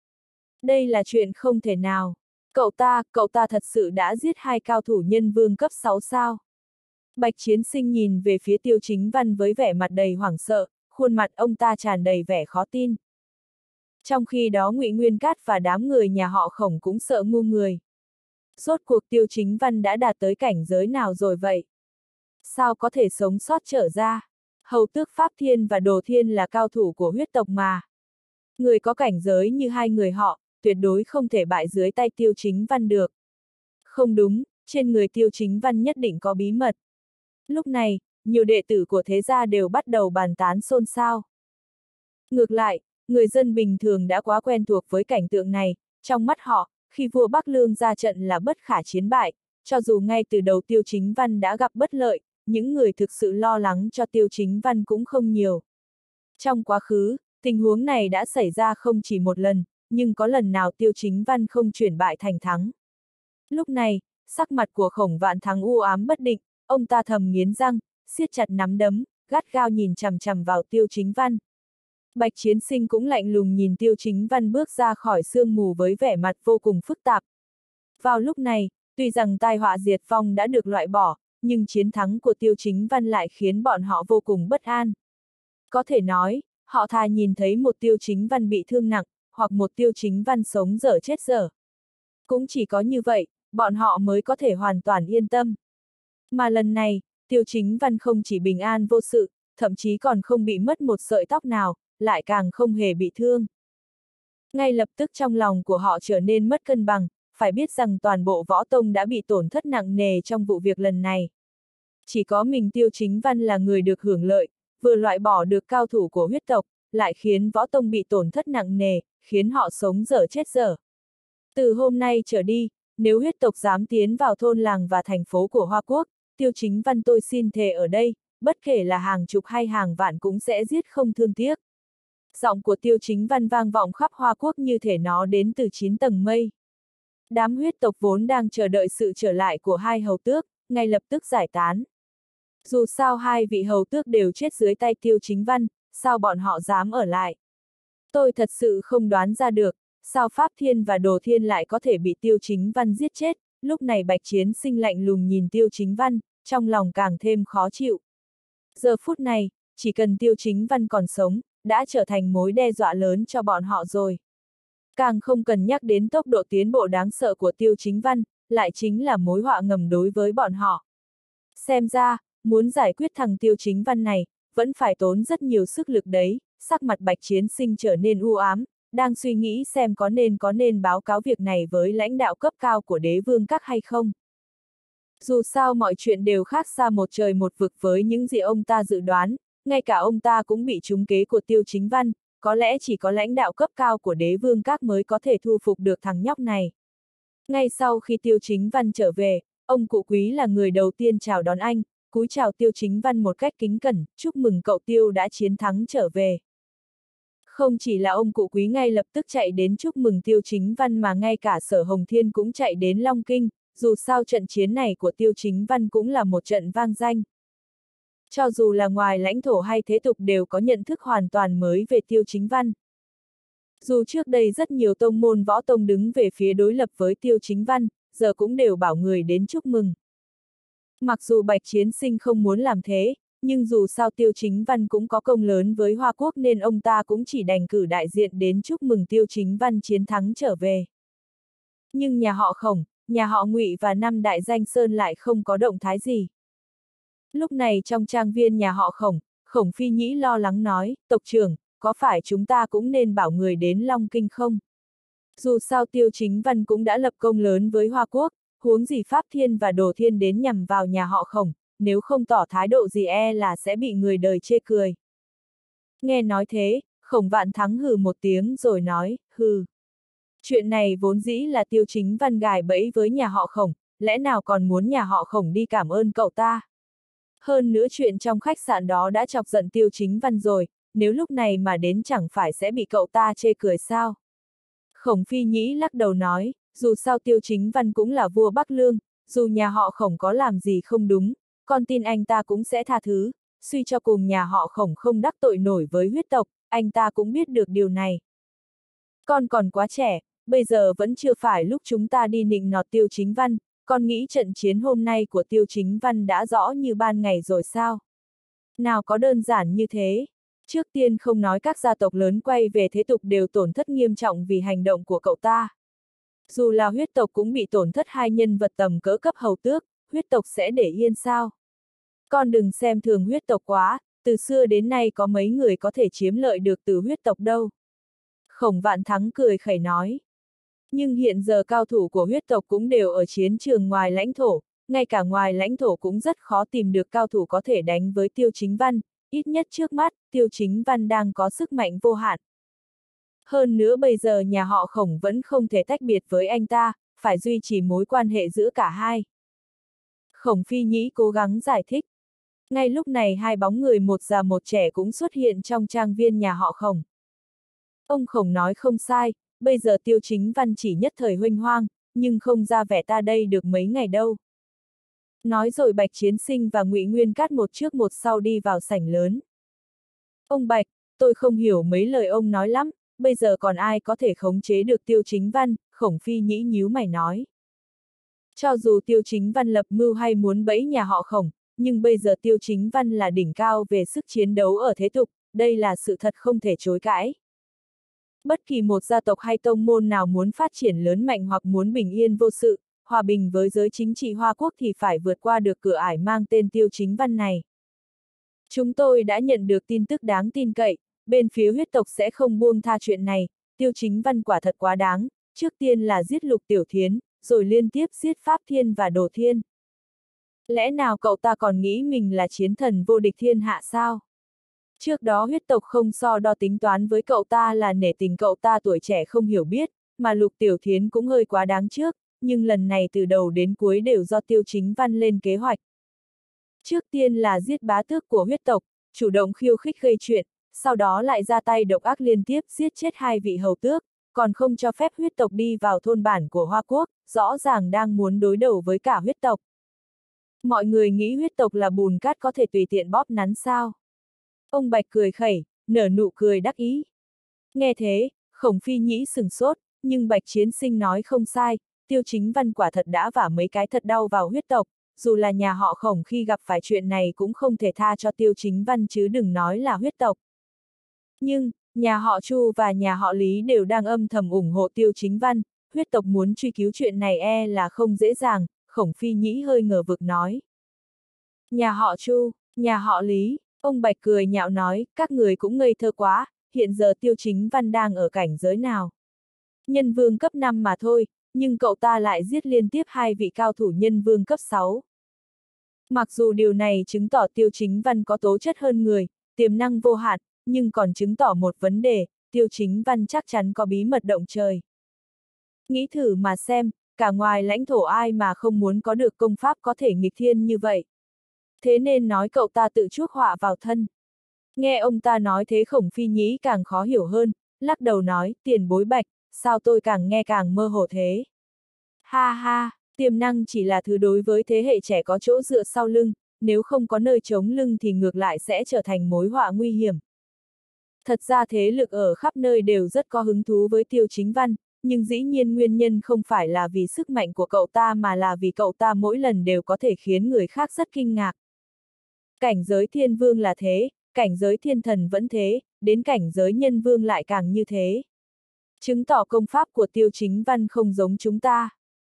Đây là chuyện không thể nào. Cậu ta, cậu ta thật sự đã giết hai cao thủ nhân vương cấp sáu sao? Bạch Chiến Sinh nhìn về phía Tiêu Chính Văn với vẻ mặt đầy hoảng sợ, khuôn mặt ông ta tràn đầy vẻ khó tin. Trong khi đó Ngụy Nguyên Cát và đám người nhà họ Khổng cũng sợ ngu người. Rốt cuộc Tiêu Chính Văn đã đạt tới cảnh giới nào rồi vậy? Sao có thể sống sót trở ra? Hầu tước Pháp Thiên và Đồ Thiên là cao thủ của huyết tộc mà. Người có cảnh giới như hai người họ, tuyệt đối không thể bại dưới tay Tiêu Chính Văn được. Không đúng, trên người Tiêu Chính Văn nhất định có bí mật. Lúc này, nhiều đệ tử của thế gia đều bắt đầu bàn tán xôn xao. Ngược lại, người dân bình thường đã quá quen thuộc với cảnh tượng này, trong mắt họ, khi vua Bắc Lương ra trận là bất khả chiến bại, cho dù ngay từ đầu Tiêu Chính Văn đã gặp bất lợi, những người thực sự lo lắng cho Tiêu Chính Văn cũng không nhiều. Trong quá khứ, tình huống này đã xảy ra không chỉ một lần, nhưng có lần nào Tiêu Chính Văn không chuyển bại thành thắng. Lúc này, sắc mặt của Khổng Vạn Thắng u ám bất định, ông ta thầm nghiến răng, siết chặt nắm đấm, gắt gao nhìn chằm chằm vào Tiêu Chính Văn. Bạch Chiến Sinh cũng lạnh lùng nhìn Tiêu Chính Văn bước ra khỏi sương mù với vẻ mặt vô cùng phức tạp. Vào lúc này, tuy rằng tai họa diệt vong đã được loại bỏ, nhưng chiến thắng của Tiêu Chính Văn lại khiến bọn họ vô cùng bất an. Có thể nói, họ thà nhìn thấy một Tiêu Chính Văn bị thương nặng, hoặc một Tiêu Chính Văn sống dở chết dở. Cũng chỉ có như vậy, bọn họ mới có thể hoàn toàn yên tâm. Mà lần này, Tiêu Chính Văn không chỉ bình an vô sự, thậm chí còn không bị mất một sợi tóc nào, lại càng không hề bị thương. Ngay lập tức trong lòng của họ trở nên mất cân bằng, phải biết rằng toàn bộ võ tông đã bị tổn thất nặng nề trong vụ việc lần này. Chỉ có mình Tiêu Chính Văn là người được hưởng lợi, vừa loại bỏ được cao thủ của huyết tộc, lại khiến võ tông bị tổn thất nặng nề, khiến họ sống dở chết dở. Từ hôm nay trở đi, nếu huyết tộc dám tiến vào thôn làng và thành phố của Hoa Quốc, Tiêu Chính Văn tôi xin thề ở đây, bất kể là hàng chục hay hàng vạn cũng sẽ giết không thương tiếc. Giọng của Tiêu Chính Văn vang vọng khắp Hoa Quốc như thể nó đến từ chín tầng mây. Đám huyết tộc vốn đang chờ đợi sự trở lại của hai hầu tước, ngay lập tức giải tán. Dù sao hai vị hầu tước đều chết dưới tay Tiêu Chính Văn, sao bọn họ dám ở lại? Tôi thật sự không đoán ra được, sao Pháp Thiên và Đồ Thiên lại có thể bị Tiêu Chính Văn giết chết, lúc này Bạch Chiến Sinh lạnh lùng nhìn Tiêu Chính Văn, trong lòng càng thêm khó chịu. Giờ phút này, chỉ cần Tiêu Chính Văn còn sống, đã trở thành mối đe dọa lớn cho bọn họ rồi. Càng không cần nhắc đến tốc độ tiến bộ đáng sợ của Tiêu Chính Văn, lại chính là mối họa ngầm đối với bọn họ. Xem ra, muốn giải quyết thằng Tiêu Chính Văn này, vẫn phải tốn rất nhiều sức lực đấy, sắc mặt Bạch Chiến Sinh trở nên u ám, đang suy nghĩ xem có nên có nên báo cáo việc này với lãnh đạo cấp cao của đế vương các hay không. Dù sao mọi chuyện đều khác xa một trời một vực với những gì ông ta dự đoán, ngay cả ông ta cũng bị trúng kế của Tiêu Chính Văn, có lẽ chỉ có lãnh đạo cấp cao của đế vương các mới có thể thu phục được thằng nhóc này. Ngay sau khi Tiêu Chính Văn trở về, ông cụ Quý là người đầu tiên chào đón anh, cúi chào Tiêu Chính Văn một cách kính cẩn, chúc mừng cậu Tiêu đã chiến thắng trở về. Không chỉ là ông cụ Quý ngay lập tức chạy đến chúc mừng Tiêu Chính Văn mà ngay cả Sở Hồng Thiên cũng chạy đến Long Kinh, dù sao trận chiến này của Tiêu Chính Văn cũng là một trận vang danh. Cho dù là ngoài lãnh thổ hay thế tục đều có nhận thức hoàn toàn mới về Tiêu Chính Văn. Dù trước đây rất nhiều tông môn võ tông đứng về phía đối lập với Tiêu Chính Văn, giờ cũng đều bảo người đến chúc mừng. Mặc dù Bạch Chiến Sinh không muốn làm thế, nhưng dù sao Tiêu Chính Văn cũng có công lớn với Hoa Quốc nên ông ta cũng chỉ đành cử đại diện đến chúc mừng Tiêu Chính Văn chiến thắng trở về. Nhưng nhà họ Khổng, nhà họ Ngụy và năm đại danh sơn lại không có động thái gì. Lúc này trong trang viên nhà họ Khổng, Khổng Phi Nhĩ lo lắng nói, tộc trưởng, có phải chúng ta cũng nên bảo người đến Long Kinh không? Dù sao Tiêu Chính Văn cũng đã lập công lớn với Hoa Quốc, huống gì Pháp Thiên và Đồ Thiên đến nhằm vào nhà họ Khổng, nếu không tỏ thái độ gì e là sẽ bị người đời chê cười. Nghe nói thế, Khổng Vạn Thắng hừ một tiếng rồi nói, hừ. Chuyện này vốn dĩ là Tiêu Chính Văn gài bẫy với nhà họ Khổng, lẽ nào còn muốn nhà họ Khổng đi cảm ơn cậu ta? Hơn nữa chuyện trong khách sạn đó đã chọc giận Tiêu Chính Văn rồi, nếu lúc này mà đến chẳng phải sẽ bị cậu ta chê cười sao? Khổng Phi Nhĩ lắc đầu nói, dù sao Tiêu Chính Văn cũng là vua Bắc Lương, dù nhà họ Khổng có làm gì không đúng, con tin anh ta cũng sẽ tha thứ, suy cho cùng nhà họ Khổng không đắc tội nổi với huyết tộc, anh ta cũng biết được điều này. Con còn quá trẻ, bây giờ vẫn chưa phải lúc chúng ta đi nịnh nọt Tiêu Chính Văn, con nghĩ trận chiến hôm nay của Tiêu Chính Văn đã rõ như ban ngày rồi sao? Nào có đơn giản như thế. Trước tiên không nói các gia tộc lớn quay về thế tục đều tổn thất nghiêm trọng vì hành động của cậu ta. Dù là huyết tộc cũng bị tổn thất hai nhân vật tầm cỡ cấp hầu tước, huyết tộc sẽ để yên sao? Con đừng xem thường huyết tộc quá, từ xưa đến nay có mấy người có thể chiếm lợi được từ huyết tộc đâu. Khổng Vạn Thắng cười khẩy nói. Nhưng hiện giờ cao thủ của huyết tộc cũng đều ở chiến trường ngoài lãnh thổ, ngay cả ngoài lãnh thổ cũng rất khó tìm được cao thủ có thể đánh với Tiêu Chính Văn, ít nhất trước mắt, Tiêu Chính Văn đang có sức mạnh vô hạn. Hơn nữa bây giờ nhà họ Khổng vẫn không thể tách biệt với anh ta, phải duy trì mối quan hệ giữa cả hai. Khổng Phi Nhĩ cố gắng giải thích. Ngay lúc này hai bóng người một già một trẻ cũng xuất hiện trong trang viên nhà họ Khổng. Ông Khổng nói không sai, bây giờ Tiêu Chính Văn chỉ nhất thời huênh hoang, nhưng không ra vẻ ta đây được mấy ngày đâu. Nói rồi Bạch Chiến Sinh và Ngụy Nguyên Cát một trước một sau đi vào sảnh lớn. Ông Bạch, tôi không hiểu mấy lời ông nói lắm, bây giờ còn ai có thể khống chế được Tiêu Chính Văn, Khổng Phi Nhĩ nhíu mày nói. Cho dù Tiêu Chính Văn lập mưu hay muốn bẫy nhà họ Khổng, nhưng bây giờ Tiêu Chính Văn là đỉnh cao về sức chiến đấu ở thế tục, đây là sự thật không thể chối cãi. Bất kỳ một gia tộc hay tông môn nào muốn phát triển lớn mạnh hoặc muốn bình yên vô sự, hòa bình với giới chính trị Hoa Quốc thì phải vượt qua được cửa ải mang tên Tiêu Chính Văn này. Chúng tôi đã nhận được tin tức đáng tin cậy, bên phía huyết tộc sẽ không buông tha chuyện này, Tiêu Chính Văn quả thật quá đáng, trước tiên là giết Lục Tiểu Thiến, rồi liên tiếp giết Pháp Thiên và Đồ Thiên. Lẽ nào cậu ta còn nghĩ mình là chiến thần vô địch thiên hạ sao? Trước đó huyết tộc không so đo tính toán với cậu ta là nể tình cậu ta tuổi trẻ không hiểu biết, mà Lục Tiểu Thiến cũng hơi quá đáng trước, nhưng lần này từ đầu đến cuối đều do Tiêu Chính Văn lên kế hoạch. Trước tiên là giết bá tước của huyết tộc, chủ động khiêu khích gây chuyện, sau đó lại ra tay độc ác liên tiếp giết chết hai vị hầu tước, còn không cho phép huyết tộc đi vào thôn bản của Hoa Quốc, rõ ràng đang muốn đối đầu với cả huyết tộc. Mọi người nghĩ huyết tộc là bùn cát có thể tùy tiện bóp nắn sao? Ông Bạch cười khẩy, nở nụ cười đắc ý. Nghe thế, Khổng Phi Nhĩ sừng sốt, nhưng Bạch Chiến Sinh nói không sai, Tiêu Chính Văn quả thật đã vả mấy cái thật đau vào huyết tộc, dù là nhà họ Khổng khi gặp phải chuyện này cũng không thể tha cho Tiêu Chính Văn chứ đừng nói là huyết tộc. Nhưng, nhà họ Chu và nhà họ Lý đều đang âm thầm ủng hộ Tiêu Chính Văn, huyết tộc muốn truy cứu chuyện này e là không dễ dàng, Khổng Phi Nhĩ hơi ngờ vực nói. Nhà họ Chu, nhà họ Lý, ông Bạch cười nhạo nói, các người cũng ngây thơ quá, hiện giờ Tiêu Chính Văn đang ở cảnh giới nào? Nhân vương cấp năm mà thôi, nhưng cậu ta lại giết liên tiếp hai vị cao thủ nhân vương cấp sáu. Mặc dù điều này chứng tỏ Tiêu Chính Văn có tố chất hơn người, tiềm năng vô hạn, nhưng còn chứng tỏ một vấn đề, Tiêu Chính Văn chắc chắn có bí mật động trời. Nghĩ thử mà xem, cả ngoài lãnh thổ ai mà không muốn có được công pháp có thể nghịch thiên như vậy. Thế nên nói cậu ta tự chuốc họa vào thân. Nghe ông ta nói thế Khổng Phi Nhĩ càng khó hiểu hơn, lắc đầu nói, tiền bối Bạch, sao tôi càng nghe càng mơ hồ thế? Ha ha, Tiềm năng chỉ là thứ đối với thế hệ trẻ có chỗ dựa sau lưng, nếu không có nơi chống lưng thì ngược lại sẽ trở thành mối họa nguy hiểm. Thật ra thế lực ở khắp nơi đều rất có hứng thú với Tiêu Chính Văn, nhưng dĩ nhiên nguyên nhân không phải là vì sức mạnh của cậu ta mà là vì cậu ta mỗi lần đều có thể khiến người khác rất kinh ngạc. Cảnh giới thiên vương là thế, cảnh giới thiên thần vẫn thế, đến cảnh giới nhân vương lại càng như thế. Chứng tỏ công pháp của Tiêu Chính Văn không giống chúng ta.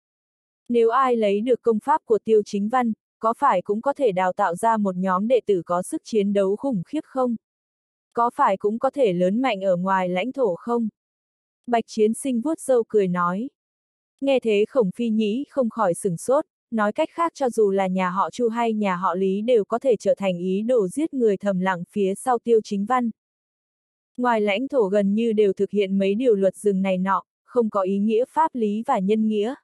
Nếu ai lấy được công pháp của Tiêu Chính Văn, có phải cũng có thể đào tạo ra một nhóm đệ tử có sức chiến đấu khủng khiếp không? Có phải cũng có thể lớn mạnh ở ngoài lãnh thổ không? Bạch Chiến Sinh vuốt râu cười nói. Nghe thế Khổng Phi Nhĩ không khỏi sửng sốt, nói cách khác cho dù là nhà họ Chu hay nhà họ Lý đều có thể trở thành ý đồ giết người thầm lặng phía sau Tiêu Chính Văn. Ngoài lãnh thổ gần như đều thực hiện mấy điều luật rừng này nọ, không có ý nghĩa pháp lý và nhân nghĩa.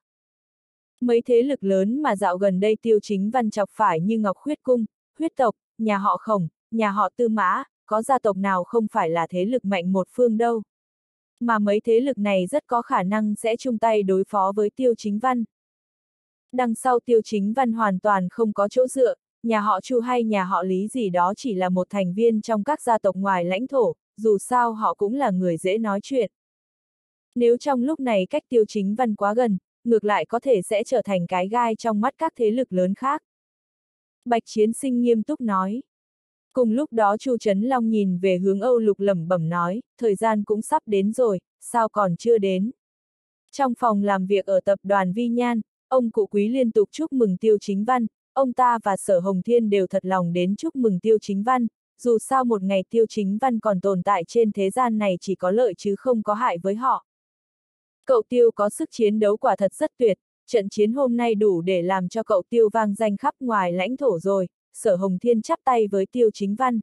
Mấy thế lực lớn mà dạo gần đây Tiêu Chính Văn chọc phải như Ngọc Khuyết Cung, huyết tộc, nhà họ Khổng, nhà họ Tư Mã, có gia tộc nào không phải là thế lực mạnh một phương đâu. Mà mấy thế lực này rất có khả năng sẽ chung tay đối phó với Tiêu Chính Văn. Đằng sau Tiêu Chính Văn hoàn toàn không có chỗ dựa, nhà họ Chu hay nhà họ Lý gì đó chỉ là một thành viên trong các gia tộc ngoài lãnh thổ, dù sao họ cũng là người dễ nói chuyện. Nếu trong lúc này cách Tiêu Chính Văn quá gần, ngược lại có thể sẽ trở thành cái gai trong mắt các thế lực lớn khác. Bạch Chiến Sinh nghiêm túc nói. Cùng lúc đó Chu Trấn Long nhìn về hướng Âu Lục lẩm bẩm nói, thời gian cũng sắp đến rồi, sao còn chưa đến. Trong phòng làm việc ở tập đoàn Vi Nhan, ông Cụ Quý liên tục chúc mừng Tiêu Chính Văn, ông ta và Sở Hồng Thiên đều thật lòng đến chúc mừng Tiêu Chính Văn, dù sao một ngày Tiêu Chính Văn còn tồn tại trên thế gian này chỉ có lợi chứ không có hại với họ. Cậu Tiêu có sức chiến đấu quả thật rất tuyệt, trận chiến hôm nay đủ để làm cho cậu Tiêu vang danh khắp ngoài lãnh thổ rồi. Sở Hồng Thiên chắp tay với Tiêu Chính Văn.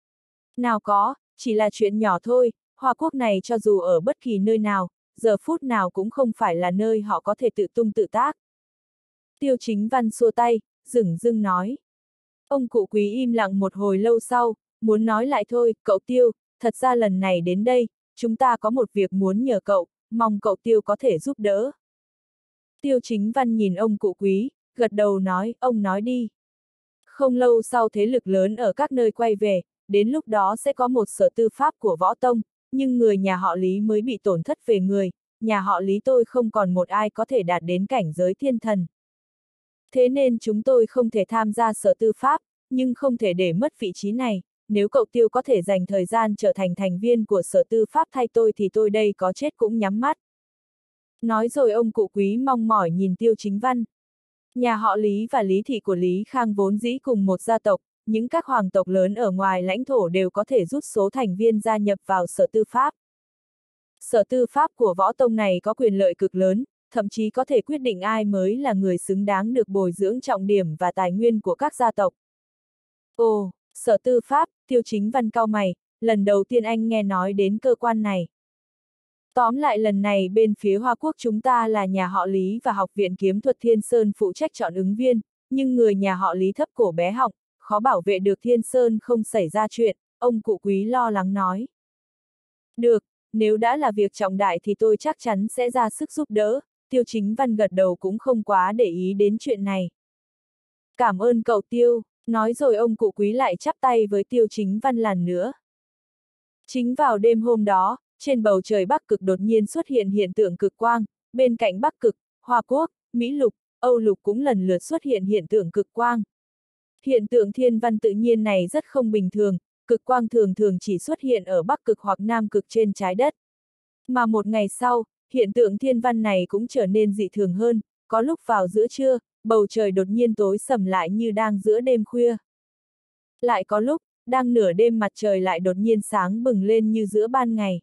Nào có, chỉ là chuyện nhỏ thôi, Hoa Quốc này cho dù ở bất kỳ nơi nào, giờ phút nào cũng không phải là nơi họ có thể tự tung tự tác. Tiêu Chính Văn xua tay, dửng dưng nói. Ông Cụ Quý im lặng một hồi lâu sau, muốn nói lại thôi, cậu Tiêu, thật ra lần này đến đây, chúng ta có một việc muốn nhờ cậu, mong cậu Tiêu có thể giúp đỡ. Tiêu Chính Văn nhìn ông Cụ Quý, gật đầu nói, ông nói đi. Không lâu sau thế lực lớn ở các nơi quay về, đến lúc đó sẽ có một sở tư pháp của Võ Tông, nhưng người nhà họ Lý mới bị tổn thất về người, nhà họ Lý tôi không còn một ai có thể đạt đến cảnh giới thiên thần. Thế nên chúng tôi không thể tham gia sở tư pháp, nhưng không thể để mất vị trí này, nếu cậu Tiêu có thể dành thời gian trở thành thành viên của sở tư pháp thay tôi thì tôi đây có chết cũng nhắm mắt. Nói rồi ông Cụ Quý mong mỏi nhìn Tiêu Chính Văn. Nhà họ Lý và Lý thị của Lý Khang vốn dĩ cùng một gia tộc, những các hoàng tộc lớn ở ngoài lãnh thổ đều có thể rút số thành viên gia nhập vào sở tư pháp. Sở tư pháp của Võ Tông này có quyền lợi cực lớn, thậm chí có thể quyết định ai mới là người xứng đáng được bồi dưỡng trọng điểm và tài nguyên của các gia tộc. Ồ, sở tư pháp, Tiêu Chính Văn cau mày, lần đầu tiên anh nghe nói đến cơ quan này. Tóm lại lần này bên phía Hoa Quốc chúng ta là nhà họ Lý và Học viện Kiếm thuật Thiên Sơn phụ trách chọn ứng viên, nhưng người nhà họ Lý thấp cổ bé họng, khó bảo vệ được Thiên Sơn không xảy ra chuyện, ông Cụ Quý lo lắng nói. Được, nếu đã là việc trọng đại thì tôi chắc chắn sẽ ra sức giúp đỡ, Tiêu Chính Văn gật đầu cũng không quá để ý đến chuyện này. Cảm ơn cậu Tiêu, nói rồi ông Cụ Quý lại chắp tay với Tiêu Chính Văn lần nữa. Chính vào đêm hôm đó, trên bầu trời Bắc Cực đột nhiên xuất hiện hiện tượng cực quang, bên cạnh Bắc Cực, Hoa Quốc, Mỹ Lục, Âu Lục cũng lần lượt xuất hiện hiện tượng cực quang. Hiện tượng thiên văn tự nhiên này rất không bình thường, cực quang thường thường chỉ xuất hiện ở Bắc Cực hoặc Nam Cực trên trái đất. Mà một ngày sau, hiện tượng thiên văn này cũng trở nên dị thường hơn, có lúc vào giữa trưa, bầu trời đột nhiên tối sầm lại như đang giữa đêm khuya. Lại có lúc, đang nửa đêm mặt trời lại đột nhiên sáng bừng lên như giữa ban ngày.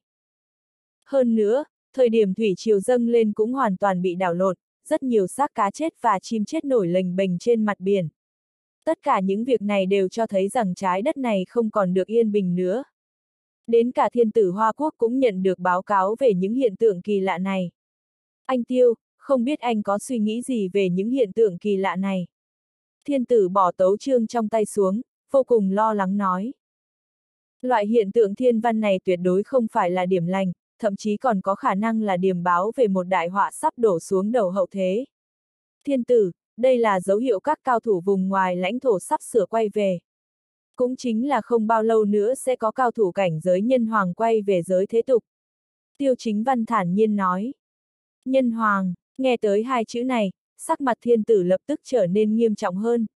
Hơn nữa, thời điểm thủy triều dâng lên cũng hoàn toàn bị đảo lộn, rất nhiều xác cá chết và chim chết nổi lềnh bềnh trên mặt biển. Tất cả những việc này đều cho thấy rằng trái đất này không còn được yên bình nữa. Đến cả thiên tử Hoa Quốc cũng nhận được báo cáo về những hiện tượng kỳ lạ này. Anh Tiêu, không biết anh có suy nghĩ gì về những hiện tượng kỳ lạ này? Thiên tử bỏ tấu chương trong tay xuống, vô cùng lo lắng nói. Loại hiện tượng thiên văn này tuyệt đối không phải là điểm lành, thậm chí còn có khả năng là điềm báo về một đại họa sắp đổ xuống đầu hậu thế. Thiên tử, đây là dấu hiệu các cao thủ vùng ngoài lãnh thổ sắp sửa quay về. Cũng chính là không bao lâu nữa sẽ có cao thủ cảnh giới nhân hoàng quay về giới thế tục. Tiêu Chính Văn thản nhiên nói. Nhân hoàng, nghe tới hai chữ này, sắc mặt thiên tử lập tức trở nên nghiêm trọng hơn.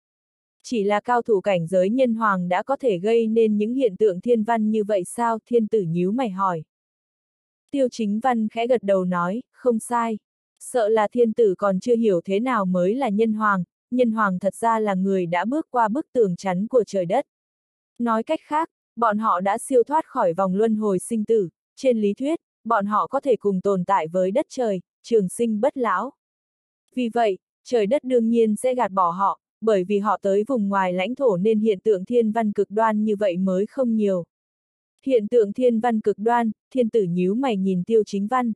Chỉ là cao thủ cảnh giới nhân hoàng đã có thể gây nên những hiện tượng thiên văn như vậy sao? Thiên tử nhíu mày hỏi. Tiêu Chính Văn khẽ gật đầu nói, không sai. Sợ là thiên tử còn chưa hiểu thế nào mới là nhân hoàng, nhân hoàng thật ra là người đã bước qua bức tường chắn của trời đất. Nói cách khác, bọn họ đã siêu thoát khỏi vòng luân hồi sinh tử, trên lý thuyết, bọn họ có thể cùng tồn tại với đất trời, trường sinh bất lão. Vì vậy, trời đất đương nhiên sẽ gạt bỏ họ, bởi vì họ tới vùng ngoài lãnh thổ nên hiện tượng thiên văn cực đoan như vậy mới không nhiều. Hiện tượng thiên văn cực đoan, thiên tử nhíu mày nhìn Tiêu Chính Văn.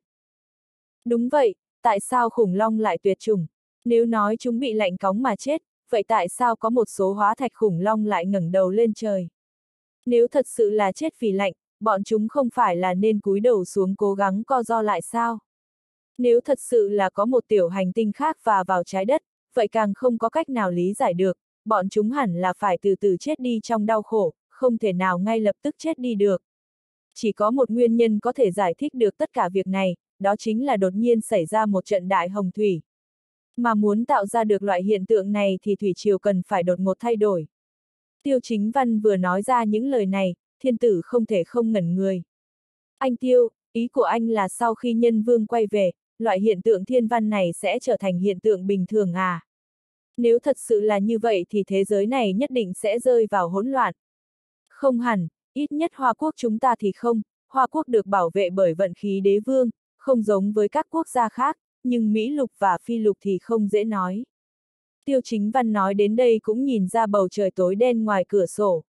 Đúng vậy, tại sao khủng long lại tuyệt chủng? Nếu nói chúng bị lạnh cóng mà chết, vậy tại sao có một số hóa thạch khủng long lại ngẩng đầu lên trời? Nếu thật sự là chết vì lạnh, bọn chúng không phải là nên cúi đầu xuống cố gắng co ro lại sao? Nếu thật sự là có một tiểu hành tinh khác và vào trái đất, vậy càng không có cách nào lý giải được, bọn chúng hẳn là phải từ từ chết đi trong đau khổ, không thể nào ngay lập tức chết đi được. Chỉ có một nguyên nhân có thể giải thích được tất cả việc này, đó chính là đột nhiên xảy ra một trận đại hồng thủy. Mà muốn tạo ra được loại hiện tượng này thì thủy triều cần phải đột ngột thay đổi. Tiêu Chính Văn vừa nói ra những lời này, thiên tử không thể không ngẩn người. Anh Tiêu, ý của anh là sau khi nhân vương quay về, loại hiện tượng thiên văn này sẽ trở thành hiện tượng bình thường à? Nếu thật sự là như vậy thì thế giới này nhất định sẽ rơi vào hỗn loạn. Không hẳn, ít nhất Hoa Quốc chúng ta thì không, Hoa Quốc được bảo vệ bởi vận khí đế vương, không giống với các quốc gia khác, nhưng Mỹ lục và Phi lục thì không dễ nói. Tiêu Chính Văn nói đến đây cũng nhìn ra bầu trời tối đen ngoài cửa sổ.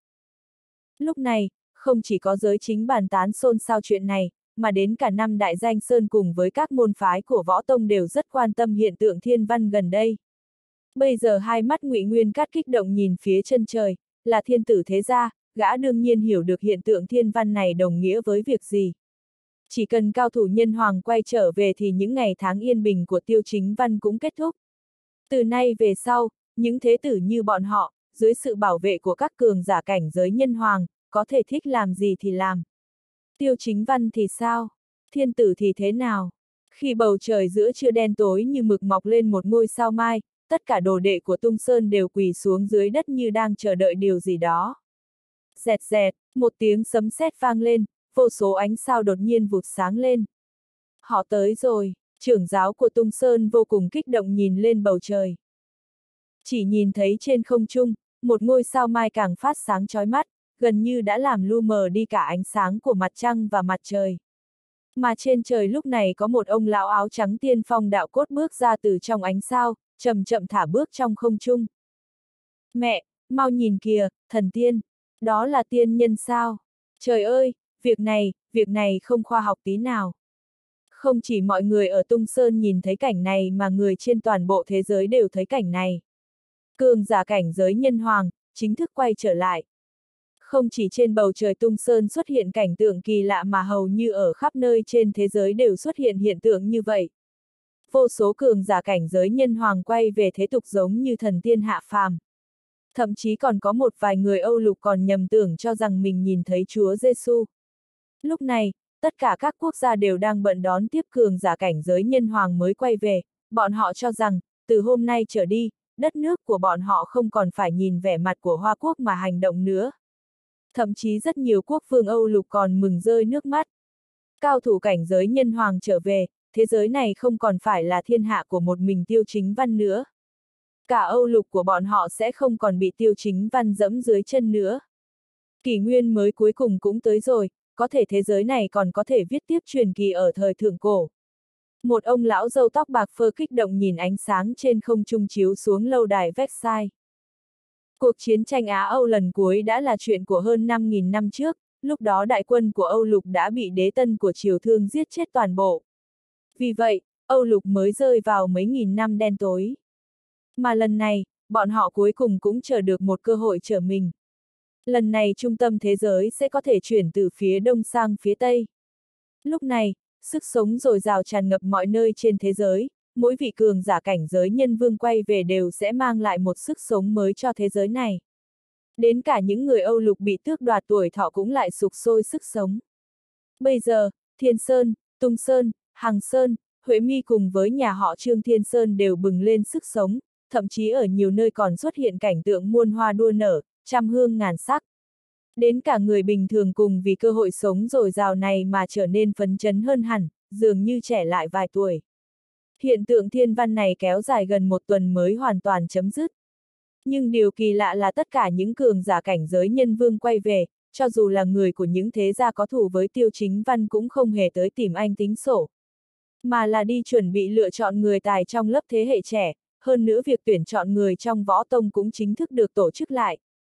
Lúc này, không chỉ có giới chính bàn tán xôn xao chuyện này, mà đến cả năm đại danh sơn cùng với các môn phái của võ tông đều rất quan tâm hiện tượng thiên văn gần đây. Bây giờ hai mắt Ngụy Nguyên Cát kích động nhìn phía chân trời, là thiên tử thế gia, gã đương nhiên hiểu được hiện tượng thiên văn này đồng nghĩa với việc gì. Chỉ cần cao thủ nhân hoàng quay trở về thì những ngày tháng yên bình của Tiêu Chính Văn cũng kết thúc. Từ nay về sau, những thế tử như bọn họ, dưới sự bảo vệ của các cường giả cảnh giới nhân hoàng, có thể thích làm gì thì làm. Tiêu Chính Văn thì sao? Thiên tử thì thế nào? Khi bầu trời giữa trưa đen tối như mực mọc lên một ngôi sao mai, tất cả đồ đệ của Tung Sơn đều quỳ xuống dưới đất như đang chờ đợi điều gì đó. Dẹt dẹt, một tiếng sấm sét vang lên, vô số ánh sao đột nhiên vụt sáng lên. Họ tới rồi, trưởng giáo của Tung Sơn vô cùng kích động nhìn lên bầu trời. Chỉ nhìn thấy trên không trung, một ngôi sao mai càng phát sáng chói mắt, gần như đã làm lu mờ đi cả ánh sáng của mặt trăng và mặt trời. Mà trên trời lúc này có một ông lão áo trắng tiên phong đạo cốt bước ra từ trong ánh sao, chậm chậm thả bước trong không trung. Mẹ, mau nhìn kìa, thần tiên, đó là tiên nhân sao? Trời ơi, việc này, việc này không khoa học tí nào. Không chỉ mọi người ở Tung Sơn nhìn thấy cảnh này mà người trên toàn bộ thế giới đều thấy cảnh này. Cường giả cảnh giới nhân hoàng, chính thức quay trở lại. Không chỉ trên bầu trời Tung Sơn xuất hiện cảnh tượng kỳ lạ mà hầu như ở khắp nơi trên thế giới đều xuất hiện hiện tượng như vậy. Vô số cường giả cảnh giới nhân hoàng quay về thế tục giống như thần tiên hạ phàm. Thậm chí còn có một vài người Âu Lục còn nhầm tưởng cho rằng mình nhìn thấy Chúa Giêsu. Lúc này, tất cả các quốc gia đều đang bận đón tiếp cường giả cảnh giới nhân hoàng mới quay về, bọn họ cho rằng, từ hôm nay trở đi, đất nước của bọn họ không còn phải nhìn vẻ mặt của Hoa Quốc mà hành động nữa. Thậm chí rất nhiều quốc vương Âu Lục còn mừng rơi nước mắt. Cao thủ cảnh giới nhân hoàng trở về, thế giới này không còn phải là thiên hạ của một mình Tiêu Chính Văn nữa. Cả Âu Lục của bọn họ sẽ không còn bị Tiêu Chính Văn dẫm dưới chân nữa. Kỷ nguyên mới cuối cùng cũng tới rồi, có thể thế giới này còn có thể viết tiếp truyền kỳ ở thời thượng cổ. Một ông lão râu tóc bạc phơ kích động nhìn ánh sáng trên không trung chiếu xuống lâu đài Versailles. Cuộc chiến tranh Á-Âu lần cuối đã là chuyện của hơn năm nghìn năm trước, lúc đó đại quân của Âu Lục đã bị đế tân của Triều Thương giết chết toàn bộ. Vì vậy, Âu Lục mới rơi vào mấy nghìn năm đen tối. Mà lần này, bọn họ cuối cùng cũng chờ được một cơ hội trở mình. Lần này trung tâm thế giới sẽ có thể chuyển từ phía đông sang phía tây. Lúc này, sức sống dồi dào tràn ngập mọi nơi trên thế giới, mỗi vị cường giả cảnh giới nhân vương quay về đều sẽ mang lại một sức sống mới cho thế giới này. Đến cả những người Âu Lục bị tước đoạt tuổi thọ cũng lại sục sôi sức sống. Bây giờ, Thiên Sơn, Tung Sơn, Hằng Sơn, Huệ Mi cùng với nhà họ Trương Thiên Sơn đều bừng lên sức sống, thậm chí ở nhiều nơi còn xuất hiện cảnh tượng muôn hoa đua nở, trăm hương ngàn sắc. Đến cả người bình thường cùng vì cơ hội sống dồi dào này mà trở nên phấn chấn hơn hẳn, dường như trẻ lại vài tuổi. Hiện tượng thiên văn này kéo dài gần một tuần mới hoàn toàn chấm dứt. Nhưng điều kỳ lạ là tất cả những cường giả cảnh giới nhân vương quay về, cho dù là người của những thế gia có thù với Tiêu Chính Văn cũng không hề tới tìm anh tính sổ. Mà là đi chuẩn bị lựa chọn người tài trong lớp thế hệ trẻ, hơn nữa việc tuyển chọn người trong võ tông cũng chính thức được tổ chức lại.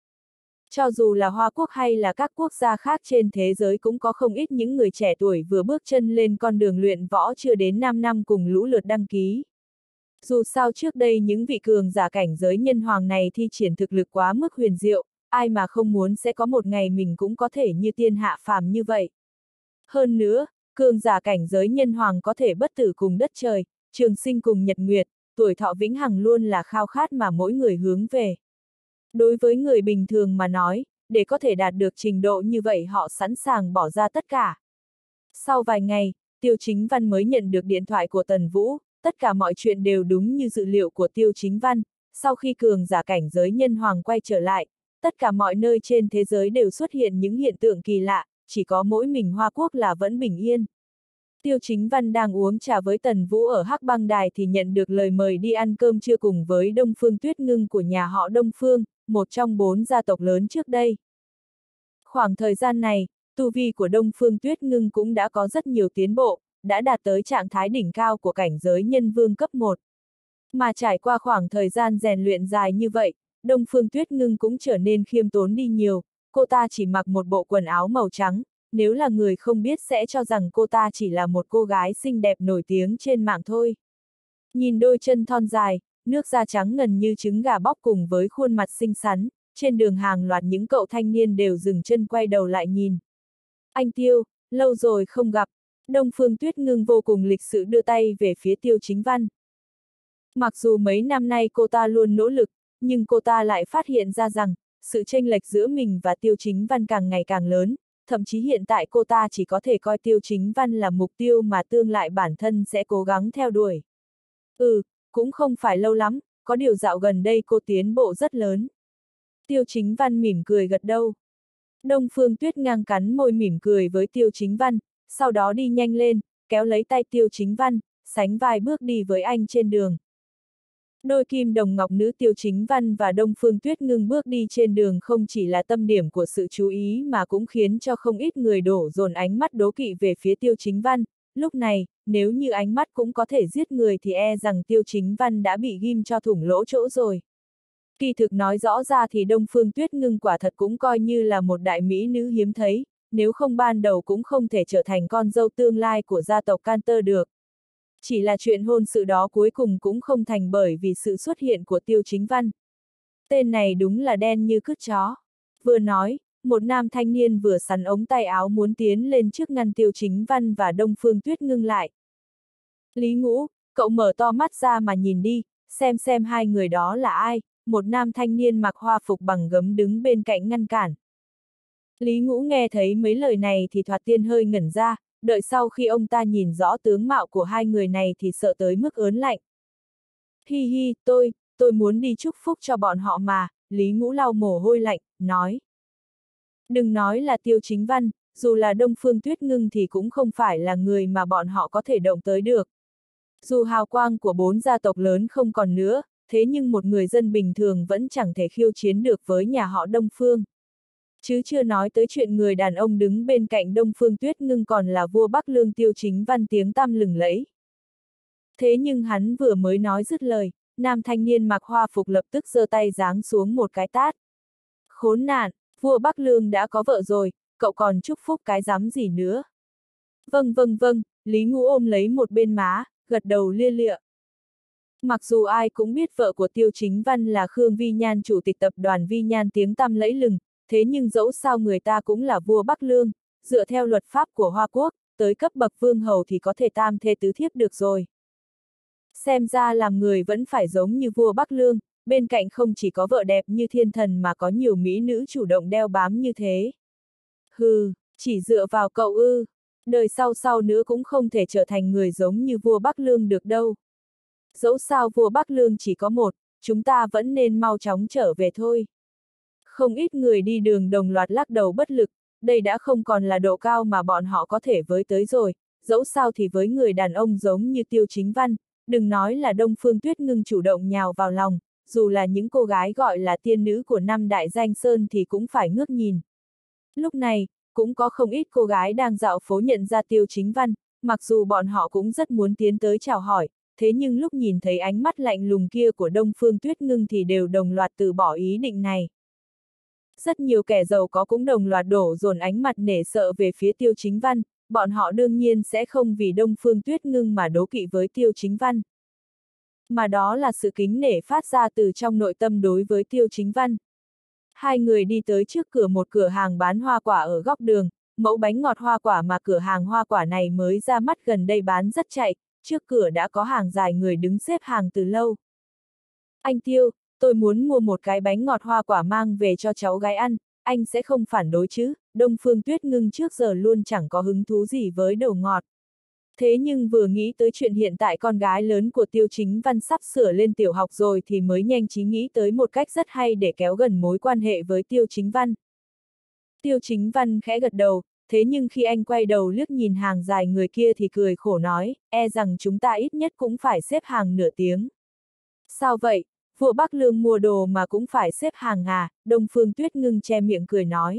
Cho dù là Hoa Quốc hay là các quốc gia khác trên thế giới cũng có không ít những người trẻ tuổi vừa bước chân lên con đường luyện võ chưa đến năm năm cùng lũ lượt đăng ký. Dù sao trước đây những vị cường giả cảnh giới nhân hoàng này thi triển thực lực quá mức huyền diệu, ai mà không muốn sẽ có một ngày mình cũng có thể như tiên hạ phàm như vậy. Hơn nữa, cường giả cảnh giới nhân hoàng có thể bất tử cùng đất trời, trường sinh cùng nhật nguyệt, tuổi thọ vĩnh hằng luôn là khao khát mà mỗi người hướng về. Đối với người bình thường mà nói, để có thể đạt được trình độ như vậy họ sẵn sàng bỏ ra tất cả. Sau vài ngày, Tiêu Chính Văn mới nhận được điện thoại của Tần Vũ, tất cả mọi chuyện đều đúng như dự liệu của Tiêu Chính Văn. Sau khi cường giả cảnh giới nhân hoàng quay trở lại, tất cả mọi nơi trên thế giới đều xuất hiện những hiện tượng kỳ lạ, chỉ có mỗi mình Hoa Quốc là vẫn bình yên. Tiêu Chính Văn đang uống trà với Tần Vũ ở Hắc Băng Đài thì nhận được lời mời đi ăn cơm trưa cùng với Đông Phương Tuyết Ngưng của nhà họ Đông Phương, một trong bốn gia tộc lớn trước đây. Khoảng thời gian này, tu vi của Đông Phương Tuyết Ngưng cũng đã có rất nhiều tiến bộ, đã đạt tới trạng thái đỉnh cao của cảnh giới nhân vương cấp một. Mà trải qua khoảng thời gian rèn luyện dài như vậy, Đông Phương Tuyết Ngưng cũng trở nên khiêm tốn đi nhiều, cô ta chỉ mặc một bộ quần áo màu trắng, nếu là người không biết sẽ cho rằng cô ta chỉ là một cô gái xinh đẹp nổi tiếng trên mạng thôi. Nhìn đôi chân thon dài, nước da trắng ngần như trứng gà bóc cùng với khuôn mặt xinh xắn, trên đường hàng loạt những cậu thanh niên đều dừng chân quay đầu lại nhìn. Anh Tiêu, lâu rồi không gặp. Đông Phương Tuyết Ngưng vô cùng lịch sự đưa tay về phía Tiêu Chính Văn. Mặc dù mấy năm nay cô ta luôn nỗ lực, nhưng cô ta lại phát hiện ra rằng, sự chênh lệch giữa mình và Tiêu Chính Văn càng ngày càng lớn, thậm chí hiện tại cô ta chỉ có thể coi Tiêu Chính Văn là mục tiêu mà tương lai bản thân sẽ cố gắng theo đuổi. Ừ, cũng không phải lâu lắm, có điều dạo gần đây cô tiến bộ rất lớn. Tiêu Chính Văn mỉm cười gật đầu. Đông Phương Tuyết ngang cắn môi mỉm cười với Tiêu Chính Văn, sau đó đi nhanh lên, kéo lấy tay Tiêu Chính Văn, sánh vai bước đi với anh trên đường. Đôi kim đồng ngọc nữ Tiêu Chính Văn và Đông Phương Tuyết Ngưng bước đi trên đường không chỉ là tâm điểm của sự chú ý mà cũng khiến cho không ít người đổ dồn ánh mắt đố kỵ về phía Tiêu Chính Văn. Lúc này, nếu như ánh mắt cũng có thể giết người thì e rằng Tiêu Chính Văn đã bị ghim cho thủng lỗ chỗ rồi. Kỳ thực nói rõ ra thì Đông Phương Tuyết Ngưng quả thật cũng coi như là một đại mỹ nữ hiếm thấy, nếu không ban đầu cũng không thể trở thành con dâu tương lai của gia tộc Canter được. Chỉ là chuyện hôn sự đó cuối cùng cũng không thành bởi vì sự xuất hiện của Tiêu Chính Văn. Tên này đúng là đen như cứt chó. Vừa nói, một nam thanh niên vừa sắn ống tay áo muốn tiến lên trước ngăn Tiêu Chính Văn và Đông Phương Tuyết Ngưng lại. Lý Ngũ, cậu mở to mắt ra mà nhìn đi, xem xem hai người đó là ai, một nam thanh niên mặc hoa phục bằng gấm đứng bên cạnh ngăn cản. Lý Ngũ nghe thấy mấy lời này thì thoạt tiên hơi ngẩn ra, đợi sau khi ông ta nhìn rõ tướng mạo của hai người này thì sợ tới mức ớn lạnh. Hi hi, tôi, tôi muốn đi chúc phúc cho bọn họ mà, Lý Ngũ lau mồ hôi lạnh, nói. Đừng nói là Tiêu Chính Văn, dù là Đông Phương Tuyết Ngưng thì cũng không phải là người mà bọn họ có thể động tới được. Dù hào quang của bốn gia tộc lớn không còn nữa, thế nhưng một người dân bình thường vẫn chẳng thể khiêu chiến được với nhà họ Đông Phương. Chứ chưa nói tới chuyện người đàn ông đứng bên cạnh Đông Phương Tuyết Ngưng còn là vua Bắc Lương Tiêu Chính Văn tiếng tăm lừng lẫy. Thế nhưng hắn vừa mới nói dứt lời, nam thanh niên mặc hoa phục lập tức giơ tay giáng xuống một cái tát. Khốn nạn, vua Bắc Lương đã có vợ rồi, cậu còn chúc phúc cái dám gì nữa. Vâng vâng vâng, Lý Ngũ ôm lấy một bên má, gật đầu lia lịa. Mặc dù ai cũng biết vợ của Tiêu Chính Văn là Khương Vi Nhan chủ tịch tập đoàn Vi Nhan tiếng tăm lẫy lừng, thế nhưng dẫu sao người ta cũng là vua Bắc Lương, dựa theo luật pháp của Hoa Quốc, tới cấp bậc vương hầu thì có thể tam thê tứ thiếp được rồi. Xem ra làm người vẫn phải giống như vua Bắc Lương, bên cạnh không chỉ có vợ đẹp như thiên thần mà có nhiều mỹ nữ chủ động đeo bám như thế. Hừ, chỉ dựa vào cậu ư, đời sau sau nữa cũng không thể trở thành người giống như vua Bắc Lương được đâu. Dẫu sao vua Bắc Lương chỉ có một, chúng ta vẫn nên mau chóng trở về thôi. Không ít người đi đường đồng loạt lắc đầu bất lực, đây đã không còn là độ cao mà bọn họ có thể với tới rồi, dẫu sao thì với người đàn ông giống như Tiêu Chính Văn, đừng nói là Đông Phương Tuyết Ngưng chủ động nhào vào lòng, dù là những cô gái gọi là tiên nữ của năm đại danh sơn thì cũng phải ngước nhìn. Lúc này, cũng có không ít cô gái đang dạo phố nhận ra Tiêu Chính Văn, mặc dù bọn họ cũng rất muốn tiến tới chào hỏi, thế nhưng lúc nhìn thấy ánh mắt lạnh lùng kia của Đông Phương Tuyết Ngưng thì đều đồng loạt từ bỏ ý định này. Rất nhiều kẻ giàu có cũng đồng loạt đổ dồn ánh mặt nể sợ về phía Tiêu Chính Văn, bọn họ đương nhiên sẽ không vì Đông Phương Tuyết Ngưng mà đố kỵ với Tiêu Chính Văn. Mà đó là sự kính nể phát ra từ trong nội tâm đối với Tiêu Chính Văn. Hai người đi tới trước cửa một cửa hàng bán hoa quả ở góc đường, mẫu bánh ngọt hoa quả mà cửa hàng hoa quả này mới ra mắt gần đây bán rất chạy, trước cửa đã có hàng dài người đứng xếp hàng từ lâu. Anh Tiêu, tôi muốn mua một cái bánh ngọt hoa quả mang về cho cháu gái ăn, anh sẽ không phản đối chứ? Đông Phương Tuyết Ngưng trước giờ luôn chẳng có hứng thú gì với đồ ngọt. Thế nhưng vừa nghĩ tới chuyện hiện tại con gái lớn của Tiêu Chính Văn sắp sửa lên tiểu học rồi thì mới nhanh trí nghĩ tới một cách rất hay để kéo gần mối quan hệ với Tiêu Chính Văn. Tiêu Chính Văn khẽ gật đầu, thế nhưng khi anh quay đầu liếc nhìn hàng dài người kia thì cười khổ nói, e rằng chúng ta ít nhất cũng phải xếp hàng nửa tiếng. Sao vậy, vua Bắc Lương mua đồ mà cũng phải xếp hàng à? Đông Phương Tuyết Ngưng che miệng cười nói.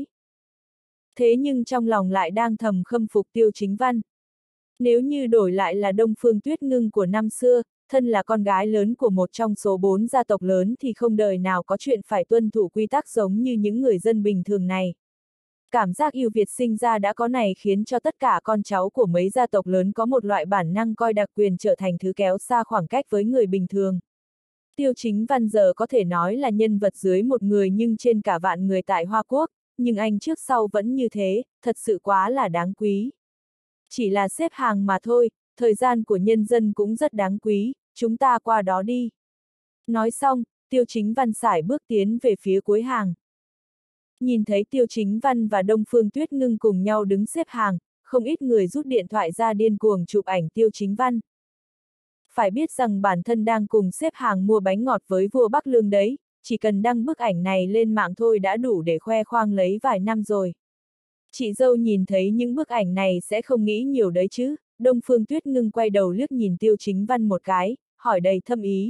Thế nhưng trong lòng lại đang thầm khâm phục Tiêu Chính Văn. Nếu như đổi lại là Đông Phương Tuyết Ngưng của năm xưa, thân là con gái lớn của một trong số bốn gia tộc lớn thì không đời nào có chuyện phải tuân thủ quy tắc giống như những người dân bình thường này. Cảm giác ưu việt sinh ra đã có này khiến cho tất cả con cháu của mấy gia tộc lớn có một loại bản năng coi đặc quyền trở thành thứ kéo xa khoảng cách với người bình thường. Tiêu Chính Văn giờ có thể nói là nhân vật dưới một người nhưng trên cả vạn người tại Hoa Quốc, nhưng anh trước sau vẫn như thế, thật sự quá là đáng quý. Chỉ là xếp hàng mà thôi, thời gian của nhân dân cũng rất đáng quý, chúng ta qua đó đi. Nói xong, Tiêu Chính Văn sải bước tiến về phía cuối hàng. Nhìn thấy Tiêu Chính Văn và Đông Phương Tuyết Ngưng cùng nhau đứng xếp hàng, không ít người rút điện thoại ra điên cuồng chụp ảnh Tiêu Chính Văn. Phải biết rằng bản thân đang cùng xếp hàng mua bánh ngọt với vua Bắc Lương đấy, chỉ cần đăng bức ảnh này lên mạng thôi đã đủ để khoe khoang lấy vài năm rồi. Chị dâu nhìn thấy những bức ảnh này sẽ không nghĩ nhiều đấy chứ? Đông Phương Tuyết Ngưng quay đầu liếc nhìn Tiêu Chính Văn một cái, hỏi đầy thâm ý.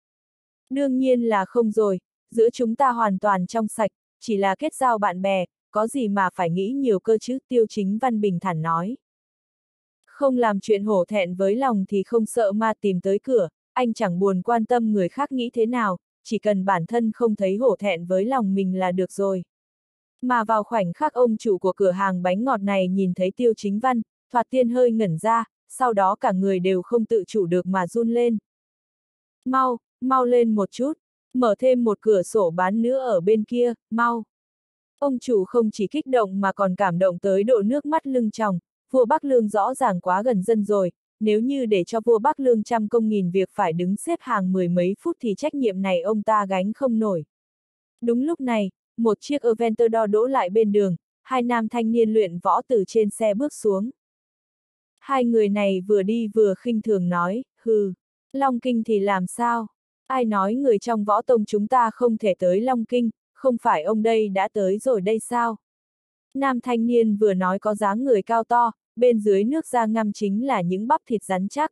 Đương nhiên là không rồi, giữa chúng ta hoàn toàn trong sạch, chỉ là kết giao bạn bè, có gì mà phải nghĩ nhiều cơ chứ? Tiêu Chính Văn bình thản nói. Không làm chuyện hổ thẹn với lòng thì không sợ ma tìm tới cửa, anh chẳng buồn quan tâm người khác nghĩ thế nào, chỉ cần bản thân không thấy hổ thẹn với lòng mình là được rồi. Mà vào khoảnh khắc ông chủ của cửa hàng bánh ngọt này nhìn thấy Tiêu Chính Văn, thoạt tiên hơi ngẩn ra, sau đó cả người đều không tự chủ được mà run lên. Mau, mau lên một chút, mở thêm một cửa sổ bán nữa ở bên kia, mau. Ông chủ không chỉ kích động mà còn cảm động tới độ nước mắt lưng tròng, vua Bắc Lương rõ ràng quá gần dân rồi, nếu như để cho vua Bắc Lương trăm công nghìn việc phải đứng xếp hàng mười mấy phút thì trách nhiệm này ông ta gánh không nổi. Đúng lúc này, một chiếc Aventador đỗ lại bên đường, hai nam thanh niên luyện võ từ trên xe bước xuống. Hai người này vừa đi vừa khinh thường nói, hừ, Long Kinh thì làm sao? Ai nói người trong võ tông chúng ta không thể tới Long Kinh, không phải ông đây đã tới rồi đây sao? Nam thanh niên vừa nói có dáng người cao to, bên dưới nước da ngăm chính là những bắp thịt rắn chắc.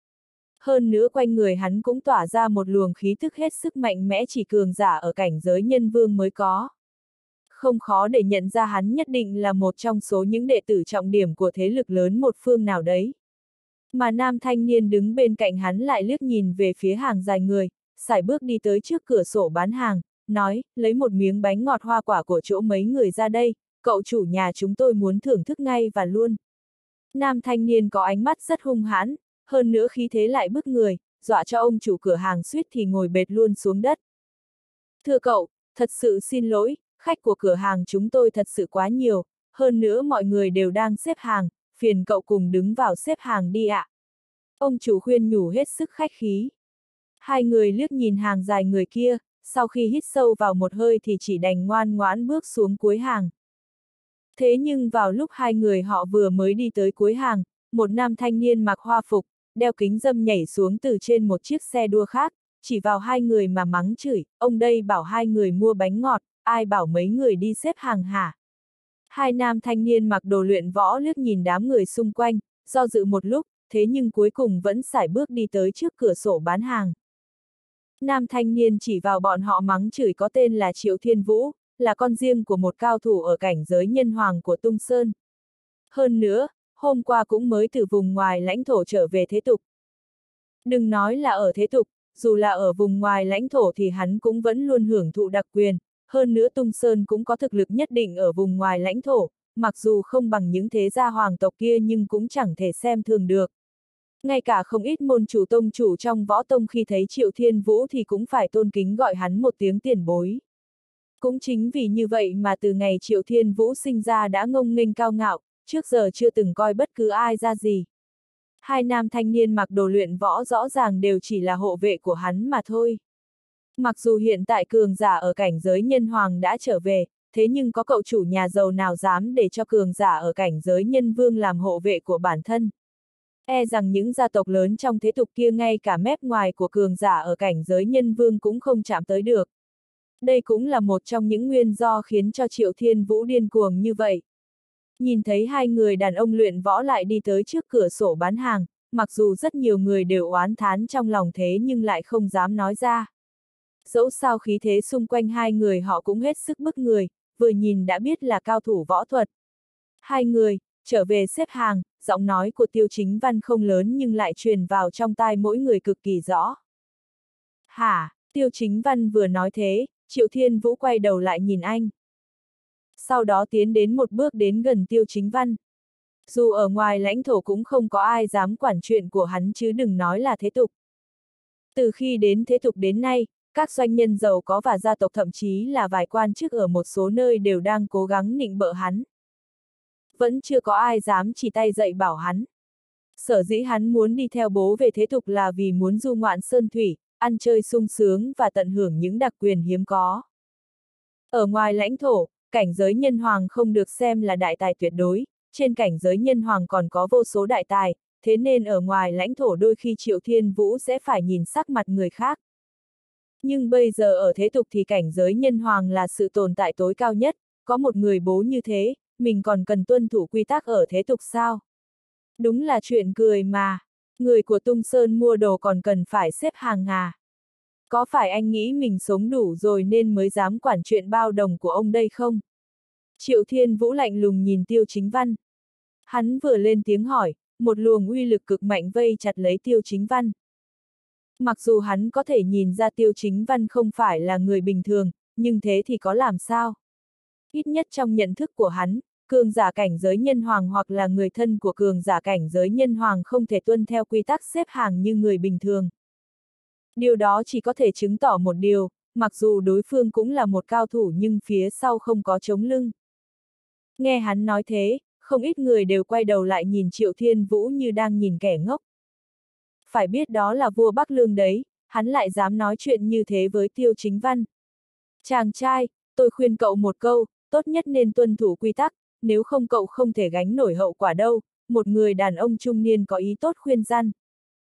Hơn nữa quanh người hắn cũng tỏa ra một luồng khí thức hết sức mạnh mẽ chỉ cường giả ở cảnh giới nhân vương mới có. Không khó để nhận ra hắn nhất định là một trong số những đệ tử trọng điểm của thế lực lớn một phương nào đấy. Mà nam thanh niên đứng bên cạnh hắn lại liếc nhìn về phía hàng dài người, sải bước đi tới trước cửa sổ bán hàng, nói, lấy một miếng bánh ngọt hoa quả của chỗ mấy người ra đây, cậu chủ nhà chúng tôi muốn thưởng thức ngay và luôn. Nam thanh niên có ánh mắt rất hung hãn, hơn nữa khí thế lại bức người, dọa cho ông chủ cửa hàng suýt thì ngồi bệt luôn xuống đất. Thưa cậu, thật sự xin lỗi, khách của cửa hàng chúng tôi thật sự quá nhiều, hơn nữa mọi người đều đang xếp hàng, phiền cậu cùng đứng vào xếp hàng đi ạ. Ông chủ khuyên nhủ hết sức khách khí. Hai người liếc nhìn hàng dài người kia, sau khi hít sâu vào một hơi thì chỉ đành ngoan ngoãn bước xuống cuối hàng. Thế nhưng vào lúc hai người họ vừa mới đi tới cuối hàng, một nam thanh niên mặc hoa phục, đeo kính râm nhảy xuống từ trên một chiếc xe đua khác, chỉ vào hai người mà mắng chửi, ông đây bảo hai người mua bánh ngọt, ai bảo mấy người đi xếp hàng hả? Hai nam thanh niên mặc đồ luyện võ liếc nhìn đám người xung quanh, do dự một lúc, thế nhưng cuối cùng vẫn sải bước đi tới trước cửa sổ bán hàng. Nam thanh niên chỉ vào bọn họ mắng chửi có tên là Triệu Thiên Vũ, là con riêng của một cao thủ ở cảnh giới nhân hoàng của Tung Sơn. Hơn nữa, hôm qua cũng mới từ vùng ngoài lãnh thổ trở về thế tục. Đừng nói là ở thế tục, dù là ở vùng ngoài lãnh thổ thì hắn cũng vẫn luôn hưởng thụ đặc quyền, hơn nữa Tung Sơn cũng có thực lực nhất định ở vùng ngoài lãnh thổ, mặc dù không bằng những thế gia hoàng tộc kia nhưng cũng chẳng thể xem thường được. Ngay cả không ít môn chủ tông chủ trong võ tông khi thấy Triệu Thiên Vũ thì cũng phải tôn kính gọi hắn một tiếng tiền bối. Cũng chính vì như vậy mà từ ngày Triệu Thiên Vũ sinh ra đã ngông nghênh cao ngạo, trước giờ chưa từng coi bất cứ ai ra gì. Hai nam thanh niên mặc đồ luyện võ rõ ràng đều chỉ là hộ vệ của hắn mà thôi. Mặc dù hiện tại cường giả ở cảnh giới nhân hoàng đã trở về, thế nhưng có cậu chủ nhà giàu nào dám để cho cường giả ở cảnh giới nhân vương làm hộ vệ của bản thân. E rằng những gia tộc lớn trong thế tục kia ngay cả mép ngoài của cường giả ở cảnh giới nhân vương cũng không chạm tới được. Đây cũng là một trong những nguyên do khiến cho Triệu Thiên Vũ điên cuồng như vậy. Nhìn thấy hai người đàn ông luyện võ lại đi tới trước cửa sổ bán hàng, mặc dù rất nhiều người đều oán thán trong lòng thế nhưng lại không dám nói ra. Dẫu sao khí thế xung quanh hai người họ cũng hết sức bức người, vừa nhìn đã biết là cao thủ võ thuật. Hai người, trở về xếp hàng, giọng nói của Tiêu Chính Văn không lớn nhưng lại truyền vào trong tai mỗi người cực kỳ rõ. Hả, Tiêu Chính Văn vừa nói thế, Triệu Thiên Vũ quay đầu lại nhìn anh. Sau đó tiến đến một bước đến gần Tiêu Chính Văn. Dù ở ngoài lãnh thổ cũng không có ai dám quản chuyện của hắn chứ đừng nói là thế tục. Từ khi đến thế tục đến nay, các doanh nhân giàu có và gia tộc thậm chí là vài quan chức ở một số nơi đều đang cố gắng nịnh bợ hắn. Vẫn chưa có ai dám chỉ tay dạy bảo hắn. Sở dĩ hắn muốn đi theo bố về thế tục là vì muốn du ngoạn sơn thủy, ăn chơi sung sướng và tận hưởng những đặc quyền hiếm có. Ở ngoài lãnh thổ, cảnh giới nhân hoàng không được xem là đại tài tuyệt đối, trên cảnh giới nhân hoàng còn có vô số đại tài, thế nên ở ngoài lãnh thổ đôi khi Triệu Thiên Vũ sẽ phải nhìn sắc mặt người khác. Nhưng bây giờ ở thế tục thì cảnh giới nhân hoàng là sự tồn tại tối cao nhất, có một người bố như thế, mình còn cần tuân thủ quy tắc ở thế tục sao? Đúng là chuyện cười mà, người của Tung Sơn mua đồ còn cần phải xếp hàng à? Có phải anh nghĩ mình sống đủ rồi nên mới dám quản chuyện bao đồng của ông đây không? Triệu Thiên Vũ lạnh lùng nhìn Tiêu Chính Văn. Hắn vừa lên tiếng hỏi, một luồng uy lực cực mạnh vây chặt lấy Tiêu Chính Văn. Mặc dù hắn có thể nhìn ra Tiêu Chính Văn không phải là người bình thường, nhưng thế thì có làm sao? Ít nhất trong nhận thức của hắn, cường giả cảnh giới nhân hoàng hoặc là người thân của cường giả cảnh giới nhân hoàng không thể tuân theo quy tắc xếp hàng như người bình thường. Điều đó chỉ có thể chứng tỏ một điều, mặc dù đối phương cũng là một cao thủ nhưng phía sau không có chống lưng. Nghe hắn nói thế, không ít người đều quay đầu lại nhìn Triệu Thiên Vũ như đang nhìn kẻ ngốc. Phải biết đó là vua Bắc Lương đấy, hắn lại dám nói chuyện như thế với Tiêu Chính Văn. Chàng trai, tôi khuyên cậu một câu, tốt nhất nên tuân thủ quy tắc, nếu không cậu không thể gánh nổi hậu quả đâu, một người đàn ông trung niên có ý tốt khuyên răn.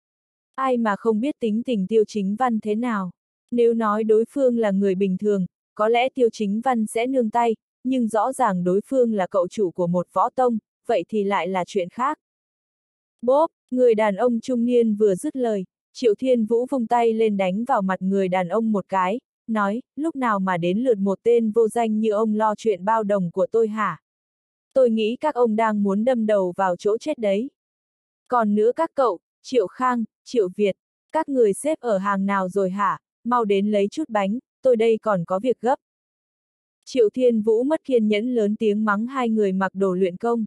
Ai mà không biết tính tình Tiêu Chính Văn thế nào, nếu nói đối phương là người bình thường, có lẽ Tiêu Chính Văn sẽ nương tay, nhưng rõ ràng đối phương là cậu chủ của một võ tông, vậy thì lại là chuyện khác. Bốp, người đàn ông trung niên vừa dứt lời, Triệu Thiên Vũ vung tay lên đánh vào mặt người đàn ông một cái, nói, lúc nào mà đến lượt một tên vô danh như ông lo chuyện bao đồng của tôi hả? Tôi nghĩ các ông đang muốn đâm đầu vào chỗ chết đấy. Còn nữa các cậu, Triệu Khang, Triệu Việt, các người xếp ở hàng nào rồi hả? Mau đến lấy chút bánh, tôi đây còn có việc gấp. Triệu Thiên Vũ mất kiên nhẫn lớn tiếng mắng hai người mặc đồ luyện công.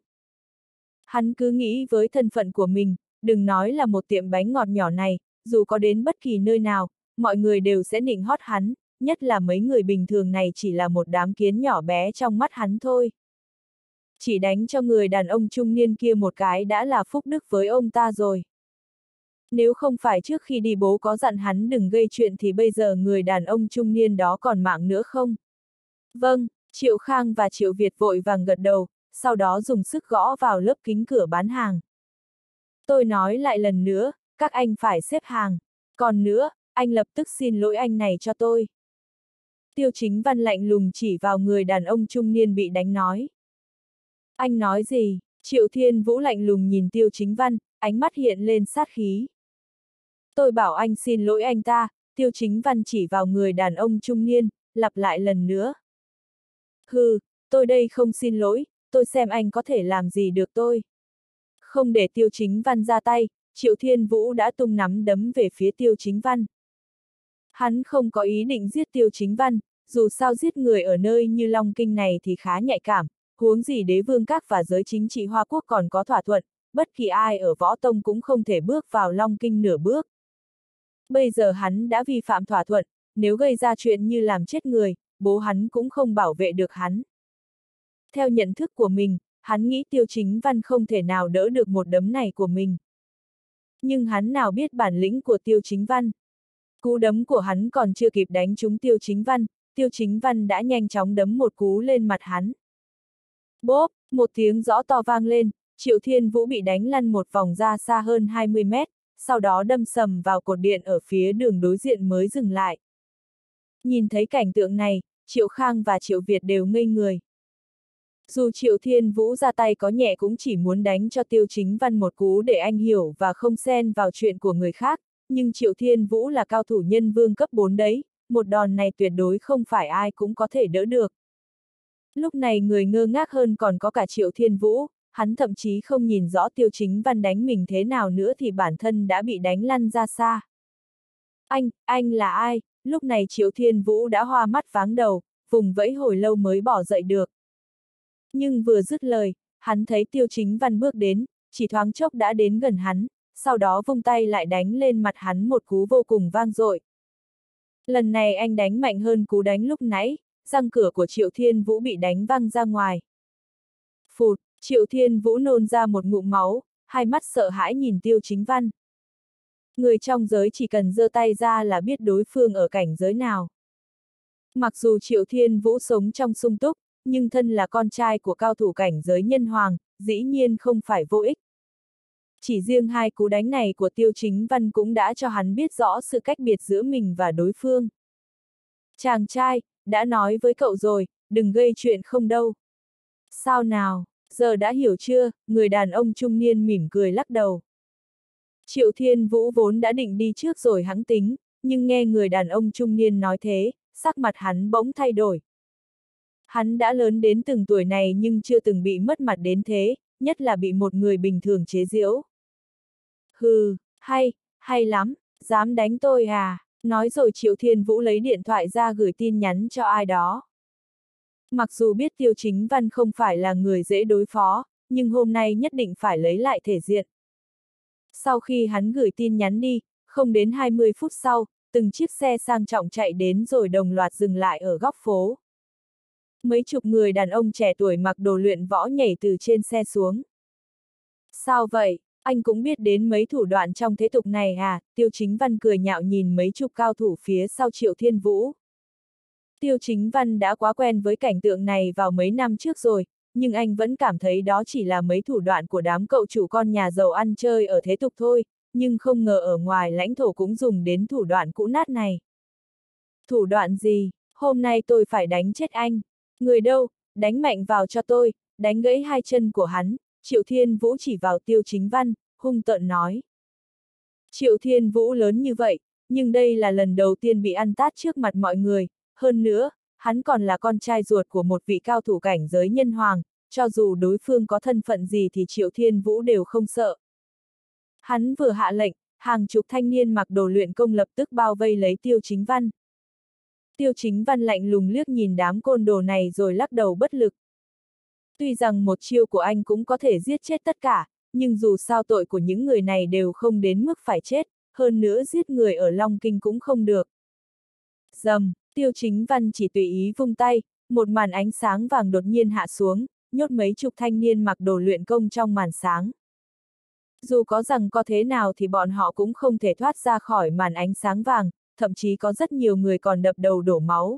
Hắn cứ nghĩ với thân phận của mình, đừng nói là một tiệm bánh ngọt nhỏ này, dù có đến bất kỳ nơi nào, mọi người đều sẽ nịnh hót hắn, nhất là mấy người bình thường này chỉ là một đám kiến nhỏ bé trong mắt hắn thôi. Chỉ đánh cho người đàn ông trung niên kia một cái đã là phúc đức với ông ta rồi. Nếu không phải trước khi đi bố có dặn hắn đừng gây chuyện thì bây giờ người đàn ông trung niên đó còn mạng nữa không? Vâng, Triệu Khang và Triệu Việt vội vàng gật đầu, sau đó dùng sức gõ vào lớp kính cửa bán hàng. Tôi nói lại lần nữa, các anh phải xếp hàng. Còn nữa, anh lập tức xin lỗi anh này cho tôi. Tiêu Chính Văn lạnh lùng chỉ vào người đàn ông trung niên bị đánh nói. Anh nói gì? Triệu Thiên Vũ lạnh lùng nhìn Tiêu Chính Văn, ánh mắt hiện lên sát khí. Tôi bảo anh xin lỗi anh ta, Tiêu Chính Văn chỉ vào người đàn ông trung niên, lặp lại lần nữa. Hừ, tôi đây không xin lỗi, tôi xem anh có thể làm gì được tôi. Không để Tiêu Chính Văn ra tay, Triệu Thiên Vũ đã tung nắm đấm về phía Tiêu Chính Văn. Hắn không có ý định giết Tiêu Chính Văn, dù sao giết người ở nơi như Long Kinh này thì khá nhạy cảm, huống gì đế vương các và giới chính trị Hoa Quốc còn có thỏa thuận, bất kỳ ai ở võ tông cũng không thể bước vào Long Kinh nửa bước. Bây giờ hắn đã vi phạm thỏa thuận, nếu gây ra chuyện như làm chết người, bố hắn cũng không bảo vệ được hắn. Theo nhận thức của mình, hắn nghĩ Tiêu Chính Văn không thể nào đỡ được một đấm này của mình. Nhưng hắn nào biết bản lĩnh của Tiêu Chính Văn. Cú đấm của hắn còn chưa kịp đánh trúng Tiêu Chính Văn, Tiêu Chính Văn đã nhanh chóng đấm một cú lên mặt hắn. Bốp, một tiếng rõ to vang lên, Triệu Thiên Vũ bị đánh lăn một vòng ra xa hơn hai mươi mét, sau đó đâm sầm vào cột điện ở phía đường đối diện mới dừng lại. Nhìn thấy cảnh tượng này, Triệu Khang và Triệu Việt đều ngây người. Dù Triệu Thiên Vũ ra tay có nhẹ cũng chỉ muốn đánh cho Tiêu Chính Văn một cú để anh hiểu và không xen vào chuyện của người khác, nhưng Triệu Thiên Vũ là cao thủ nhân vương cấp bốn đấy, một đòn này tuyệt đối không phải ai cũng có thể đỡ được. Lúc này người ngơ ngác hơn còn có cả Triệu Thiên Vũ, hắn thậm chí không nhìn rõ Tiêu Chính Văn đánh mình thế nào nữa thì bản thân đã bị đánh lăn ra xa. Anh, anh là ai? Lúc này Triệu Thiên Vũ đã hoa mắt váng đầu, vùng vẫy hồi lâu mới bỏ dậy được. Nhưng vừa dứt lời, hắn thấy Tiêu Chính Văn bước đến, chỉ thoáng chốc đã đến gần hắn, sau đó vung tay lại đánh lên mặt hắn một cú vô cùng vang dội. Lần này anh đánh mạnh hơn cú đánh lúc nãy, răng cửa của Triệu Thiên Vũ bị đánh văng ra ngoài. Phụt, Triệu Thiên Vũ nôn ra một ngụm máu, hai mắt sợ hãi nhìn Tiêu Chính Văn. Người trong giới chỉ cần giơ tay ra là biết đối phương ở cảnh giới nào. Mặc dù Triệu Thiên Vũ sống trong sung túc, nhưng thân là con trai của cao thủ cảnh giới nhân hoàng, dĩ nhiên không phải vô ích. Chỉ riêng hai cú đánh này của Tiêu Chính Văn cũng đã cho hắn biết rõ sự cách biệt giữa mình và đối phương. Chàng trai, đã nói với cậu rồi, đừng gây chuyện không đâu. Sao nào, giờ đã hiểu chưa? Người đàn ông trung niên mỉm cười lắc đầu. Triệu Thiên Vũ vốn đã định đi trước rồi hắn tính, nhưng nghe người đàn ông trung niên nói thế, sắc mặt hắn bỗng thay đổi. Hắn đã lớn đến từng tuổi này nhưng chưa từng bị mất mặt đến thế, nhất là bị một người bình thường chế giễu. Hừ, hay, hay lắm, dám đánh tôi à? Nói rồi Triệu Thiên Vũ lấy điện thoại ra gửi tin nhắn cho ai đó. Mặc dù biết Tiêu Chính Văn không phải là người dễ đối phó, nhưng hôm nay nhất định phải lấy lại thể diện. Sau khi hắn gửi tin nhắn đi, không đến hai mươi phút sau, từng chiếc xe sang trọng chạy đến rồi đồng loạt dừng lại ở góc phố. Mấy chục người đàn ông trẻ tuổi mặc đồ luyện võ nhảy từ trên xe xuống. Sao vậy, anh cũng biết đến mấy thủ đoạn trong thế tục này à? Tiêu Chính Văn cười nhạo nhìn mấy chục cao thủ phía sau Triệu Thiên Vũ. Tiêu Chính Văn đã quá quen với cảnh tượng này vào mấy năm trước rồi, nhưng anh vẫn cảm thấy đó chỉ là mấy thủ đoạn của đám cậu chủ con nhà giàu ăn chơi ở thế tục thôi, nhưng không ngờ ở ngoài lãnh thổ cũng dùng đến thủ đoạn cũ nát này. Thủ đoạn gì? Hôm nay tôi phải đánh chết anh. Người đâu? Đánh mạnh vào cho tôi, đánh gãy hai chân của hắn. Triệu Thiên Vũ chỉ vào Tiêu Chính Văn, hung tợn nói. Triệu Thiên Vũ lớn như vậy, nhưng đây là lần đầu tiên bị ăn tát trước mặt mọi người, hơn nữa, hắn còn là con trai ruột của một vị cao thủ cảnh giới nhân hoàng, cho dù đối phương có thân phận gì thì Triệu Thiên Vũ đều không sợ. Hắn vừa hạ lệnh, hàng chục thanh niên mặc đồ luyện công lập tức bao vây lấy Tiêu Chính Văn. Tiêu Chính Văn lạnh lùng liếc nhìn đám côn đồ này rồi lắc đầu bất lực. Tuy rằng một chiêu của anh cũng có thể giết chết tất cả, nhưng dù sao tội của những người này đều không đến mức phải chết, hơn nữa giết người ở Long Kinh cũng không được. Dầm, Tiêu Chính Văn chỉ tùy ý vung tay, một màn ánh sáng vàng đột nhiên hạ xuống, nhốt mấy chục thanh niên mặc đồ luyện công trong màn sáng. Dù có rằng có thế nào thì bọn họ cũng không thể thoát ra khỏi màn ánh sáng vàng, thậm chí có rất nhiều người còn đập đầu đổ máu.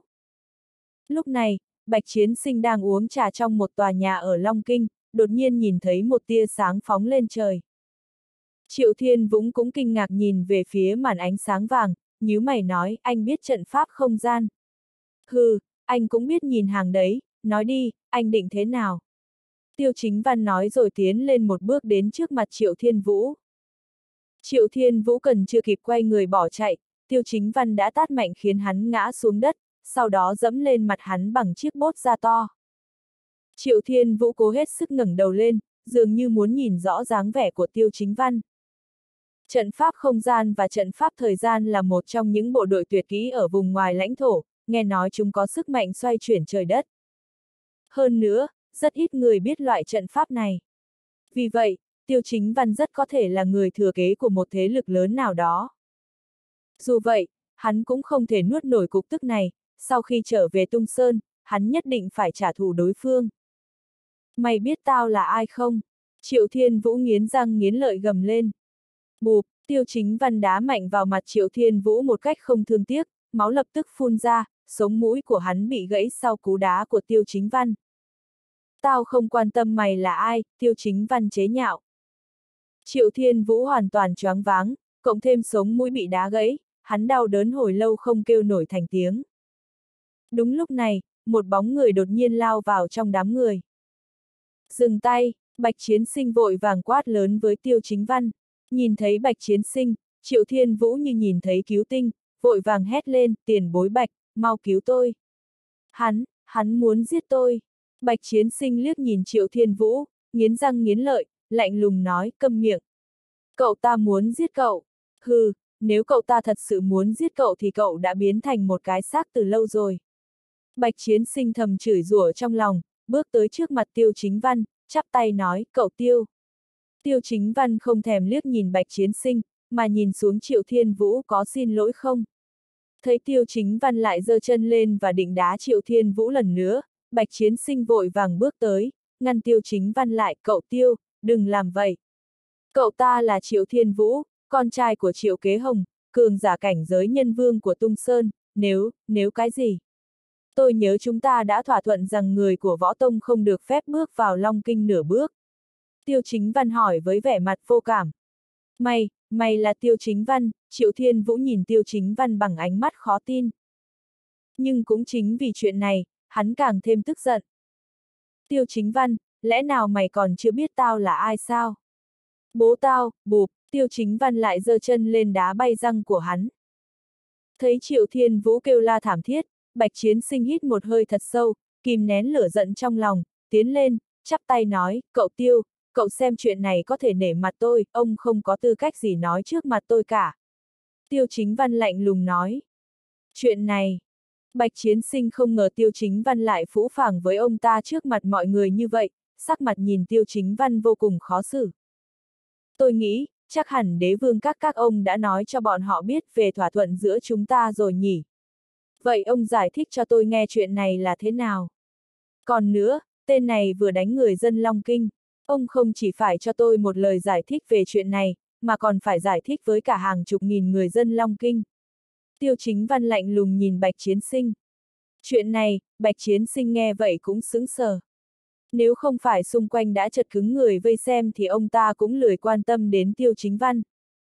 Lúc này, Bạch Chiến Sinh đang uống trà trong một tòa nhà ở Long Kinh, đột nhiên nhìn thấy một tia sáng phóng lên trời. Triệu Thiên Vũ cũng kinh ngạc nhìn về phía màn ánh sáng vàng, nhíu mày nói, anh biết trận pháp không gian. Hừ, anh cũng biết nhìn hàng đấy, nói đi, anh định thế nào? Tiêu Chính Văn nói rồi tiến lên một bước đến trước mặt Triệu Thiên Vũ. Triệu Thiên Vũ cần chưa kịp quay người bỏ chạy, Tiêu Chính Văn đã tát mạnh khiến hắn ngã xuống đất, sau đó dẫm lên mặt hắn bằng chiếc bốt da to. Triệu Thiên Vũ cố hết sức ngẩng đầu lên, dường như muốn nhìn rõ dáng vẻ của Tiêu Chính Văn. Trận pháp không gian và trận pháp thời gian là một trong những bộ đội tuyệt kỹ ở vùng ngoài lãnh thổ, nghe nói chúng có sức mạnh xoay chuyển trời đất. Hơn nữa, rất ít người biết loại trận pháp này. Vì vậy, Tiêu Chính Văn rất có thể là người thừa kế của một thế lực lớn nào đó. Dù vậy, hắn cũng không thể nuốt nổi cục tức này, sau khi trở về Tung Sơn, hắn nhất định phải trả thù đối phương. Mày biết tao là ai không? Triệu Thiên Vũ nghiến răng nghiến lợi gầm lên. Bụp, Tiêu Chính Văn đá mạnh vào mặt Triệu Thiên Vũ một cách không thương tiếc, máu lập tức phun ra, sống mũi của hắn bị gãy sau cú đá của Tiêu Chính Văn. Tao không quan tâm mày là ai, Tiêu Chính Văn chế nhạo. Triệu Thiên Vũ hoàn toàn choáng váng, cộng thêm sống mũi bị đá gãy, hắn đau đớn hồi lâu không kêu nổi thành tiếng. Đúng lúc này, một bóng người đột nhiên lao vào trong đám người. Dừng tay, Bạch Chiến Sinh vội vàng quát lớn với Tiêu Chính Văn. Nhìn thấy Bạch Chiến Sinh, Triệu Thiên Vũ như nhìn thấy cứu tinh, vội vàng hét lên, tiền bối Bạch, mau cứu tôi. Hắn, hắn muốn giết tôi. Bạch Chiến Sinh liếc nhìn Triệu Thiên Vũ, nghiến răng nghiến lợi, lạnh lùng nói, câm miệng. Cậu ta muốn giết cậu. Hừ, nếu cậu ta thật sự muốn giết cậu thì cậu đã biến thành một cái xác từ lâu rồi. Bạch Chiến Sinh thầm chửi rủa trong lòng, bước tới trước mặt Tiêu Chính Văn, chắp tay nói, cậu Tiêu. Tiêu Chính Văn không thèm liếc nhìn Bạch Chiến Sinh, mà nhìn xuống Triệu Thiên Vũ có xin lỗi không. Thấy Tiêu Chính Văn lại giơ chân lên và định đá Triệu Thiên Vũ lần nữa, Bạch Chiến Sinh vội vàng bước tới, ngăn Tiêu Chính Văn lại, cậu Tiêu, đừng làm vậy. Cậu ta là Triệu Thiên Vũ, con trai của Triệu Kế Hồng, cường giả cảnh giới nhân vương của Tung Sơn, nếu, nếu cái gì? Tôi nhớ chúng ta đã thỏa thuận rằng người của Võ Tông không được phép bước vào Long Kinh nửa bước. Tiêu Chính Văn hỏi với vẻ mặt vô cảm. Mày, mày là Tiêu Chính Văn, Triệu Thiên Vũ nhìn Tiêu Chính Văn bằng ánh mắt khó tin. Nhưng cũng chính vì chuyện này, hắn càng thêm tức giận. Tiêu Chính Văn, lẽ nào mày còn chưa biết tao là ai sao? Bố tao, bụp, Tiêu Chính Văn lại giơ chân lên đá bay răng của hắn. Thấy Triệu Thiên Vũ kêu la thảm thiết, Bạch Chiến Sinh hít một hơi thật sâu, kìm nén lửa giận trong lòng, tiến lên, chắp tay nói, cậu Tiêu, cậu xem chuyện này có thể nể mặt tôi, ông không có tư cách gì nói trước mặt tôi cả. Tiêu Chính Văn lạnh lùng nói. Chuyện này, Bạch Chiến Sinh không ngờ Tiêu Chính Văn lại phũ phàng với ông ta trước mặt mọi người như vậy, sắc mặt nhìn Tiêu Chính Văn vô cùng khó xử. Tôi nghĩ, chắc hẳn đế vương các các ông đã nói cho bọn họ biết về thỏa thuận giữa chúng ta rồi nhỉ. Vậy ông giải thích cho tôi nghe chuyện này là thế nào? Còn nữa, tên này vừa đánh người dân Long Kinh, ông không chỉ phải cho tôi một lời giải thích về chuyện này, mà còn phải giải thích với cả hàng chục nghìn người dân Long Kinh. Tiêu Chính Văn lạnh lùng nhìn Bạch Chiến Sinh. Chuyện này, Bạch Chiến Sinh nghe vậy cũng sững sờ. Nếu không phải xung quanh đã chật cứng người vây xem thì ông ta cũng lười quan tâm đến Tiêu Chính Văn.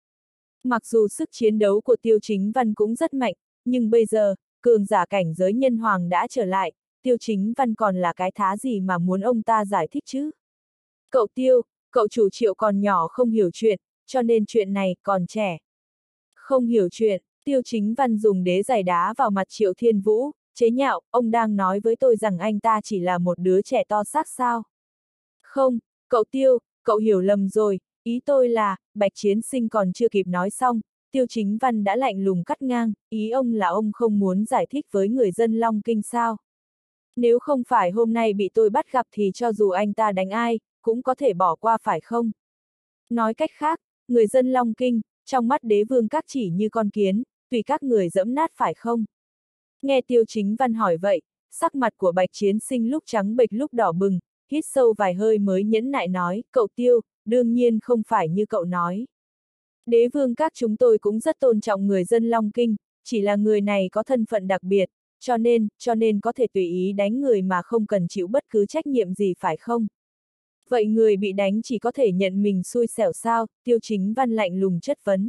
Mặc dù sức chiến đấu của Tiêu Chính Văn cũng rất mạnh, nhưng bây giờ, cường giả cảnh giới nhân hoàng đã trở lại, Tiêu Chính Văn còn là cái thá gì mà muốn ông ta giải thích chứ? Cậu Tiêu, cậu chủ Triệu còn nhỏ không hiểu chuyện, cho nên chuyện này còn trẻ. Không hiểu chuyện, Tiêu Chính Văn dùng đế giày đá vào mặt Triệu Thiên Vũ, chế nhạo, ông đang nói với tôi rằng anh ta chỉ là một đứa trẻ to xác sao? Không, cậu Tiêu, cậu hiểu lầm rồi, ý tôi là, Bạch Chiến Sinh còn chưa kịp nói xong, Tiêu Chính Văn đã lạnh lùng cắt ngang, ý ông là ông không muốn giải thích với người dân Long Kinh sao? Nếu không phải hôm nay bị tôi bắt gặp thì cho dù anh ta đánh ai, cũng có thể bỏ qua phải không? Nói cách khác, người dân Long Kinh, trong mắt đế vương các chỉ như con kiến, tùy các người dẫm nát phải không? Nghe Tiêu Chính Văn hỏi vậy, sắc mặt của Bạch Chiến Sinh lúc trắng bệch lúc đỏ bừng, hít sâu vài hơi mới nhẫn nại nói, cậu Tiêu, đương nhiên không phải như cậu nói. Đế vương các chúng tôi cũng rất tôn trọng người dân Long Kinh, chỉ là người này có thân phận đặc biệt, cho nên, cho nên có thể tùy ý đánh người mà không cần chịu bất cứ trách nhiệm gì phải không? Vậy người bị đánh chỉ có thể nhận mình xui xẻo sao? Tiêu Chính Văn lạnh lùng chất vấn.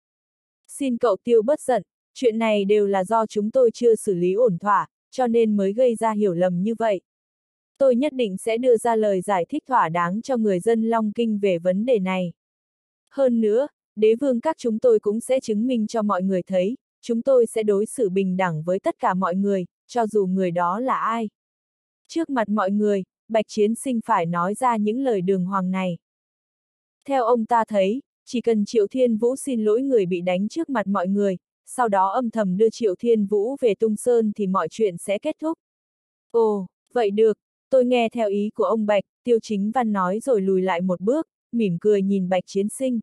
Xin cậu Tiêu bớt giận, chuyện này đều là do chúng tôi chưa xử lý ổn thỏa, cho nên mới gây ra hiểu lầm như vậy. Tôi nhất định sẽ đưa ra lời giải thích thỏa đáng cho người dân Long Kinh về vấn đề này. Hơn nữa, đế vương các chúng tôi cũng sẽ chứng minh cho mọi người thấy, chúng tôi sẽ đối xử bình đẳng với tất cả mọi người, cho dù người đó là ai. Trước mặt mọi người, Bạch Chiến Sinh phải nói ra những lời đường hoàng này. Theo ông ta thấy, chỉ cần Triệu Thiên Vũ xin lỗi người bị đánh trước mặt mọi người, sau đó âm thầm đưa Triệu Thiên Vũ về Tung Sơn thì mọi chuyện sẽ kết thúc. Ồ, vậy được, tôi nghe theo ý của ông Bạch, Tiêu Chính Văn nói rồi lùi lại một bước, mỉm cười nhìn Bạch Chiến Sinh.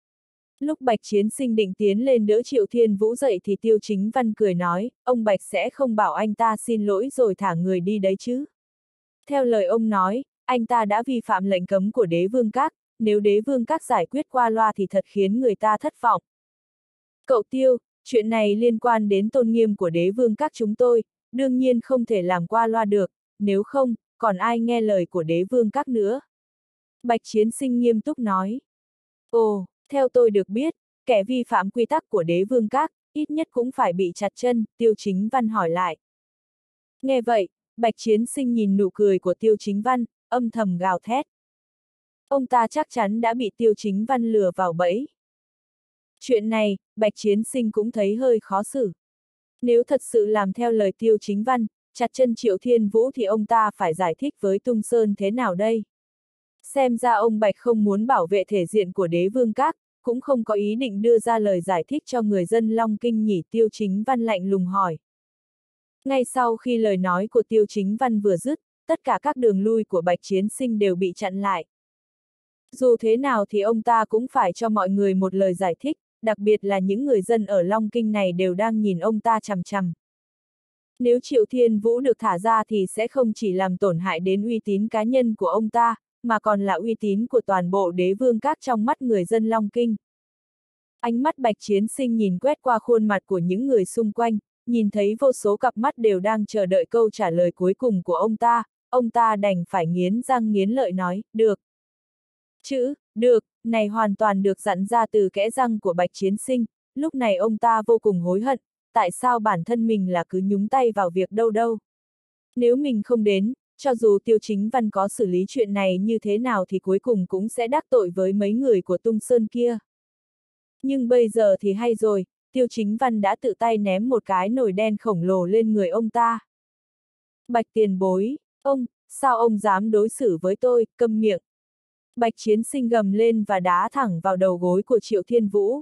Lúc Bạch Chiến Sinh định tiến lên đỡ Triệu Thiên Vũ dậy thì Tiêu Chính Văn cười nói, ông Bạch sẽ không bảo anh ta xin lỗi rồi thả người đi đấy chứ. Theo lời ông nói, anh ta đã vi phạm lệnh cấm của đế vương các, nếu đế vương các giải quyết qua loa thì thật khiến người ta thất vọng. Cậu Tiêu, chuyện này liên quan đến tôn nghiêm của đế vương các chúng tôi, đương nhiên không thể làm qua loa được, nếu không, còn ai nghe lời của đế vương các nữa. Bạch Chiến Sinh nghiêm túc nói. Ồ, theo tôi được biết, kẻ vi phạm quy tắc của đế vương các, ít nhất cũng phải bị chặt chân, Tiêu Chính Văn hỏi lại. Nghe vậy, Bạch Chiến Sinh nhìn nụ cười của Tiêu Chính Văn, âm thầm gào thét. Ông ta chắc chắn đã bị Tiêu Chính Văn lừa vào bẫy. Chuyện này, Bạch Chiến Sinh cũng thấy hơi khó xử. Nếu thật sự làm theo lời Tiêu Chính Văn, chặt chân Triệu Thiên Vũ thì ông ta phải giải thích với Tung Sơn thế nào đây? Xem ra ông Bạch không muốn bảo vệ thể diện của đế vương các, cũng không có ý định đưa ra lời giải thích cho người dân Long Kinh nhỉ, Tiêu Chính Văn lạnh lùng hỏi. Ngay sau khi lời nói của Tiêu Chính Văn vừa dứt, tất cả các đường lui của Bạch Chiến Sinh đều bị chặn lại. Dù thế nào thì ông ta cũng phải cho mọi người một lời giải thích, đặc biệt là những người dân ở Long Kinh này đều đang nhìn ông ta chằm chằm. Nếu Triệu Thiên Vũ được thả ra thì sẽ không chỉ làm tổn hại đến uy tín cá nhân của ông ta, mà còn là uy tín của toàn bộ đế vương các trong mắt người dân Long Kinh. Ánh mắt Bạch Chiến Sinh nhìn quét qua khuôn mặt của những người xung quanh, nhìn thấy vô số cặp mắt đều đang chờ đợi câu trả lời cuối cùng của ông ta, ông ta đành phải nghiến răng nghiến lợi nói, được. Chữ, được, này hoàn toàn được dặn ra từ kẽ răng của Bạch Chiến Sinh, lúc này ông ta vô cùng hối hận, tại sao bản thân mình là cứ nhúng tay vào việc đâu đâu. Nếu mình không đến, cho dù Tiêu Chính Văn có xử lý chuyện này như thế nào thì cuối cùng cũng sẽ đắc tội với mấy người của Tung Sơn kia. Nhưng bây giờ thì hay rồi, Tiêu Chính Văn đã tự tay ném một cái nồi đen khổng lồ lên người ông ta. Bạch tiền bối, ông, sao ông dám đối xử với tôi, câm miệng. Bạch Chiến Sinh gầm lên và đá thẳng vào đầu gối của Triệu Thiên Vũ.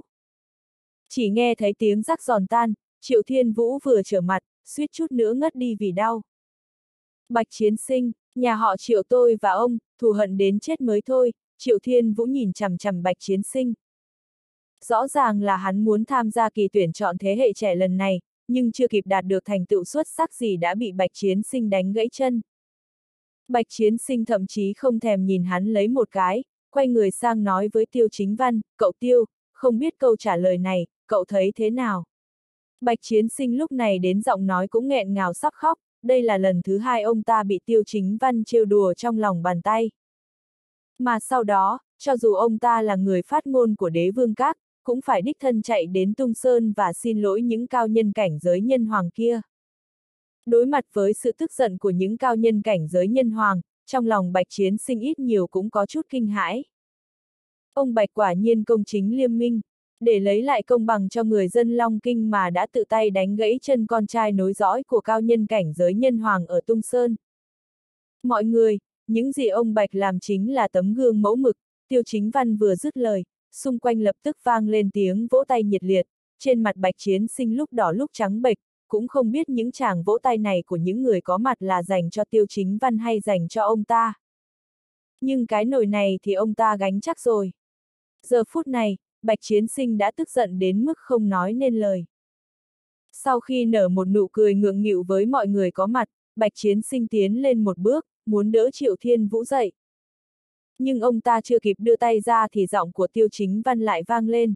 Chỉ nghe thấy tiếng rắc giòn tan, Triệu Thiên Vũ vừa trở mặt, suýt chút nữa ngất đi vì đau. Bạch Chiến Sinh, nhà họ Triệu tôi và ông, thù hận đến chết mới thôi, Triệu Thiên Vũ nhìn chằm chằm Bạch Chiến Sinh. Rõ ràng là hắn muốn tham gia kỳ tuyển chọn thế hệ trẻ lần này, nhưng chưa kịp đạt được thành tựu xuất sắc gì đã bị Bạch Chiến Sinh đánh gãy chân. Bạch Chiến Sinh thậm chí không thèm nhìn hắn lấy một cái, quay người sang nói với Tiêu Chính Văn, cậu Tiêu, không biết câu trả lời này, cậu thấy thế nào? Bạch Chiến Sinh lúc này đến giọng nói cũng nghẹn ngào sắp khóc, đây là lần thứ hai ông ta bị Tiêu Chính Văn trêu đùa trong lòng bàn tay. Mà sau đó, cho dù ông ta là người phát ngôn của đế vương các, cũng phải đích thân chạy đến Tung Sơn và xin lỗi những cao nhân cảnh giới nhân hoàng kia. Đối mặt với sự tức giận của những cao nhân cảnh giới nhân hoàng, trong lòng Bạch Chiến Sinh ít nhiều cũng có chút kinh hãi. Ông Bạch quả nhiên công chính liêm minh, để lấy lại công bằng cho người dân Long Kinh mà đã tự tay đánh gãy chân con trai nối dõi của cao nhân cảnh giới nhân hoàng ở Tung Sơn. Mọi người, những gì ông Bạch làm chính là tấm gương mẫu mực, Tiêu Chính Văn vừa dứt lời, xung quanh lập tức vang lên tiếng vỗ tay nhiệt liệt, trên mặt Bạch Chiến Sinh lúc đỏ lúc trắng bệch, cũng không biết những tràng vỗ tay này của những người có mặt là dành cho Tiêu Chính Văn hay dành cho ông ta. Nhưng cái nồi này thì ông ta gánh chắc rồi. Giờ phút này, Bạch Chiến Sinh đã tức giận đến mức không nói nên lời. Sau khi nở một nụ cười ngượng nghịu với mọi người có mặt, Bạch Chiến Sinh tiến lên một bước, muốn đỡ Triệu Thiên Vũ dậy. Nhưng ông ta chưa kịp đưa tay ra thì giọng của Tiêu Chính Văn lại vang lên.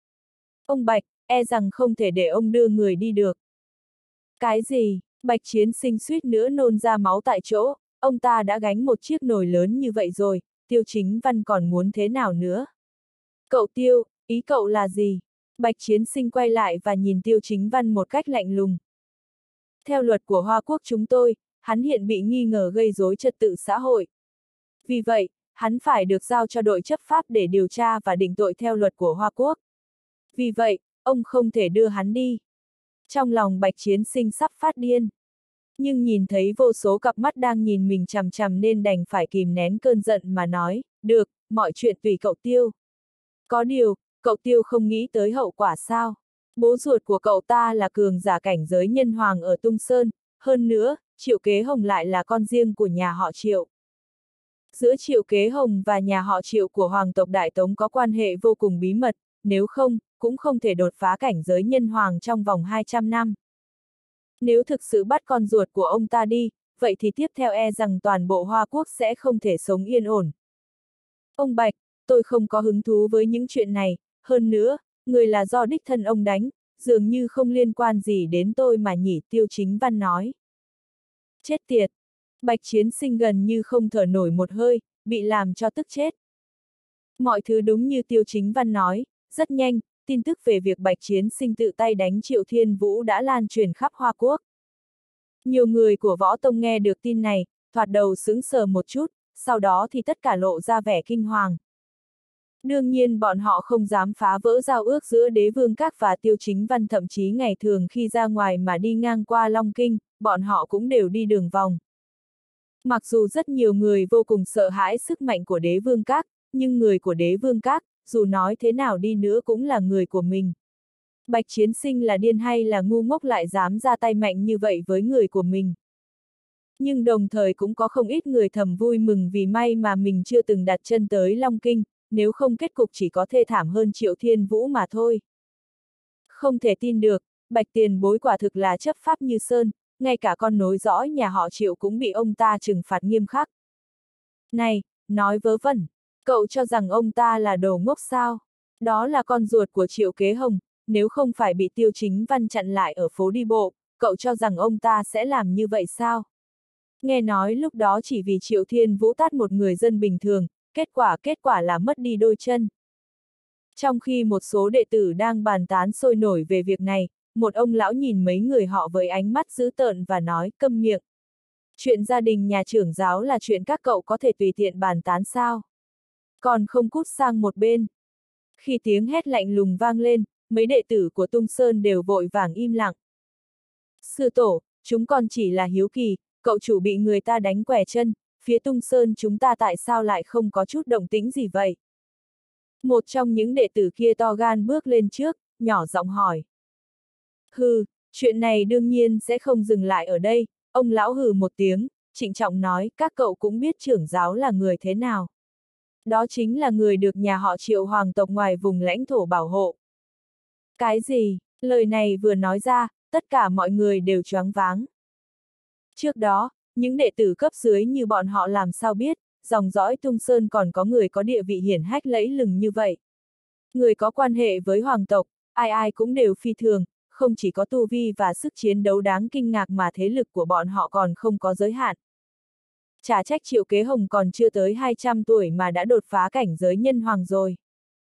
Ông Bạch, e rằng không thể để ông đưa người đi được. Cái gì? Bạch Chiến Sinh suýt nữa nôn ra máu tại chỗ, ông ta đã gánh một chiếc nồi lớn như vậy rồi, Tiêu Chính Văn còn muốn thế nào nữa? Cậu Tiêu, ý cậu là gì? Bạch Chiến Sinh quay lại và nhìn Tiêu Chính Văn một cách lạnh lùng. Theo luật của Hoa Quốc chúng tôi, hắn hiện bị nghi ngờ gây rối trật tự xã hội. Vì vậy, hắn phải được giao cho đội chấp pháp để điều tra và định tội theo luật của Hoa Quốc. Vì vậy, ông không thể đưa hắn đi. Trong lòng Bạch Chiến Sinh sắp phát điên. Nhưng nhìn thấy vô số cặp mắt đang nhìn mình chằm chằm nên đành phải kìm nén cơn giận mà nói, được, mọi chuyện tùy cậu Tiêu. Có điều, cậu Tiêu không nghĩ tới hậu quả sao? Bố ruột của cậu ta là cường giả cảnh giới nhân hoàng ở Tung Sơn, hơn nữa, Triệu Kế Hồng lại là con riêng của nhà họ Triệu. Giữa Triệu Kế Hồng và nhà họ Triệu của Hoàng tộc Đại Tống có quan hệ vô cùng bí mật, nếu không, cũng không thể đột phá cảnh giới nhân hoàng trong vòng hai trăm năm. Nếu thực sự bắt con ruột của ông ta đi, vậy thì tiếp theo e rằng toàn bộ Hoa Quốc sẽ không thể sống yên ổn. Ông Bạch, tôi không có hứng thú với những chuyện này, hơn nữa, người là do đích thân ông đánh, dường như không liên quan gì đến tôi mà nhỉ, Tiêu Chính Văn nói. Chết tiệt! Bạch Chiến Sinh gần như không thở nổi một hơi, bị làm cho tức chết. Mọi thứ đúng như Tiêu Chính Văn nói, rất nhanh, tin tức về việc Bạch Chiến Sinh tự tay đánh Triệu Thiên Vũ đã lan truyền khắp Hoa Quốc. Nhiều người của Võ Tông nghe được tin này, thoạt đầu sững sờ một chút, sau đó thì tất cả lộ ra vẻ kinh hoàng. Đương nhiên bọn họ không dám phá vỡ giao ước giữa Đế Vương Các và Tiêu Chính Văn, thậm chí ngày thường khi ra ngoài mà đi ngang qua Long Kinh, bọn họ cũng đều đi đường vòng. Mặc dù rất nhiều người vô cùng sợ hãi sức mạnh của Đế Vương Các, nhưng người của Đế Vương Các, dù nói thế nào đi nữa cũng là người của mình. Bạch Chiến Sinh là điên hay là ngu ngốc lại dám ra tay mạnh như vậy với người của mình. Nhưng đồng thời cũng có không ít người thầm vui mừng vì may mà mình chưa từng đặt chân tới Long Kinh, nếu không kết cục chỉ có thê thảm hơn Triệu Thiên Vũ mà thôi. Không thể tin được, Bạch tiền bối quả thực là chấp pháp như sơn, ngay cả con nối dõi nhà họ Triệu cũng bị ông ta trừng phạt nghiêm khắc. Này, nói vớ vẩn, cậu cho rằng ông ta là đồ ngốc sao? Đó là con ruột của Triệu Kế Hồng, nếu không phải bị Tiêu Chính Văn chặn lại ở phố đi bộ, cậu cho rằng ông ta sẽ làm như vậy sao? Nghe nói lúc đó chỉ vì Triệu Thiên Vũ tát một người dân bình thường, kết quả kết quả là mất đi đôi chân. Trong khi một số đệ tử đang bàn tán sôi nổi về việc này, một ông lão nhìn mấy người họ với ánh mắt dữ tợn và nói, câm miệng. Chuyện gia đình nhà trưởng giáo là chuyện các cậu có thể tùy tiện bàn tán sao? Còn không cút sang một bên. Khi tiếng hét lạnh lùng vang lên, mấy đệ tử của Tung Sơn đều vội vàng im lặng. Sư tổ, chúng con chỉ là hiếu kỳ, cậu chủ bị người ta đánh quẻ chân, phía Tung Sơn chúng ta tại sao lại không có chút động tĩnh gì vậy? Một trong những đệ tử kia to gan bước lên trước, nhỏ giọng hỏi. Hừ, chuyện này đương nhiên sẽ không dừng lại ở đây, ông lão hừ một tiếng, trịnh trọng nói, các cậu cũng biết trưởng giáo là người thế nào. Đó chính là người được nhà họ Triệu hoàng tộc ngoài vùng lãnh thổ bảo hộ. Cái gì? Lời này vừa nói ra, tất cả mọi người đều choáng váng. Trước đó, những đệ tử cấp dưới như bọn họ làm sao biết, dòng dõi Tung Sơn còn có người có địa vị hiển hách lẫy lừng như vậy. Người có quan hệ với hoàng tộc, ai ai cũng đều phi thường, không chỉ có tu vi và sức chiến đấu đáng kinh ngạc mà thế lực của bọn họ còn không có giới hạn. Chả trách Triệu Kế Hồng còn chưa tới hai trăm tuổi mà đã đột phá cảnh giới nhân hoàng rồi.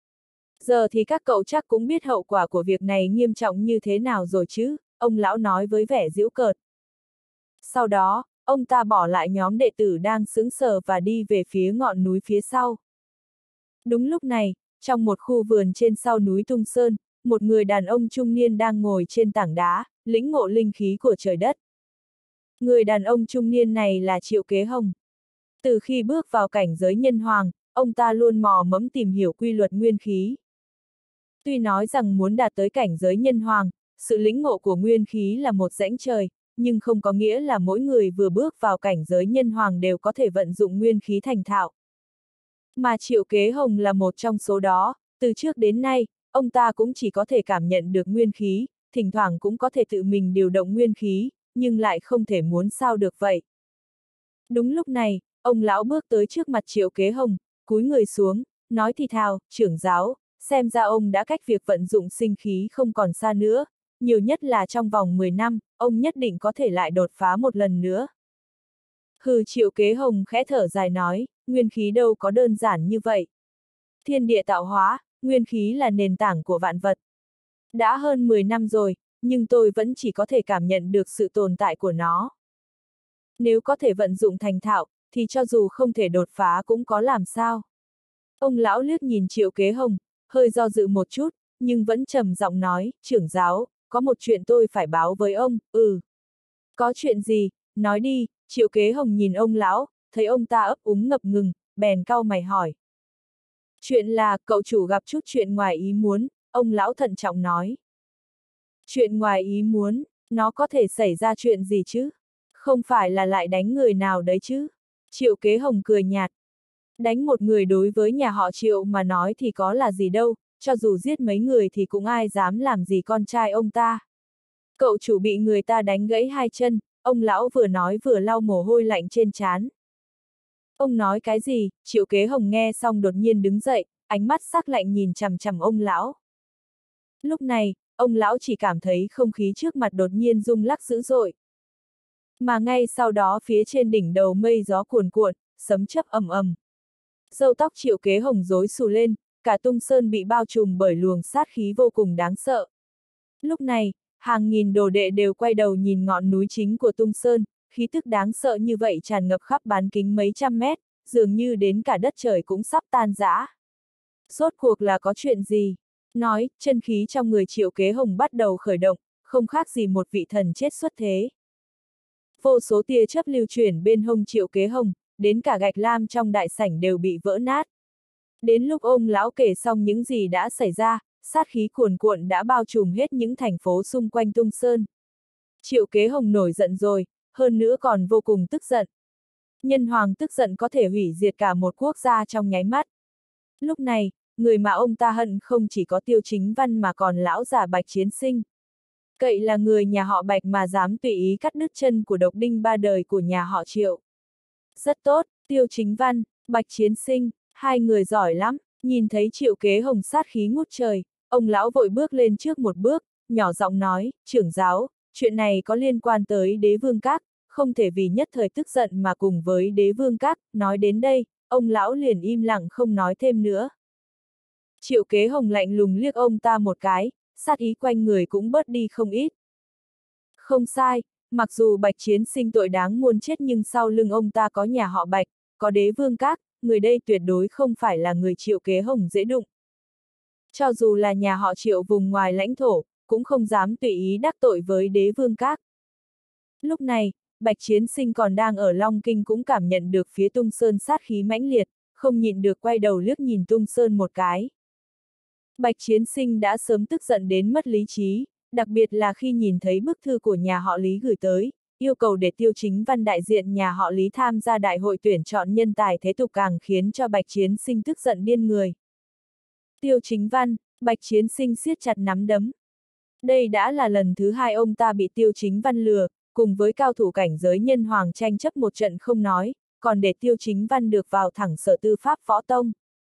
Giờ thì các cậu chắc cũng biết hậu quả của việc này nghiêm trọng như thế nào rồi chứ, ông lão nói với vẻ giễu cợt. Sau đó, ông ta bỏ lại nhóm đệ tử đang sững sờ và đi về phía ngọn núi phía sau. Đúng lúc này, trong một khu vườn trên sau núi Tung Sơn, một người đàn ông trung niên đang ngồi trên tảng đá, lĩnh ngộ linh khí của trời đất. Người đàn ông trung niên này là Triệu Kế Hồng. Từ khi bước vào cảnh giới nhân hoàng, ông ta luôn mò mẫm tìm hiểu quy luật nguyên khí. Tuy nói rằng muốn đạt tới cảnh giới nhân hoàng, sự lĩnh ngộ của nguyên khí là một rãnh trời, nhưng không có nghĩa là mỗi người vừa bước vào cảnh giới nhân hoàng đều có thể vận dụng nguyên khí thành thạo. Mà Triệu Kế Hồng là một trong số đó, từ trước đến nay, ông ta cũng chỉ có thể cảm nhận được nguyên khí, thỉnh thoảng cũng có thể tự mình điều động nguyên khí, nhưng lại không thể muốn sao được vậy. Đúng lúc này, ông lão bước tới trước mặt Triệu Kế Hồng, cúi người xuống, nói thì thào, trưởng giáo, xem ra ông đã cách việc vận dụng sinh khí không còn xa nữa, nhiều nhất là trong vòng mười năm, ông nhất định có thể lại đột phá một lần nữa. Hừ, Triệu Kế Hồng khẽ thở dài nói, nguyên khí đâu có đơn giản như vậy. Thiên địa tạo hóa, nguyên khí là nền tảng của vạn vật. Đã hơn mười năm rồi, nhưng tôi vẫn chỉ có thể cảm nhận được sự tồn tại của nó. Nếu có thể vận dụng thành thạo, thì cho dù không thể đột phá cũng có làm sao. Ông lão liếc nhìn Triệu Kế Hồng, hơi do dự một chút, nhưng vẫn trầm giọng nói, trưởng giáo, có một chuyện tôi phải báo với ông, ừ. Có chuyện gì, nói đi, Triệu Kế Hồng nhìn ông lão, thấy ông ta ấp úng ngập ngừng, bèn cau mày hỏi. Chuyện là, cậu chủ gặp chút chuyện ngoài ý muốn, ông lão thận trọng nói. Chuyện ngoài ý muốn, nó có thể xảy ra chuyện gì chứ? Không phải là lại đánh người nào đấy chứ? Triệu Kế Hồng cười nhạt. Đánh một người đối với nhà họ Triệu mà nói thì có là gì đâu, cho dù giết mấy người thì cũng ai dám làm gì con trai ông ta. Cậu chủ bị người ta đánh gãy hai chân, ông lão vừa nói vừa lau mồ hôi lạnh trên trán. Ông nói cái gì? Triệu Kế Hồng nghe xong đột nhiên đứng dậy, ánh mắt sắc lạnh nhìn chằm chằm ông lão. Lúc này, ông lão chỉ cảm thấy không khí trước mặt đột nhiên rung lắc dữ dội. Mà ngay sau đó phía trên đỉnh đầu mây gió cuồn cuộn, sấm chớp ầm ầm. Râu tóc Triệu Kế Hồng rối xù lên, cả Tung Sơn bị bao trùm bởi luồng sát khí vô cùng đáng sợ. Lúc này, hàng nghìn đồ đệ đều quay đầu nhìn ngọn núi chính của Tung Sơn, khí tức đáng sợ như vậy tràn ngập khắp bán kính mấy trăm mét, dường như đến cả đất trời cũng sắp tan rã. Rốt cuộc là có chuyện gì? Nói, chân khí trong người Triệu Kế Hồng bắt đầu khởi động, không khác gì một vị thần chết xuất thế. Vô số tia chớp lưu chuyển bên hông Triệu Kế Hồng, đến cả gạch lam trong đại sảnh đều bị vỡ nát. Đến lúc ông lão kể xong những gì đã xảy ra, sát khí cuồn cuộn đã bao trùm hết những thành phố xung quanh Tung Sơn. Triệu Kế Hồng nổi giận rồi, hơn nữa còn vô cùng tức giận. Nhân hoàng tức giận có thể hủy diệt cả một quốc gia trong nháy mắt. Lúc này, người mà ông ta hận không chỉ có Tiêu Chính Văn mà còn lão già Bạch Chiến Sinh. Cậy là người nhà họ Bạch mà dám tùy ý cắt đứt chân của độc đinh ba đời của nhà họ Triệu. Rất tốt, Tiêu Chính Văn, Bạch Chiến Sinh, hai người giỏi lắm. Nhìn thấy Triệu Kế Hồng sát khí ngút trời, ông lão vội bước lên trước một bước, nhỏ giọng nói, trưởng giáo, chuyện này có liên quan tới Đế Vương Các, không thể vì nhất thời tức giận mà cùng với Đế Vương Các. Nói đến đây, ông lão liền im lặng không nói thêm nữa. Triệu Kế Hồng lạnh lùng liếc ông ta một cái, sát ý quanh người cũng bớt đi không ít. Không sai, mặc dù Bạch Chiến Sinh tội đáng muôn chết nhưng sau lưng ông ta có nhà họ Bạch, có Đế Vương Các, người đây tuyệt đối không phải là người Triệu Kế Hồng dễ đụng. Cho dù là nhà họ Triệu vùng ngoài lãnh thổ, cũng không dám tùy ý đắc tội với Đế Vương Các. Lúc này, Bạch Chiến Sinh còn đang ở Long Kinh cũng cảm nhận được phía Tung Sơn sát khí mãnh liệt, không nhịn được quay đầu liếc nhìn Tung Sơn một cái. Bạch Chiến Sinh đã sớm tức giận đến mất lý trí, đặc biệt là khi nhìn thấy bức thư của nhà họ Lý gửi tới, yêu cầu để Tiêu Chính Văn đại diện nhà họ Lý tham gia đại hội tuyển chọn nhân tài thế tục càng khiến cho Bạch Chiến Sinh tức giận điên người. Tiêu Chính Văn, Bạch Chiến Sinh siết chặt nắm đấm. Đây đã là lần thứ hai ông ta bị Tiêu Chính Văn lừa, cùng với cao thủ cảnh giới nhân hoàng tranh chấp một trận không nói, còn để Tiêu Chính Văn được vào thẳng Sở Tư Pháp Võ Tông.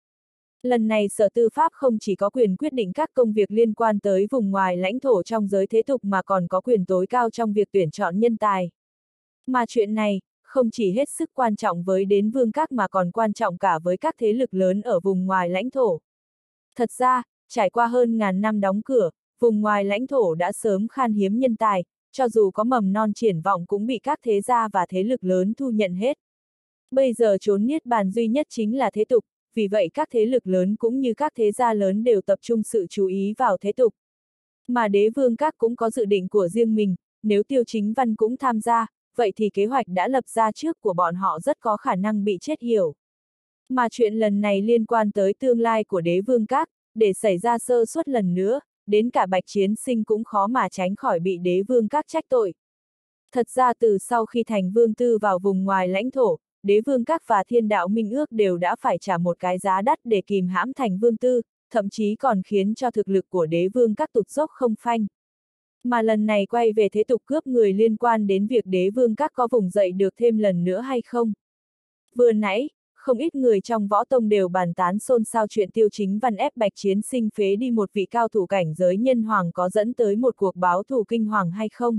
Lần này Sở Tư Pháp không chỉ có quyền quyết định các công việc liên quan tới vùng ngoài lãnh thổ trong giới thế tục mà còn có quyền tối cao trong việc tuyển chọn nhân tài. Mà chuyện này, không chỉ hết sức quan trọng với Đế Vương Các mà còn quan trọng cả với các thế lực lớn ở vùng ngoài lãnh thổ. Thật ra, trải qua hơn ngàn năm đóng cửa, vùng ngoài lãnh thổ đã sớm khan hiếm nhân tài, cho dù có mầm non triển vọng cũng bị các thế gia và thế lực lớn thu nhận hết. Bây giờ chốn niết bàn duy nhất chính là thế tục, vì vậy các thế lực lớn cũng như các thế gia lớn đều tập trung sự chú ý vào thế tục. Mà Đế Vương Các cũng có dự định của riêng mình, nếu Tiêu Chính Văn cũng tham gia, vậy thì kế hoạch đã lập ra trước của bọn họ rất có khả năng bị chết yểu. Mà chuyện lần này liên quan tới tương lai của Đế Vương Các, để xảy ra sơ suất lần nữa, đến cả Bạch Chiến Sinh cũng khó mà tránh khỏi bị Đế Vương Các trách tội. Thật ra từ sau khi thành vương tư vào vùng ngoài lãnh thổ, Đế Vương Các và Thiên Đạo Minh Ước đều đã phải trả một cái giá đắt để kìm hãm thành vương tư, thậm chí còn khiến cho thực lực của Đế Vương Các tụt dốc không phanh. Mà lần này quay về thế tục cướp người liên quan đến việc Đế Vương Các có vùng dậy được thêm lần nữa hay không? Vừa nãy, không ít người trong võ tông đều bàn tán xôn xao chuyện Tiêu Chính Văn ép Bạch Chiến Sinh phế đi một vị cao thủ cảnh giới nhân hoàng có dẫn tới một cuộc báo thù kinh hoàng hay không.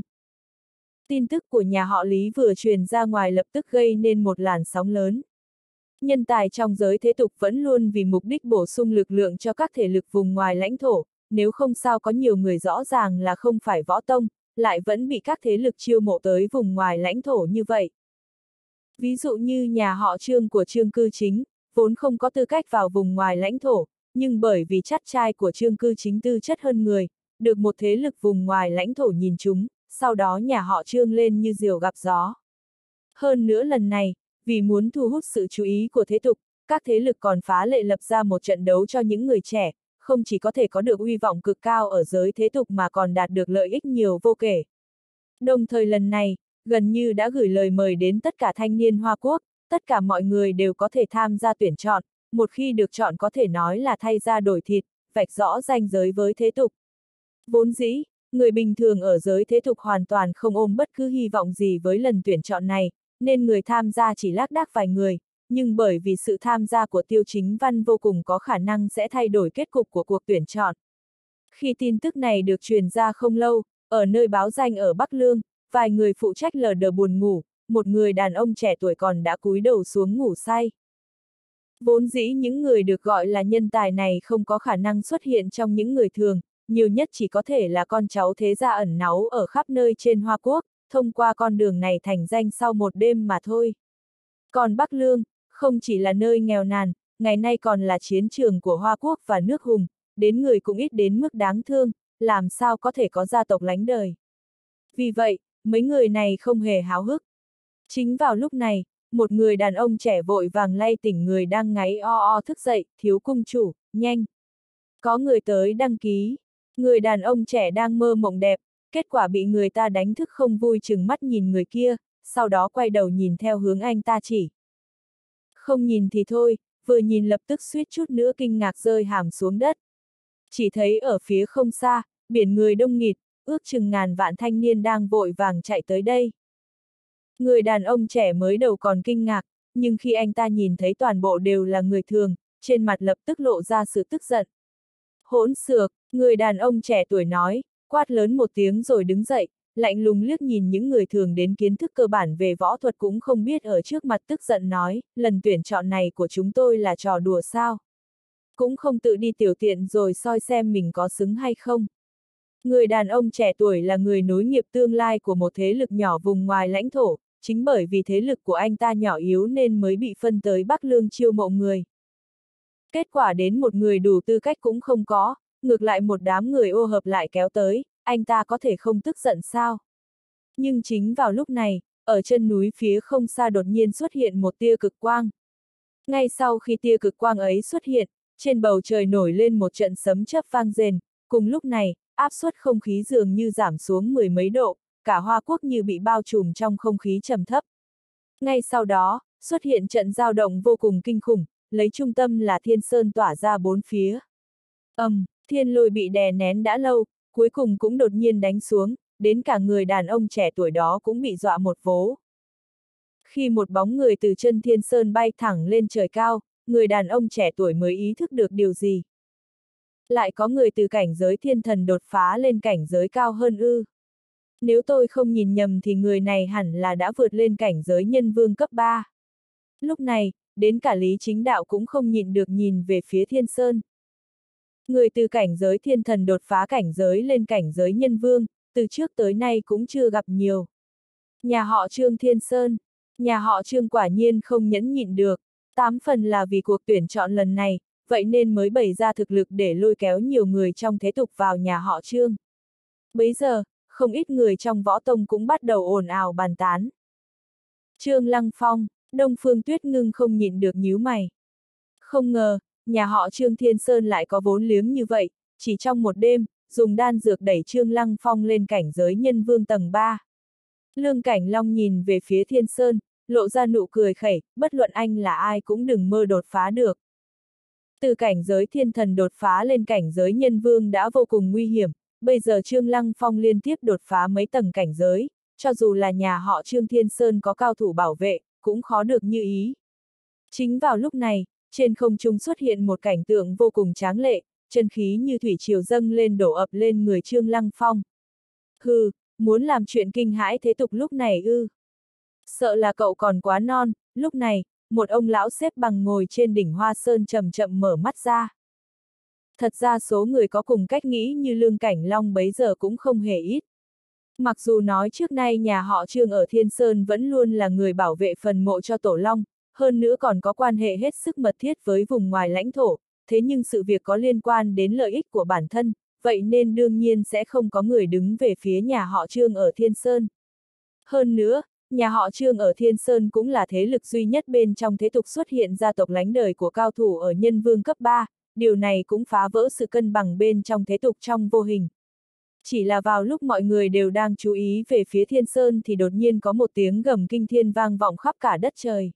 Tin tức của nhà họ Lý vừa truyền ra ngoài lập tức gây nên một làn sóng lớn. Nhân tài trong giới thế tục vẫn luôn vì mục đích bổ sung lực lượng cho các thể lực vùng ngoài lãnh thổ, nếu không sao có nhiều người rõ ràng là không phải võ tông, lại vẫn bị các thế lực chiêu mộ tới vùng ngoài lãnh thổ như vậy. Ví dụ như nhà họ Trương của Trương Cư Chính, vốn không có tư cách vào vùng ngoài lãnh thổ, nhưng bởi vì chắt trai của Trương Cư Chính tư chất hơn người, được một thế lực vùng ngoài lãnh thổ nhìn chúng, sau đó nhà họ Trương lên như diều gặp gió. Hơn nữa lần này, vì muốn thu hút sự chú ý của thế tục, các thế lực còn phá lệ lập ra một trận đấu cho những người trẻ, không chỉ có thể có được uy vọng cực cao ở giới thế tục mà còn đạt được lợi ích nhiều vô kể. Đồng thời lần này, gần như đã gửi lời mời đến tất cả thanh niên Hoa Quốc, tất cả mọi người đều có thể tham gia tuyển chọn, một khi được chọn có thể nói là thay da đổi thịt, vạch rõ ranh giới với thế tục. Vốn dĩ, người bình thường ở giới thế tục hoàn toàn không ôm bất cứ hy vọng gì với lần tuyển chọn này, nên người tham gia chỉ lác đác vài người, nhưng bởi vì sự tham gia của Tiêu Chính Văn vô cùng có khả năng sẽ thay đổi kết cục của cuộc tuyển chọn. Khi tin tức này được truyền ra không lâu, ở nơi báo danh ở Bắc Lương, vài người phụ trách lờ đờ buồn ngủ, một người đàn ông trẻ tuổi còn đã cúi đầu xuống ngủ say. Vốn dĩ những người được gọi là nhân tài này không có khả năng xuất hiện trong những người thường, nhiều nhất chỉ có thể là con cháu thế gia ẩn náu ở khắp nơi trên Hoa Quốc, thông qua con đường này thành danh sau một đêm mà thôi. Còn Bắc Lương, không chỉ là nơi nghèo nàn, ngày nay còn là chiến trường của Hoa Quốc và nước Hùng, đến người cũng ít đến mức đáng thương, làm sao có thể có gia tộc lánh đời. Vì vậy, mấy người này không hề háo hức. Chính vào lúc này, một người đàn ông trẻ vội vàng lay tỉnh người đang ngáy o o thức dậy, thiếu cung chủ, nhanh. Có người tới đăng ký, người đàn ông trẻ đang mơ mộng đẹp, kết quả bị người ta đánh thức không vui chừng mắt nhìn người kia, sau đó quay đầu nhìn theo hướng anh ta chỉ. Không nhìn thì thôi, vừa nhìn lập tức suýt chút nữa kinh ngạc rơi hàm xuống đất. Chỉ thấy ở phía không xa, biển người đông nghịt, ước chừng ngàn vạn thanh niên đang vội vàng chạy tới đây. Người đàn ông trẻ mới đầu còn kinh ngạc, nhưng khi anh ta nhìn thấy toàn bộ đều là người thường, trên mặt lập tức lộ ra sự tức giận. Hỗn xược, người đàn ông trẻ tuổi nói, quát lớn một tiếng rồi đứng dậy, lạnh lùng liếc nhìn những người thường đến kiến thức cơ bản về võ thuật cũng không biết ở trước mặt tức giận nói, lần tuyển chọn này của chúng tôi là trò đùa sao? Cũng không tự đi tiểu tiện rồi soi xem mình có xứng hay không. Người đàn ông trẻ tuổi là người nối nghiệp tương lai của một thế lực nhỏ vùng ngoài lãnh thổ, chính bởi vì thế lực của anh ta nhỏ yếu nên mới bị phân tới Bắc Lương chiêu mộ người. Kết quả đến một người đủ tư cách cũng không có, ngược lại một đám người ô hợp lại kéo tới, anh ta có thể không tức giận sao? Nhưng chính vào lúc này, ở chân núi phía không xa đột nhiên xuất hiện một tia cực quang. Ngay sau khi tia cực quang ấy xuất hiện, trên bầu trời nổi lên một trận sấm chớp vang rền, cùng lúc này, áp suất không khí dường như giảm xuống mười mấy độ, cả Hoa Quốc như bị bao trùm trong không khí trầm thấp. Ngay sau đó, xuất hiện trận dao động vô cùng kinh khủng, lấy trung tâm là Thiên Sơn tỏa ra bốn phía. Ầm, um, thiên lôi bị đè nén đã lâu, cuối cùng cũng đột nhiên đánh xuống, đến cả người đàn ông trẻ tuổi đó cũng bị dọa một vố. Khi một bóng người từ chân Thiên Sơn bay thẳng lên trời cao, người đàn ông trẻ tuổi mới ý thức được điều gì. Lại có người từ cảnh giới thiên thần đột phá lên cảnh giới cao hơn ư. Nếu tôi không nhìn nhầm thì người này hẳn là đã vượt lên cảnh giới nhân vương cấp ba. Lúc này, đến cả Lý Chính Đạo cũng không nhịn được nhìn về phía Thiên Sơn. Người từ cảnh giới thiên thần đột phá cảnh giới lên cảnh giới nhân vương, từ trước tới nay cũng chưa gặp nhiều. Nhà họ Trương Thiên Sơn, nhà họ Trương quả nhiên không nhẫn nhịn được, tám phần là vì cuộc tuyển chọn lần này, vậy nên mới bày ra thực lực để lôi kéo nhiều người trong thế tục vào nhà họ Trương. Bấy giờ, không ít người trong võ tông cũng bắt đầu ồn ào bàn tán. Trương Lăng Phong, Đông Phương Tuyết Ngưng không nhịn được nhíu mày. Không ngờ, nhà họ Trương Thiên Sơn lại có vốn liếng như vậy, chỉ trong một đêm, dùng đan dược đẩy Trương Lăng Phong lên cảnh giới nhân vương tầng ba. Lương Cảnh Long nhìn về phía Thiên Sơn, lộ ra nụ cười khẩy, bất luận anh là ai cũng đừng mơ đột phá được. Từ cảnh giới thiên thần đột phá lên cảnh giới nhân vương đã vô cùng nguy hiểm, bây giờ Trương Lăng Phong liên tiếp đột phá mấy tầng cảnh giới, cho dù là nhà họ Trương Thiên Sơn có cao thủ bảo vệ, cũng khó được như ý. Chính vào lúc này, trên không trung xuất hiện một cảnh tượng vô cùng tráng lệ, chân khí như thủy triều dâng lên đổ ập lên người Trương Lăng Phong. Hừ, muốn làm chuyện kinh hãi thế tục lúc này ư? Sợ là cậu còn quá non. Lúc này, một ông lão xếp bằng ngồi trên đỉnh Hoa Sơn chậm chậm mở mắt ra. Thật ra số người có cùng cách nghĩ như Lương Cảnh Long bấy giờ cũng không hề ít. Mặc dù nói trước nay nhà họ Trương ở Thiên Sơn vẫn luôn là người bảo vệ phần mộ cho Tổ Long, hơn nữa còn có quan hệ hết sức mật thiết với vùng ngoài lãnh thổ, thế nhưng sự việc có liên quan đến lợi ích của bản thân, vậy nên đương nhiên sẽ không có người đứng về phía nhà họ Trương ở Thiên Sơn. Hơn nữa, nhà họ Trương ở Thiên Sơn cũng là thế lực duy nhất bên trong thế tục xuất hiện gia tộc lánh đời của cao thủ ở nhân vương cấp ba, điều này cũng phá vỡ sự cân bằng bên trong thế tục trong vô hình. Chỉ là vào lúc mọi người đều đang chú ý về phía Thiên Sơn thì đột nhiên có một tiếng gầm kinh thiên vang vọng khắp cả đất trời.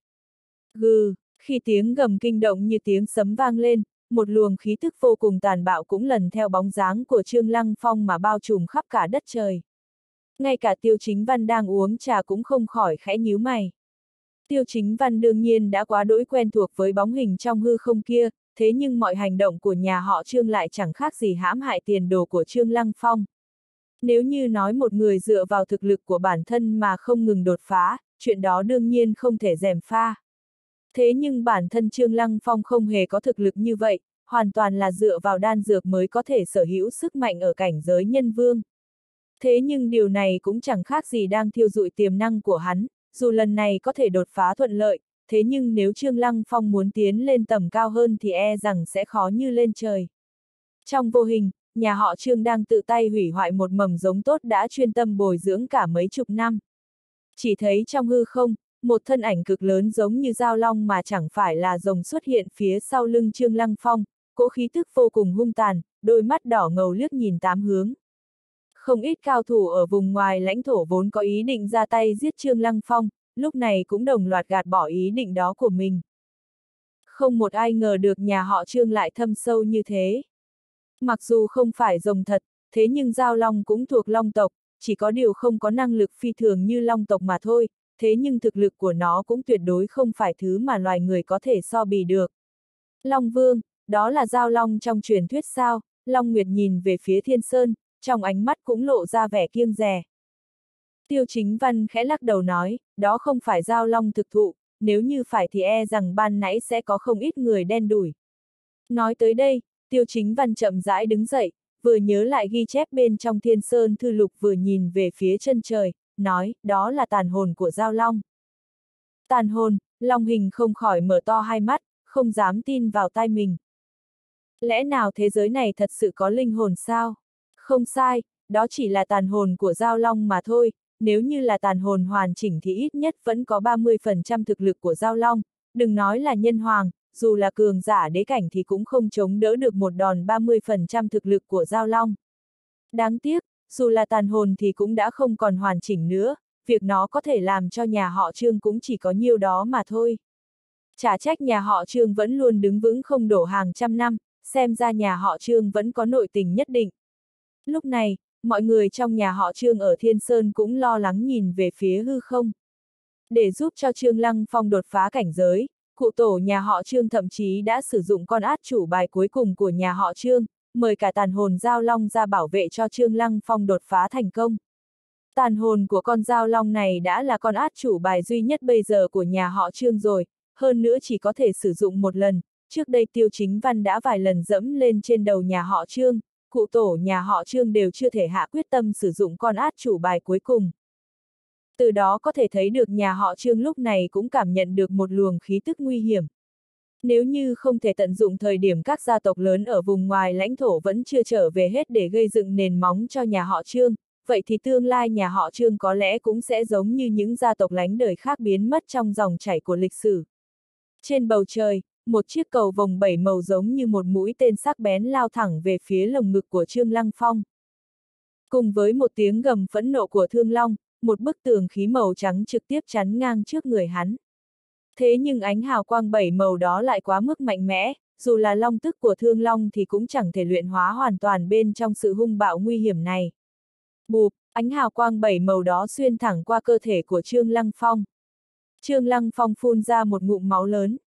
Gừ, khi tiếng gầm kinh động như tiếng sấm vang lên, một luồng khí tức vô cùng tàn bạo cũng lần theo bóng dáng của Trương Lăng Phong mà bao trùm khắp cả đất trời. Ngay cả Tiêu Chính Văn đang uống trà cũng không khỏi khẽ nhíu mày. Tiêu Chính Văn đương nhiên đã quá đỗi quen thuộc với bóng hình trong hư không kia, thế nhưng mọi hành động của nhà họ Trương lại chẳng khác gì hãm hại tiền đồ của Trương Lăng Phong. Nếu như nói một người dựa vào thực lực của bản thân mà không ngừng đột phá, chuyện đó đương nhiên không thể gièm pha. Thế nhưng bản thân Trương Lăng Phong không hề có thực lực như vậy, hoàn toàn là dựa vào đan dược mới có thể sở hữu sức mạnh ở cảnh giới nhân vương. Thế nhưng điều này cũng chẳng khác gì đang thiêu dụi tiềm năng của hắn, dù lần này có thể đột phá thuận lợi, thế nhưng nếu Trương Lăng Phong muốn tiến lên tầm cao hơn thì e rằng sẽ khó như lên trời. Trong vô hình, nhà họ Trương đang tự tay hủy hoại một mầm giống tốt đã chuyên tâm bồi dưỡng cả mấy chục năm. Chỉ thấy trong hư không, một thân ảnh cực lớn giống như dao long mà chẳng phải là rồng xuất hiện phía sau lưng Trương Lăng Phong, cỗ khí tức vô cùng hung tàn, đôi mắt đỏ ngầu liếc nhìn tám hướng. Không ít cao thủ ở vùng ngoài lãnh thổ vốn có ý định ra tay giết Trương Lăng Phong, lúc này cũng đồng loạt gạt bỏ ý định đó của mình. Không một ai ngờ được nhà họ Trương lại thâm sâu như thế. Mặc dù không phải rồng thật, thế nhưng Giao Long cũng thuộc Long tộc, chỉ có điều không có năng lực phi thường như Long tộc mà thôi, thế nhưng thực lực của nó cũng tuyệt đối không phải thứ mà loài người có thể so bì được. Long Vương, đó là Giao Long trong truyền thuyết sao? Long Nguyệt nhìn về phía Thiên Sơn, trong ánh mắt cũng lộ ra vẻ kiêng dè. Tiêu Chính Văn khẽ lắc đầu nói, đó không phải Giao Long thực thụ, nếu như phải thì e rằng ban nãy sẽ có không ít người đen đủi. Nói tới đây, Tiêu Chính Văn chậm rãi đứng dậy, vừa nhớ lại ghi chép bên trong Thiên Sơn Thư Lục vừa nhìn về phía chân trời, nói, đó là tàn hồn của Giao Long. Tàn hồn, Long Hình không khỏi mở to hai mắt, không dám tin vào tai mình. Lẽ nào thế giới này thật sự có linh hồn sao? Không sai, đó chỉ là tàn hồn của Giao Long mà thôi, nếu như là tàn hồn hoàn chỉnh thì ít nhất vẫn có ba mươi phần trăm thực lực của Giao Long, đừng nói là nhân hoàng, dù là cường giả đế cảnh thì cũng không chống đỡ được một đòn ba mươi phần trăm thực lực của Giao Long. Đáng tiếc, dù là tàn hồn thì cũng đã không còn hoàn chỉnh nữa, việc nó có thể làm cho nhà họ Trương cũng chỉ có nhiêu đó mà thôi. Chả trách nhà họ Trương vẫn luôn đứng vững không đổ hàng trăm năm, xem ra nhà họ Trương vẫn có nội tình nhất định. Lúc này, mọi người trong nhà họ Trương ở Thiên Sơn cũng lo lắng nhìn về phía hư không. Để giúp cho Trương Lăng Phong đột phá cảnh giới, cụ tổ nhà họ Trương thậm chí đã sử dụng con át chủ bài cuối cùng của nhà họ Trương, mời cả tàn hồn Giao Long ra bảo vệ cho Trương Lăng Phong đột phá thành công. Tàn hồn của con Giao Long này đã là con át chủ bài duy nhất bây giờ của nhà họ Trương rồi, hơn nữa chỉ có thể sử dụng một lần, trước đây Tiêu Chính Văn đã vài lần dẫm lên trên đầu nhà họ Trương, cụ tổ nhà họ Trương đều chưa thể hạ quyết tâm sử dụng con át chủ bài cuối cùng. Từ đó có thể thấy được nhà họ Trương lúc này cũng cảm nhận được một luồng khí tức nguy hiểm. Nếu như không thể tận dụng thời điểm các gia tộc lớn ở vùng ngoài lãnh thổ vẫn chưa trở về hết để gây dựng nền móng cho nhà họ Trương, vậy thì tương lai nhà họ Trương có lẽ cũng sẽ giống như những gia tộc lánh đời khác biến mất trong dòng chảy của lịch sử. Trên bầu trời, một chiếc cầu vồng bảy màu giống như một mũi tên sắc bén lao thẳng về phía lồng ngực của Trương Lăng Phong. Cùng với một tiếng gầm phẫn nộ của Thương Long, một bức tường khí màu trắng trực tiếp chắn ngang trước người hắn. Thế nhưng ánh hào quang bảy màu đó lại quá mức mạnh mẽ, dù là long tức của Thương Long thì cũng chẳng thể luyện hóa hoàn toàn bên trong sự hung bạo nguy hiểm này. Bụp, ánh hào quang bảy màu đó xuyên thẳng qua cơ thể của Trương Lăng Phong. Trương Lăng Phong phun ra một ngụm máu lớn.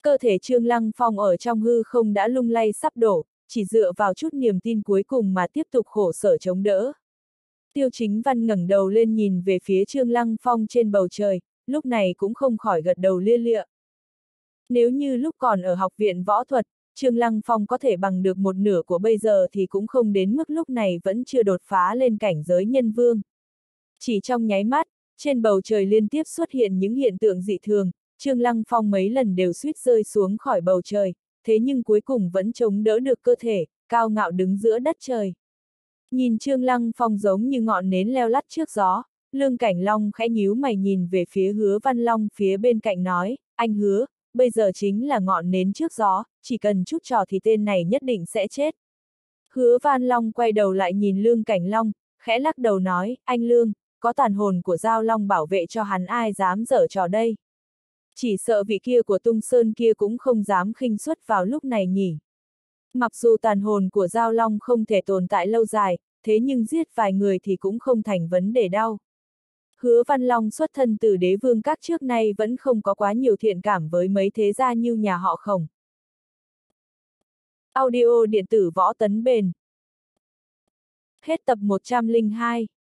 Cơ thể Trương Lăng Phong ở trong hư không đã lung lay sắp đổ, chỉ dựa vào chút niềm tin cuối cùng mà tiếp tục khổ sở chống đỡ. Tiêu Chính Văn ngẩng đầu lên nhìn về phía Trương Lăng Phong trên bầu trời, lúc này cũng không khỏi gật đầu lia lịa. Nếu như lúc còn ở học viện võ thuật, Trương Lăng Phong có thể bằng được một nửa của bây giờ thì cũng không đến mức lúc này vẫn chưa đột phá lên cảnh giới nhân vương. Chỉ trong nháy mắt, trên bầu trời liên tiếp xuất hiện những hiện tượng dị thường, Trương Lăng Phong mấy lần đều suýt rơi xuống khỏi bầu trời, thế nhưng cuối cùng vẫn chống đỡ được cơ thể, cao ngạo đứng giữa đất trời. Nhìn Trương Lăng Phong giống như ngọn nến leo lắt trước gió, Lương Cảnh Long khẽ nhíu mày nhìn về phía Hứa Văn Long phía bên cạnh nói, anh Hứa, bây giờ chính là ngọn nến trước gió, chỉ cần chút trò thì tên này nhất định sẽ chết. Hứa Văn Long quay đầu lại nhìn Lương Cảnh Long, khẽ lắc đầu nói, anh Lương, có tàn hồn của Giao Long bảo vệ cho hắn ai dám dở trò đây. Chỉ sợ vị kia của Tung Sơn kia cũng không dám khinh suất vào lúc này nhỉ. Mặc dù tàn hồn của Giao Long không thể tồn tại lâu dài, thế nhưng giết vài người thì cũng không thành vấn đề đau. Hứa Văn Long xuất thân từ đế vương các trước nay vẫn không có quá nhiều thiện cảm với mấy thế gia như nhà họ Khổng. Audio điện tử võ tấn bền. Hết tập một trăm lẻ hai.